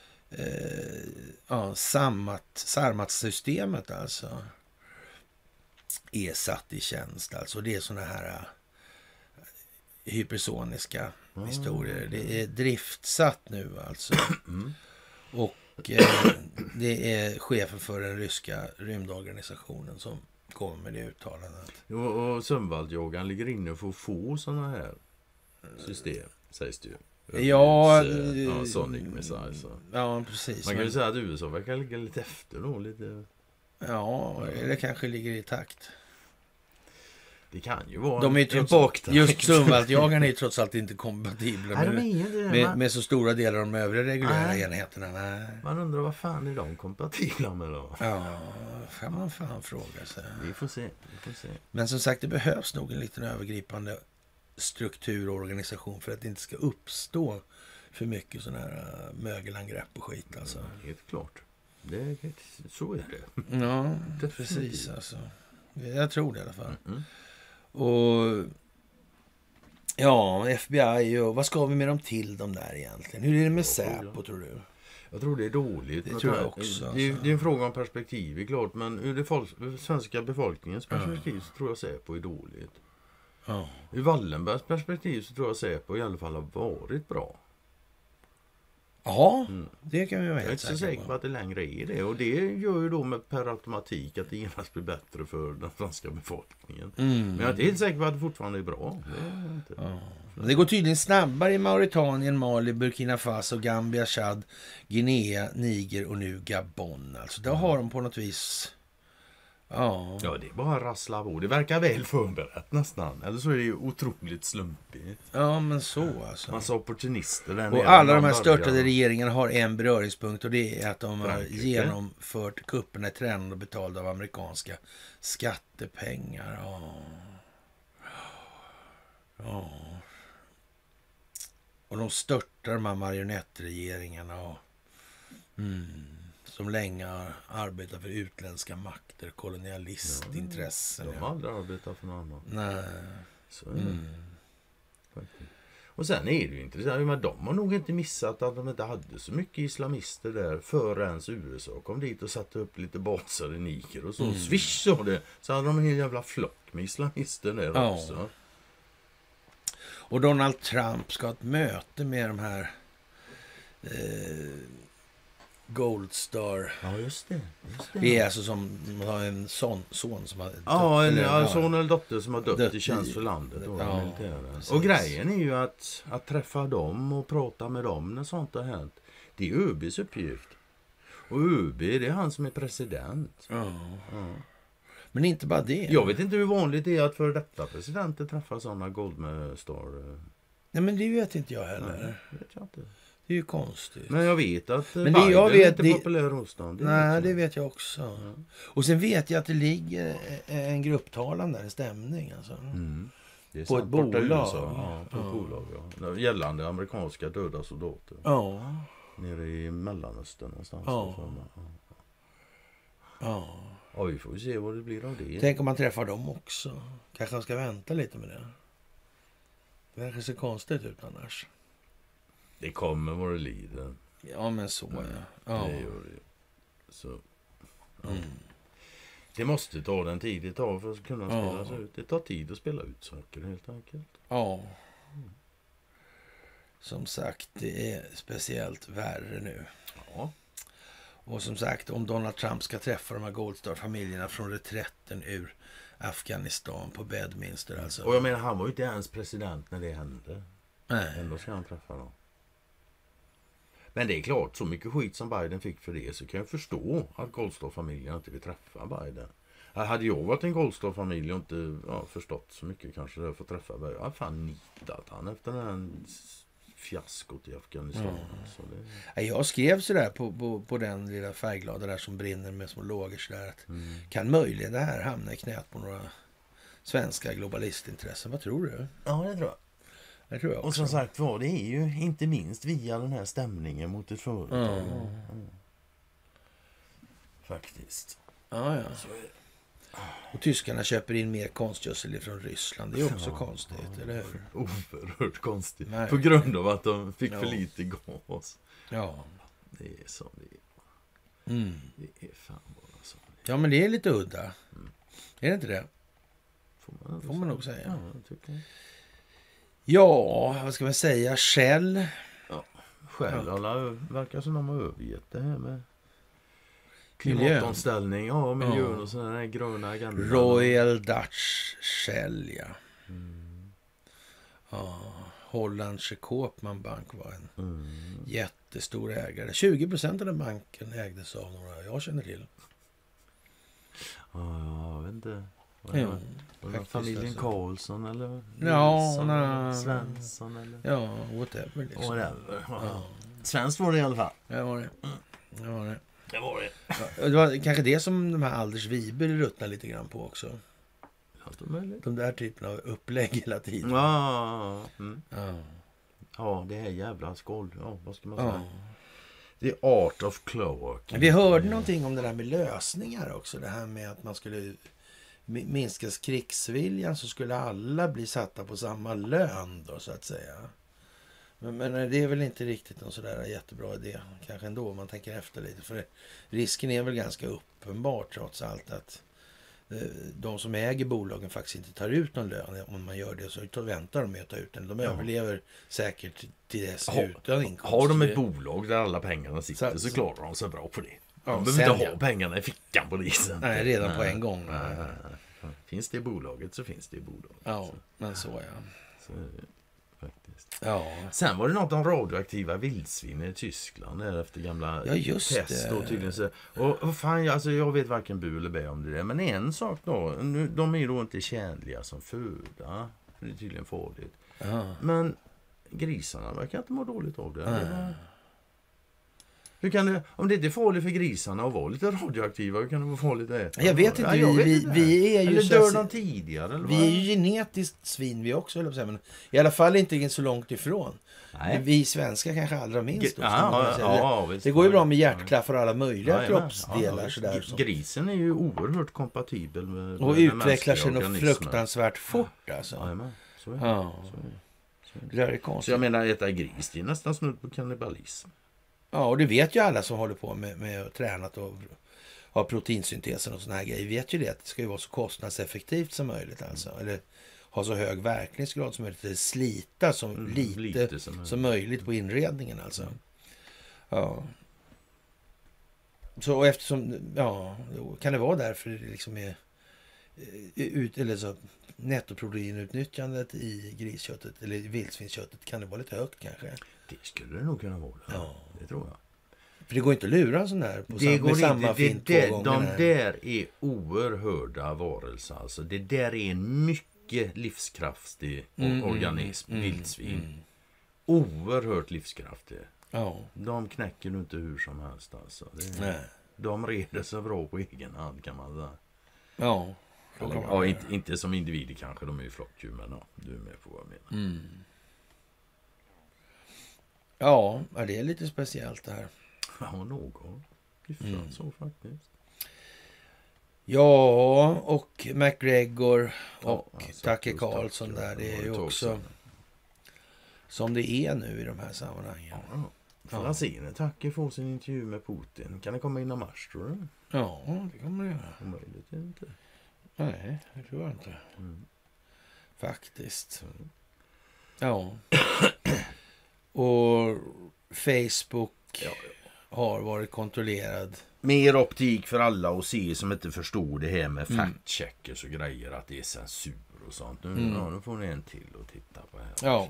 Sarmat-systemet alltså är satt i tjänst. Alltså det är såna här hypersoniska historier. Det är driftsatt nu alltså. Och det är chefen för den ryska rymdorganisationen som kommer med det uttalandet. Och Sundvalljogan ligger inne för att få sådana här system, sägs det ju. Sonic Missiles. Ja, precis. Man kan ju säga att USA verkar ligga lite efter då. Ja, eller kanske ligger i takt. Det kan ju vara de är en baktanke. Just Sundvalljagarna är trots allt inte kompatibla med så stora delar av de övriga reguljära enheterna. Nej. Man undrar vad fan är de kompatibla med då? Ja, kan man fan fråga sig. Vi får se. Men som sagt, det behövs nog en liten övergripande struktur och organisation för att det inte ska uppstå för mycket sådana här mögelangrepp och skit. Alltså. Ja, helt klart. Så är det. Ja, precis alltså. Jag tror det i alla fall. Och ja, FBI och vad ska vi med dem till de där egentligen? Hur är det med Säpo tror du? Jag tror det är dåligt. Det tror jag också. Det är en fråga om perspektiv, är klart. Men ur det svenska befolkningens perspektiv så tror jag Säpo är dåligt. Ur Wallenbergs perspektiv så tror jag Säpo i alla fall har varit bra. Ja, det kan vi vara helt säkra på. Jag är inte så säker på att det längre är det. Och det gör ju då med per automatik att det genast blir bättre för den franska befolkningen. Men jag är inte helt säker på att det fortfarande är bra. Det går tydligen snabbare i Mauritanien, Mali, Burkina Faso, Gambia, Chad, Guinea, Niger och nu Gabon. Alltså där har de på något vis... Ja, det är bara rassla på. Det verkar väl förberett nästan. Eller så är det ju otroligt slumpigt. Ja, men så alltså. Massa opportunister där. Och alla de här störtade regeringarna har en beröringspunkt och det är att de har genomfört kupperna i trend och betalda av amerikanska skattepengar. Ja. Och de störtar de här marionettregeringarna som länge har arbetat för utländska makter, kolonialistintressen. De har aldrig arbetat för någon annan. Nej. Så är det. Och sen är det ju intressant, men de har nog inte missat att de inte hade så mycket islamister där förrän USA kom dit och satte upp lite baser i Niger och så swish så det. Så hade de en hel jävla flock med islamister där också. Och Donald Trump ska ha ett möte med de här Gold Star. Ja, just det. Det är alltså som har en son som har dött. Ja, en son eller dotter som har dött i tjänst för landet. Och grejen är ju att träffa dem och prata med dem när sånt har hänt. Det är ÖBs uppgift. Och ÖB, det är han som är president. Ja. Men inte bara det. Jag vet inte hur vanligt det är att för detta presidenter träffar sådana Gold Star. Nej, men det vet inte jag heller. Nej, det vet jag inte. Det är ju konstigt. Men jag vet att Biden är inte populär hos dem. Nej, det vet jag också. Ja. Och sen vet jag att det ligger en grupptalan där, en stämning. Alltså. Det är på ett bolag. Ja, på ett bolag, ja. Gällande amerikanska döda soldater. Ja. Nere i Mellanöstern någonstans. Ja, vi får se vad det blir av det. Tänk om man träffar dem också. Kanske man ska vänta lite med det. Det verkar så konstigt ut annars. Det kommer vad det lider. Ja, men så ja. Det gör det. Så. Ja. Det måste ta den tid det tar för att kunna spelas ut. Det tar tid att spela ut saker helt enkelt. Ja. Som sagt, det är speciellt värre nu. Ja. Och som sagt, om Donald Trump ska träffa de här Gold Star-familjerna från reträtten ur Afghanistan på Bedminster alltså. Och jag menar, han var ju inte ens president när det hände. Nej. Ändå ska han träffa dem. Men det är klart, så mycket skit som Biden fick för det så kan jag förstå att Gold Star-familjen inte vill träffa Biden. Hade jag varit en Gold Star-familj och inte förstått så mycket kanske det för att träffa Biden. Jag hade fan nitat han efter den här fiaskot i Afghanistan. Så det... Jag skrev sådär på den lilla färgglada där som brinner med små lågor sådär att kan möjligen det här hamna i knät på några svenska globalistintressen? Vad tror du? Ja, det tror jag. Det tror jag också. Och som sagt var, det är ju inte minst via den här stämningen mot ett företag. Faktiskt. Ja. Och tyskarna köper in mer konstgödsel från Ryssland. Det är också konstigt, eller hur? Oerhört konstigt. Nej. På grund av att de fick för lite gas. Ja. Det är som det är. Det är fan bara så. Ja, men det är lite udda. Är det inte det? Får man nog säga. Ja, jag tycker. Ja, vad ska man säga? Shell. Alla verkar som de har övergett det här med klimatomställning. Ja, miljön och sådana där gröna agendor. Royal Dutch Shell, ja. Hollandske Koopman Bank var en jättestor ägare. 20% av den banken ägdes av några jag känner till. Ja, jag vet inte. Familjen alltså. Karlsson eller Svensson eller... Ja, whatever. Liksom. Whatever. Svenskt var det i alla fall. Det var det. Det var det. Ja, det var kanske det som de här Alders Wiber ruttnar lite grann på också. De där typerna av upplägg hela tiden. Ja, det här jävla skål. Ja, vad ska man säga? The art of cloak. Vi hörde någonting om det där med lösningar också. Det här med att man skulle minskas krigsviljan så skulle alla bli satta på samma lön då, så att säga. Men det är väl inte riktigt en sådär jättebra idé. Kanske ändå om man tänker efter lite. För risken är väl ganska uppenbar trots allt att de som äger bolagen faktiskt inte tar ut någon lön. Om man gör det så väntar de med att ta ut den. De överlever säkert till dess utan inkomst. Har de ett bolag där alla pengarna sitter så klarar de sig bra på det. De behöver inte ha pengarna i fickan på det. Nej, redan på en gång. Finns det i bolaget så finns det i bolaget. Ja, men så Så, faktiskt. Ja. Sen var det något om radioaktiva vildsvin i Tyskland efter gamla test. Och tydligen så. Och fan, alltså, jag vet varken bu eller bä om det där. Men en sak då, de är ju då inte tjänliga som föda. Det är tydligen farligt. Men grisarna verkar inte må dåligt av det. Hur kan det, om det inte är farligt för grisarna att vara lite radioaktiva, hur kan det vara farligt att äta? Jag vet inte, vi är ju... Eller dör de tidigare? Eller vi är ju genetiskt svin vi också, men i alla fall inte så långt ifrån. Nej. Vi svenskar kanske allra minst. Det går ju bra med hjärtklaffar och alla möjliga kroppsdelar. Sådär. Grisen är ju oerhört kompatibel med och utvecklar sig nog fruktansvärt fort. Alltså. Så är det. Det är konstigt. Så jag menar, äta gris, det är nästan snudd på kannibalism. Ja, och det vet ju alla som håller på med tränat och har proteinsyntesen och såna här grejer. Vet ju det att det ska ju vara så kostnadseffektivt som möjligt alltså. Eller ha så hög verkningsgrad som möjligt. Eller slita lite som möjligt på inredningen alltså. Ja. Så eftersom, ja, då kan det vara därför det liksom är eller så nettoproteinutnyttjandet i grisköttet eller vildsvinsköttet kan det vara lite högt kanske. Det skulle det nog kunna vara. Ja. Det tror jag. För det går inte att lura en sån där på Det går med samma inte. fint 2 gånger. De där är oerhörda varelser. Alltså, det där är en mycket livskraftig organism, vildsvin. Oerhört livskraftig. Ja. De knäcker du inte hur som helst. Alltså. De reder sig bra på egen hand kan man säga. Ja. Ja, inte som individer kanske, de är ju flockdjur, men ja, du är med på vad jag menar. Ja, det är lite speciellt det här. Ja, någon. Hyfsat så faktiskt. Ja, och McGregor och alltså, Tucker Carlson där, det är ju också som det är nu i de här sammanhangen. Får jag se när Tucker får sin intervju med Putin? Kan det komma in i mars, tror du? Ja, det kommer det göra. Omöjligt är det inte. Nej, det tror jag inte. Faktiskt. Ja. Och Facebook har varit kontrollerad. Mer optik för alla och se som inte förstår det här med fact-checkers och grejer, att det är censur och sånt. Nu får ni en till och titta på här. Ja.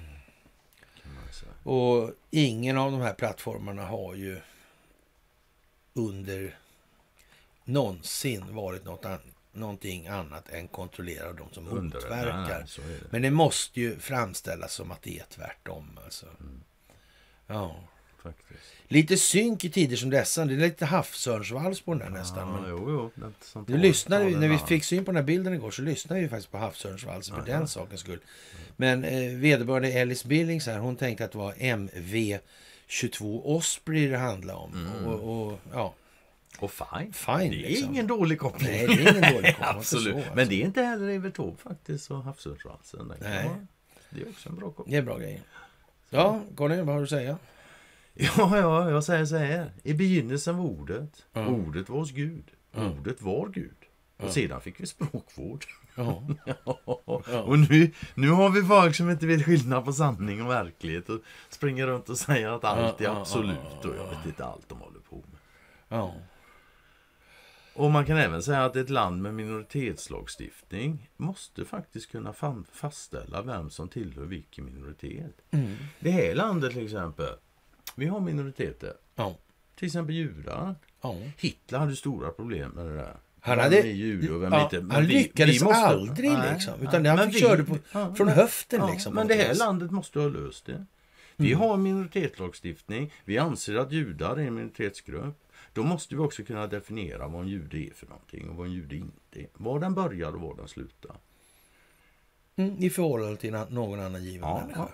Och ingen av de här plattformarna har ju under någonsin varit någonting annat än kontrollera de som motverkar. Men det måste ju framställas som att det är tvärtom. Alltså. Ja. Faktiskt. Lite synk i tider som dessa. Det är lite havsörnsvals på den här nästan. Men Jo. nu lyssnade vi, när vi fick syn på den här bilden igår, så lyssnade vi faktiskt på havsörnsvals för den sakens skull. Men vederbörande Ellis Billings här, hon tänkte att det var MV22 Osprey det handlade om. Och fine. Det är liksom ingen dålig koppling. Nej, det är ingen dålig koppling. Absolut. Så, alltså. Men det är inte heller Evertov faktiskt och havsörnsvalsen. Nej. Det är också en bra koppling. Det är en bra grej. Ja, Conny, vad har du att säga? Ja, jag säger så här. I begynnelsen var ordet. Ordet var hos Gud. Ordet var Gud. Och sedan fick vi språkvård. Och nu har vi folk som inte vet skillnad på sanning och verklighet och springer runt och säger att allt är absolut och jag vet inte allt de håller på med. Och man kan även säga att ett land med minoritetslagstiftning måste faktiskt kunna fastställa vem som tillhör vilken minoritet. Det här landet till exempel, vi har minoriteter. Till exempel judar. Hitler hade stora problem med det där. Han lyckades aldrig liksom. Utan han körde från höften liksom. Men det här landet måste ha löst det. Vi har minoritetslagstiftning. Vi anser att judar är en minoritetsgrupp. Då måste vi också kunna definiera vad en jude är för någonting och vad en jude inte är. Var den börjar och var den slutar. I förhållande till någon annan given människa.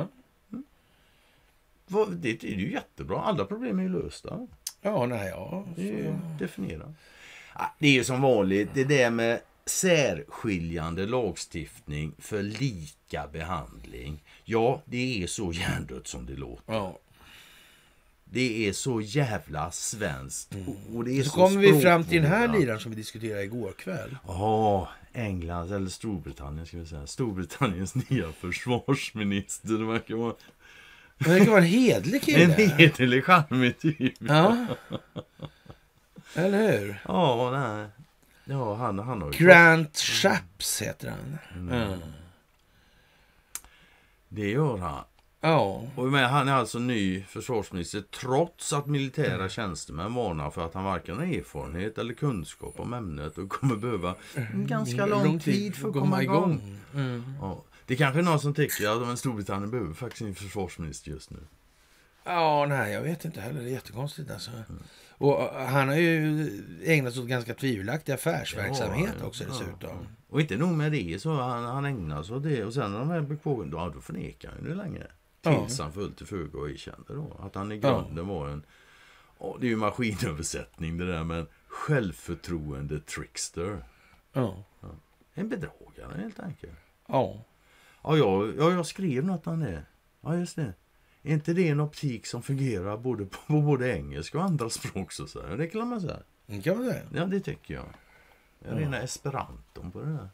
Det är ju jättebra. Alla problem är ju lösta. Det är ju definiera. Det är ju som vanligt det där med särskiljande lagstiftning för lika behandling. Ja, det är så hjärndött som det låter. Det är så jävla svenskt. Och det är så kommer vi fram till den här liran som vi diskuterade igår kväll. England eller Storbritannien ska vi säga. Storbritanniens nya försvarsminister. Det verkar vara en hedlig kille. En hedlig charmig typ. Ja. Eller hur? Nej. Ja, han har ju Grant Shapps heter han. Det gör han. Och han är alltså ny försvarsminister trots att militära tjänstemän varnar för att han varken har erfarenhet eller kunskap om ämnet och kommer behöva en ganska lång tid för att komma igång. Det kanske är någon som tycker att en Storbritannien behöver faktiskt en försvarsminister just nu. Jag vet inte heller. Det är jättekonstigt alltså. Och han har ju ägnat sig åt ganska tvivelaktig affärsverksamhet också dessutom. Och inte nog med det så han ägnar sig åt det. Och sen när de här blir pågående, då förnekar han det länge. Tills han föll till föga och erkände då. Att han i grunden var en... det är ju maskinöversättning det där, men självförtroende trickster. En bedragare helt enkelt. Jag skrev något han är. Ja, just det. Är inte det en optik som fungerar på både engelska och andra språk så säger? Det kan man säga. Kan man säga? Ja, det tycker jag. Jag är rena esperanton på det där.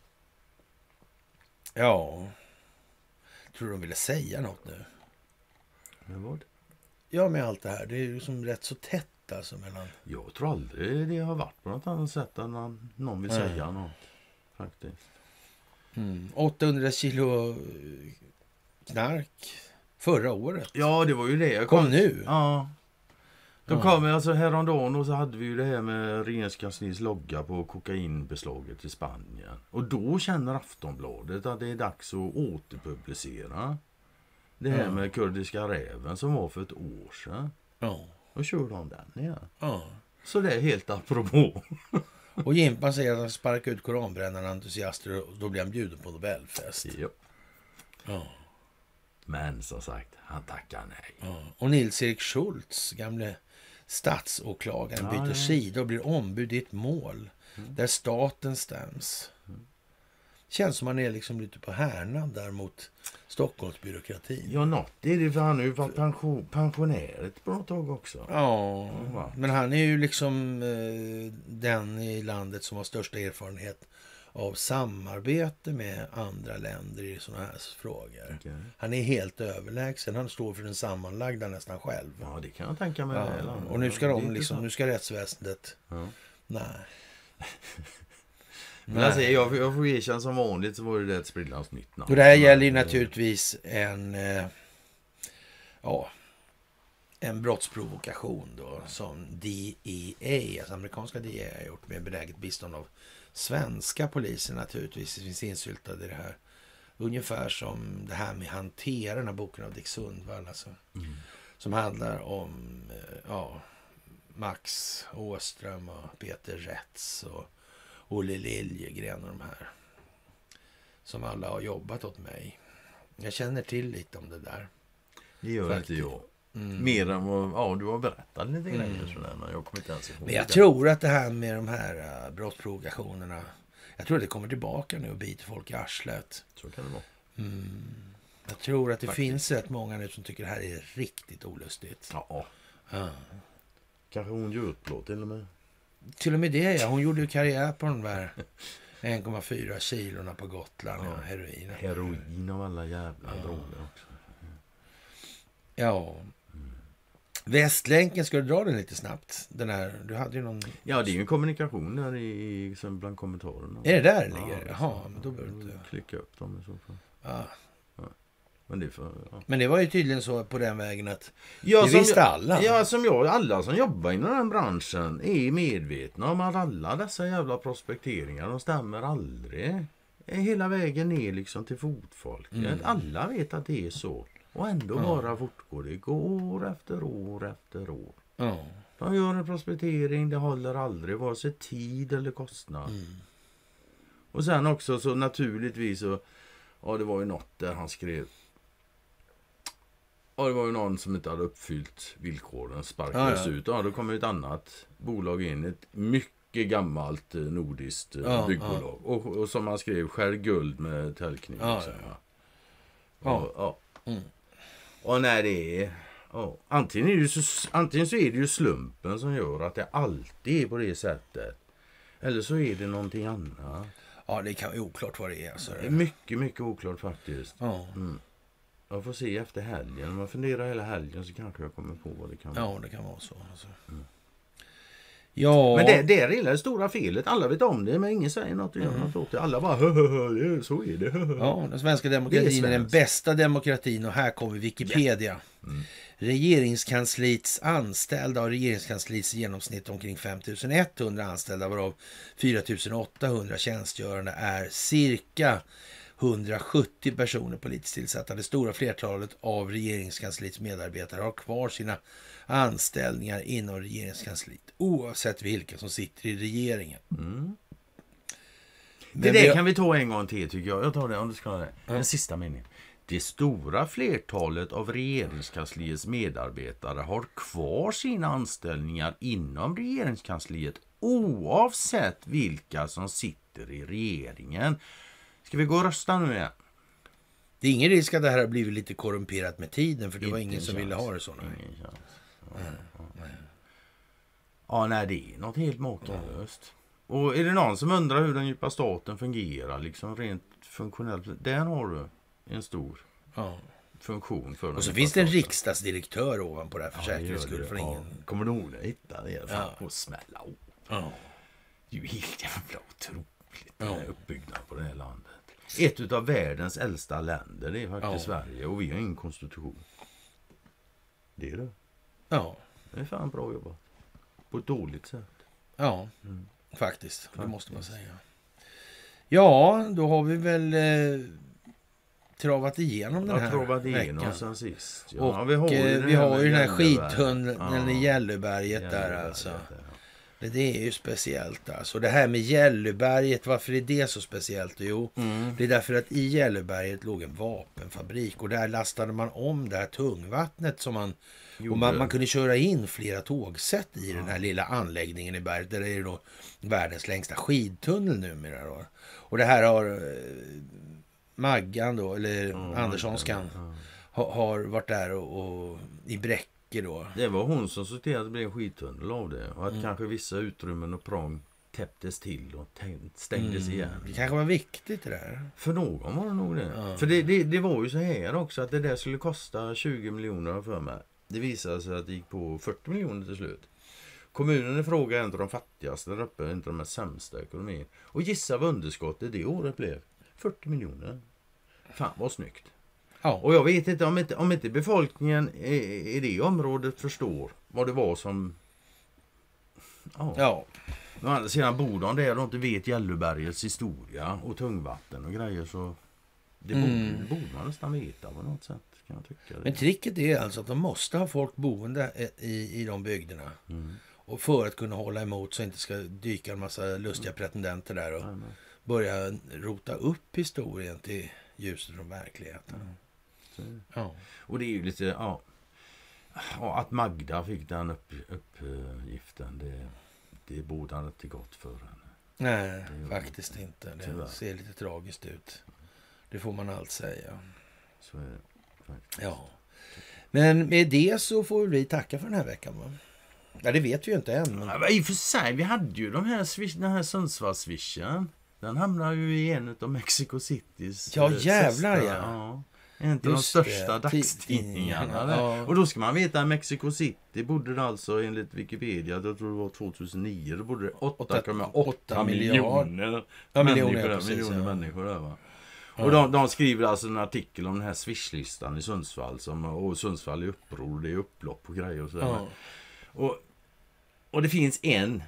Tror de ville säga något nu? Med vad? Ja, med allt det här. Det är ju som rätt så tätt alltså mellan... Jag tror aldrig det har varit på något annat sätt än någon vill säga något. Faktiskt. 800 kilo knark förra året. Ja, det var ju det. Kom nu. Ja. Då kom alltså häromdagen och så hade vi ju det här med regeringskansliets logga på kokainbeslaget i Spanien. Och då känner Aftonbladet att det är dags att återpublicera det här med kurdiska räven som var för ett år sedan. Ja. Och kör de den igen. Ja. Så det är helt apropå. Och Jimpan säger att han sparkar ut koranbrännarna entusiaster och då blir han bjuden på Nobelfest. Ja. Ja. Men som sagt, han tackar nej. Ja. Och Nils-Erik Schultz, gamle statsåklagaren, byter sida och blir ombud i ett mål där staten stäms. Känns som man är liksom lite på härnan där mot Stockholmsbyråkratin. Ja, något är det, för han har ju varit pensionäret på något tag också. Ja, men han är ju liksom den i landet som har största erfarenhet av samarbete med andra länder i sådana här frågor. Okay. Han är helt överlägsen. Han står för den sammanlagda nästan själv. Ja, det kan jag tänka mig. Ja. Och nu ska nu ska rättsväsendet... Ja. Nej. Men alltså, jag får erkänna som vanligt så var det ett sprillans nytt namn. Och det här gäller ju naturligtvis en brottsprovokation då, som DEA, alltså amerikanska DEA, har gjort med benäget bistånd av svenska polisen naturligtvis. Det finns insyltade i det här. Ungefär som det här med hantera, den här boken av Dick Sundvall alltså, som handlar om Max Åström och Peter Rätz och Olle Liljegren och de här som alla har jobbat åt mig. Jag känner till lite om det där. Det gör inte jag. Mer än vad du har berättat lite grejer sådär, men jag kommer inte ens ihåg. Men jag tror att det här med de här brottsprovokationerna, jag tror att det kommer tillbaka nu och biter folk i arslet. Så kan det vara. Jag tror att det finns rätt många nu som tycker det här är riktigt olustigt. Ja. Kanske hon gör upplåt till och med. Till och med det, ja. Hon gjorde ju karriär på de där 1,4 kilorna på Gotland. Ja, heroin. Heroin av alla jävla droger också. Ja. Västlänken, ska du dra den lite snabbt? Den här, du hade ju någon... Ja, det är ju en kommunikation där som bland kommentarerna. Är det där det ligger? Jaha, men då behöver du inte... Klicka upp dem i så fall. Ja. Men det var ju tydligen så på den vägen att det visste alla. Ja, alla som jobbar inom den branschen är medvetna om att alla dessa jävla prospekteringar, de stämmer aldrig hela vägen ner liksom till fotfolket. Alla vet att det är så. Och ändå bara fortgår det. År efter år efter år. De gör en prospektering, det håller aldrig vare sig tid eller kostnad. Och sen också så naturligtvis så, det var ju något där han skrev. Ja, det var ju någon som inte hade uppfyllt villkoren, sparkades ut. Ja, då kommer ett annat bolag in, ett mycket gammalt nordiskt byggbolag. Och som han skrev, skär guld med täljkniv. Och när det är... Antingen så är det ju slumpen som gör att det alltid är på det sättet. Eller så är det någonting annat. Ja, det kan vara oklart vad det är. Alltså. Det är mycket, mycket oklart faktiskt. Jag får se efter helgen. Om man funderar hela helgen så kanske jag kommer på vad det kan vara. Ja, det kan vara så. Alltså. Ja. Men det är det stora felet. Alla vet om det, men ingen säger något och gör något åt det. Alla bara, så är det. Ja, den svenska demokratin är den bästa demokratin och här kommer Wikipedia. Regeringskansliets anställda och regeringskansliets genomsnitt omkring 5100 anställda, varav 4800 tjänstgörande är cirka 170 personer politiskt tillsatta. Det stora flertalet av regeringskansliets medarbetare har kvar sina anställningar inom regeringskansliet oavsett vilka som sitter i regeringen. Det kan vi ta en gång till tycker jag. Jag tar det om du ska ha det. Den sista meningen. Det stora flertalet av regeringskansliets medarbetare har kvar sina anställningar inom regeringskansliet oavsett vilka som sitter i regeringen. Ska vi gå och rösta nu igen? Det är ingen risk att det här har blivit lite korrumperat med tiden, för det var ingen som ville ha det så. Nej, det är något helt makalöst. Och är det någon som undrar hur den djupa staten fungerar, liksom rent funktionellt, där har du en stor funktion för. Och så finns det en riksdagsdirektör ovanpå det här för säkerhets skull. För ingen... Kommer du ihåg det? Hitta det och smälla upp. Ja. Det är ju helt jävla otroligt uppbyggnad på det här landet. Ett av världens äldsta länder, det är faktiskt Sverige. Och vi har ingen konstitution. Det är det. Ja. Det är fan bra jobbat. På ett dåligt sätt. Ja, faktiskt. Det måste man säga. Ja, då har vi väl travat igenom den här veckan. Sen sist. Ja, och vi har ju den här skidtunneln i Gälluberget där alltså. Det är ju speciellt alltså. Det här med Gälluberget, varför är det så speciellt? Jo, det är därför att i Gälluberget låg en vapenfabrik och där lastade man om det här tungvattnet som man kunde köra in flera tågsätt i den här lilla anläggningen i berget. Där är det då världens längsta skidtunnel numera då. Och det här har Maggan då, eller Anderssonskan har varit där och i Bräcke då. Det var hon som sorterade att det blev en skidtunnel av det. Och att kanske vissa utrymmen och prång täpptes till och stängdes igen. Det kanske var viktigt det där. För någon var det nog det. Ja. För det var ju så här också att det där skulle kosta 20 miljoner för mig. Det visade sig att det gick på 40 miljoner till slut. Kommunen i fråga är en av de fattigaste där uppe, inte de sämsta ekonomin. Och gissa vad underskottet det året blev. 40 miljoner. Fan vad snyggt. Ja. Och jag vet inte om inte befolkningen i det området förstår vad det var som... Ja. Sedan bor de där och inte vet Gällubergets historia och tungvatten och grejer så... Det borde man nästan veta på något sätt. Kan jag tycka. Men tricket är alltså att de måste ha folk boende i de bygderna. Och för att kunna hålla emot så inte ska dyka en massa lustiga pretendenter där och börja rota upp historien till ljuset från verkligheten. Ja. Och det är ju lite att Magda fick den uppgiften det borde han inte gott för henne. Nej, faktiskt inte. Det ser lite tragiskt ut. Det får man allt säga. Så är det faktiskt. Ja. Men med det så får vi tacka för den här veckan, va? Ja, det vet vi ju inte än. Men... Ja, i och för sig, vi hade ju den här Sundsvallsvision. Den hamnar ju i en av Mexico Citys... Ja, jävlar ja. En av de största dagstidningarna. Ja. Och då ska man veta att Mexico City bodde det alltså enligt Wikipedia, jag tror det var 2009, då bodde det 8,8 miljoner människor där, va? Och de skriver alltså en artikel om den här swishlistan i Sundsvall och Sundsvall är uppror, det är upplopp och grejer och sådär. Och det finns en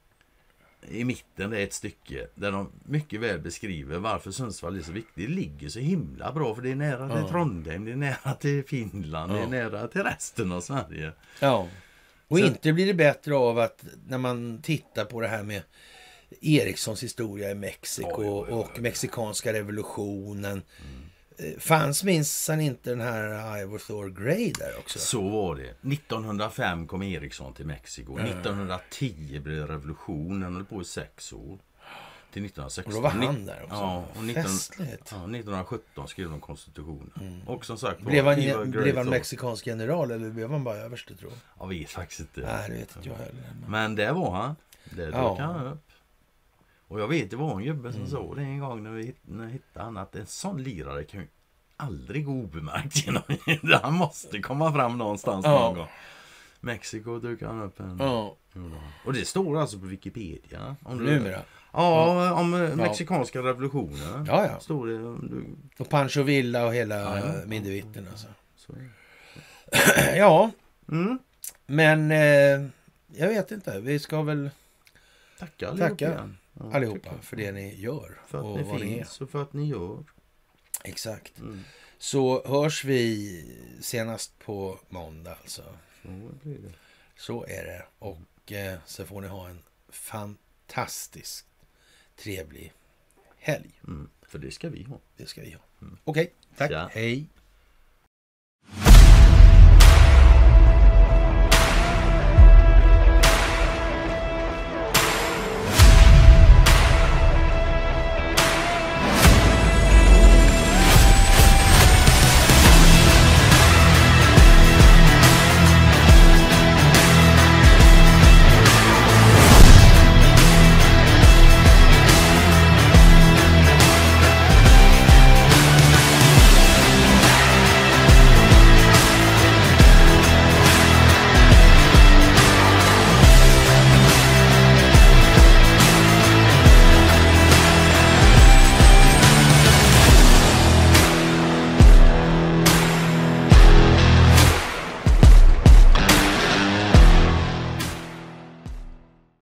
i mitten, det är ett stycke där de mycket väl beskriver varför Sundsvall är så viktigt. Det ligger så himla bra för det är nära till Trondheim, det är nära till Finland, det är nära till resten av Sverige. Ja, och så... inte blir det bättre av att när man tittar på det här med Erikssons historia i Mexiko och mexikanska revolutionen. Fanns minsann inte den här Ivor Thor Grey där också? Så var det. 1905 kom Eriksson till Mexiko. 1910 blev revolutionen, höll på i 6 år. Till 1916. Och då var han där också. Ja, och festligt. 1917 skrev de konstitutionen. Och som sagt... Blev han mexikansk general eller blev han bara överste, tror jag? Jag vet faktiskt inte. Nej, det vet inte jag heller. Men där var han. Det dök han upp. Och jag vet, det var en gubbe som sa det en gång när vi hittade han att en sån lirare kan ju aldrig gå obemärkt genom. Han måste komma fram någonstans någon gång. Mexiko dök han upp en. Och det står alltså på Wikipedia. Numera? Ja, om mexikanska revolutionen. Ja. Står det. Och Pancho Villa och hela Mindevitten alltså. Ja. Men jag vet inte. Vi ska väl tacka allihopa för det ni gör. För att ni finns och för att ni gör. Exakt. Så hörs vi senast på måndag alltså. Så är det. Och så får ni ha en fantastiskt trevlig helg. För det ska vi ha. Okej, tack. Ja. Hej.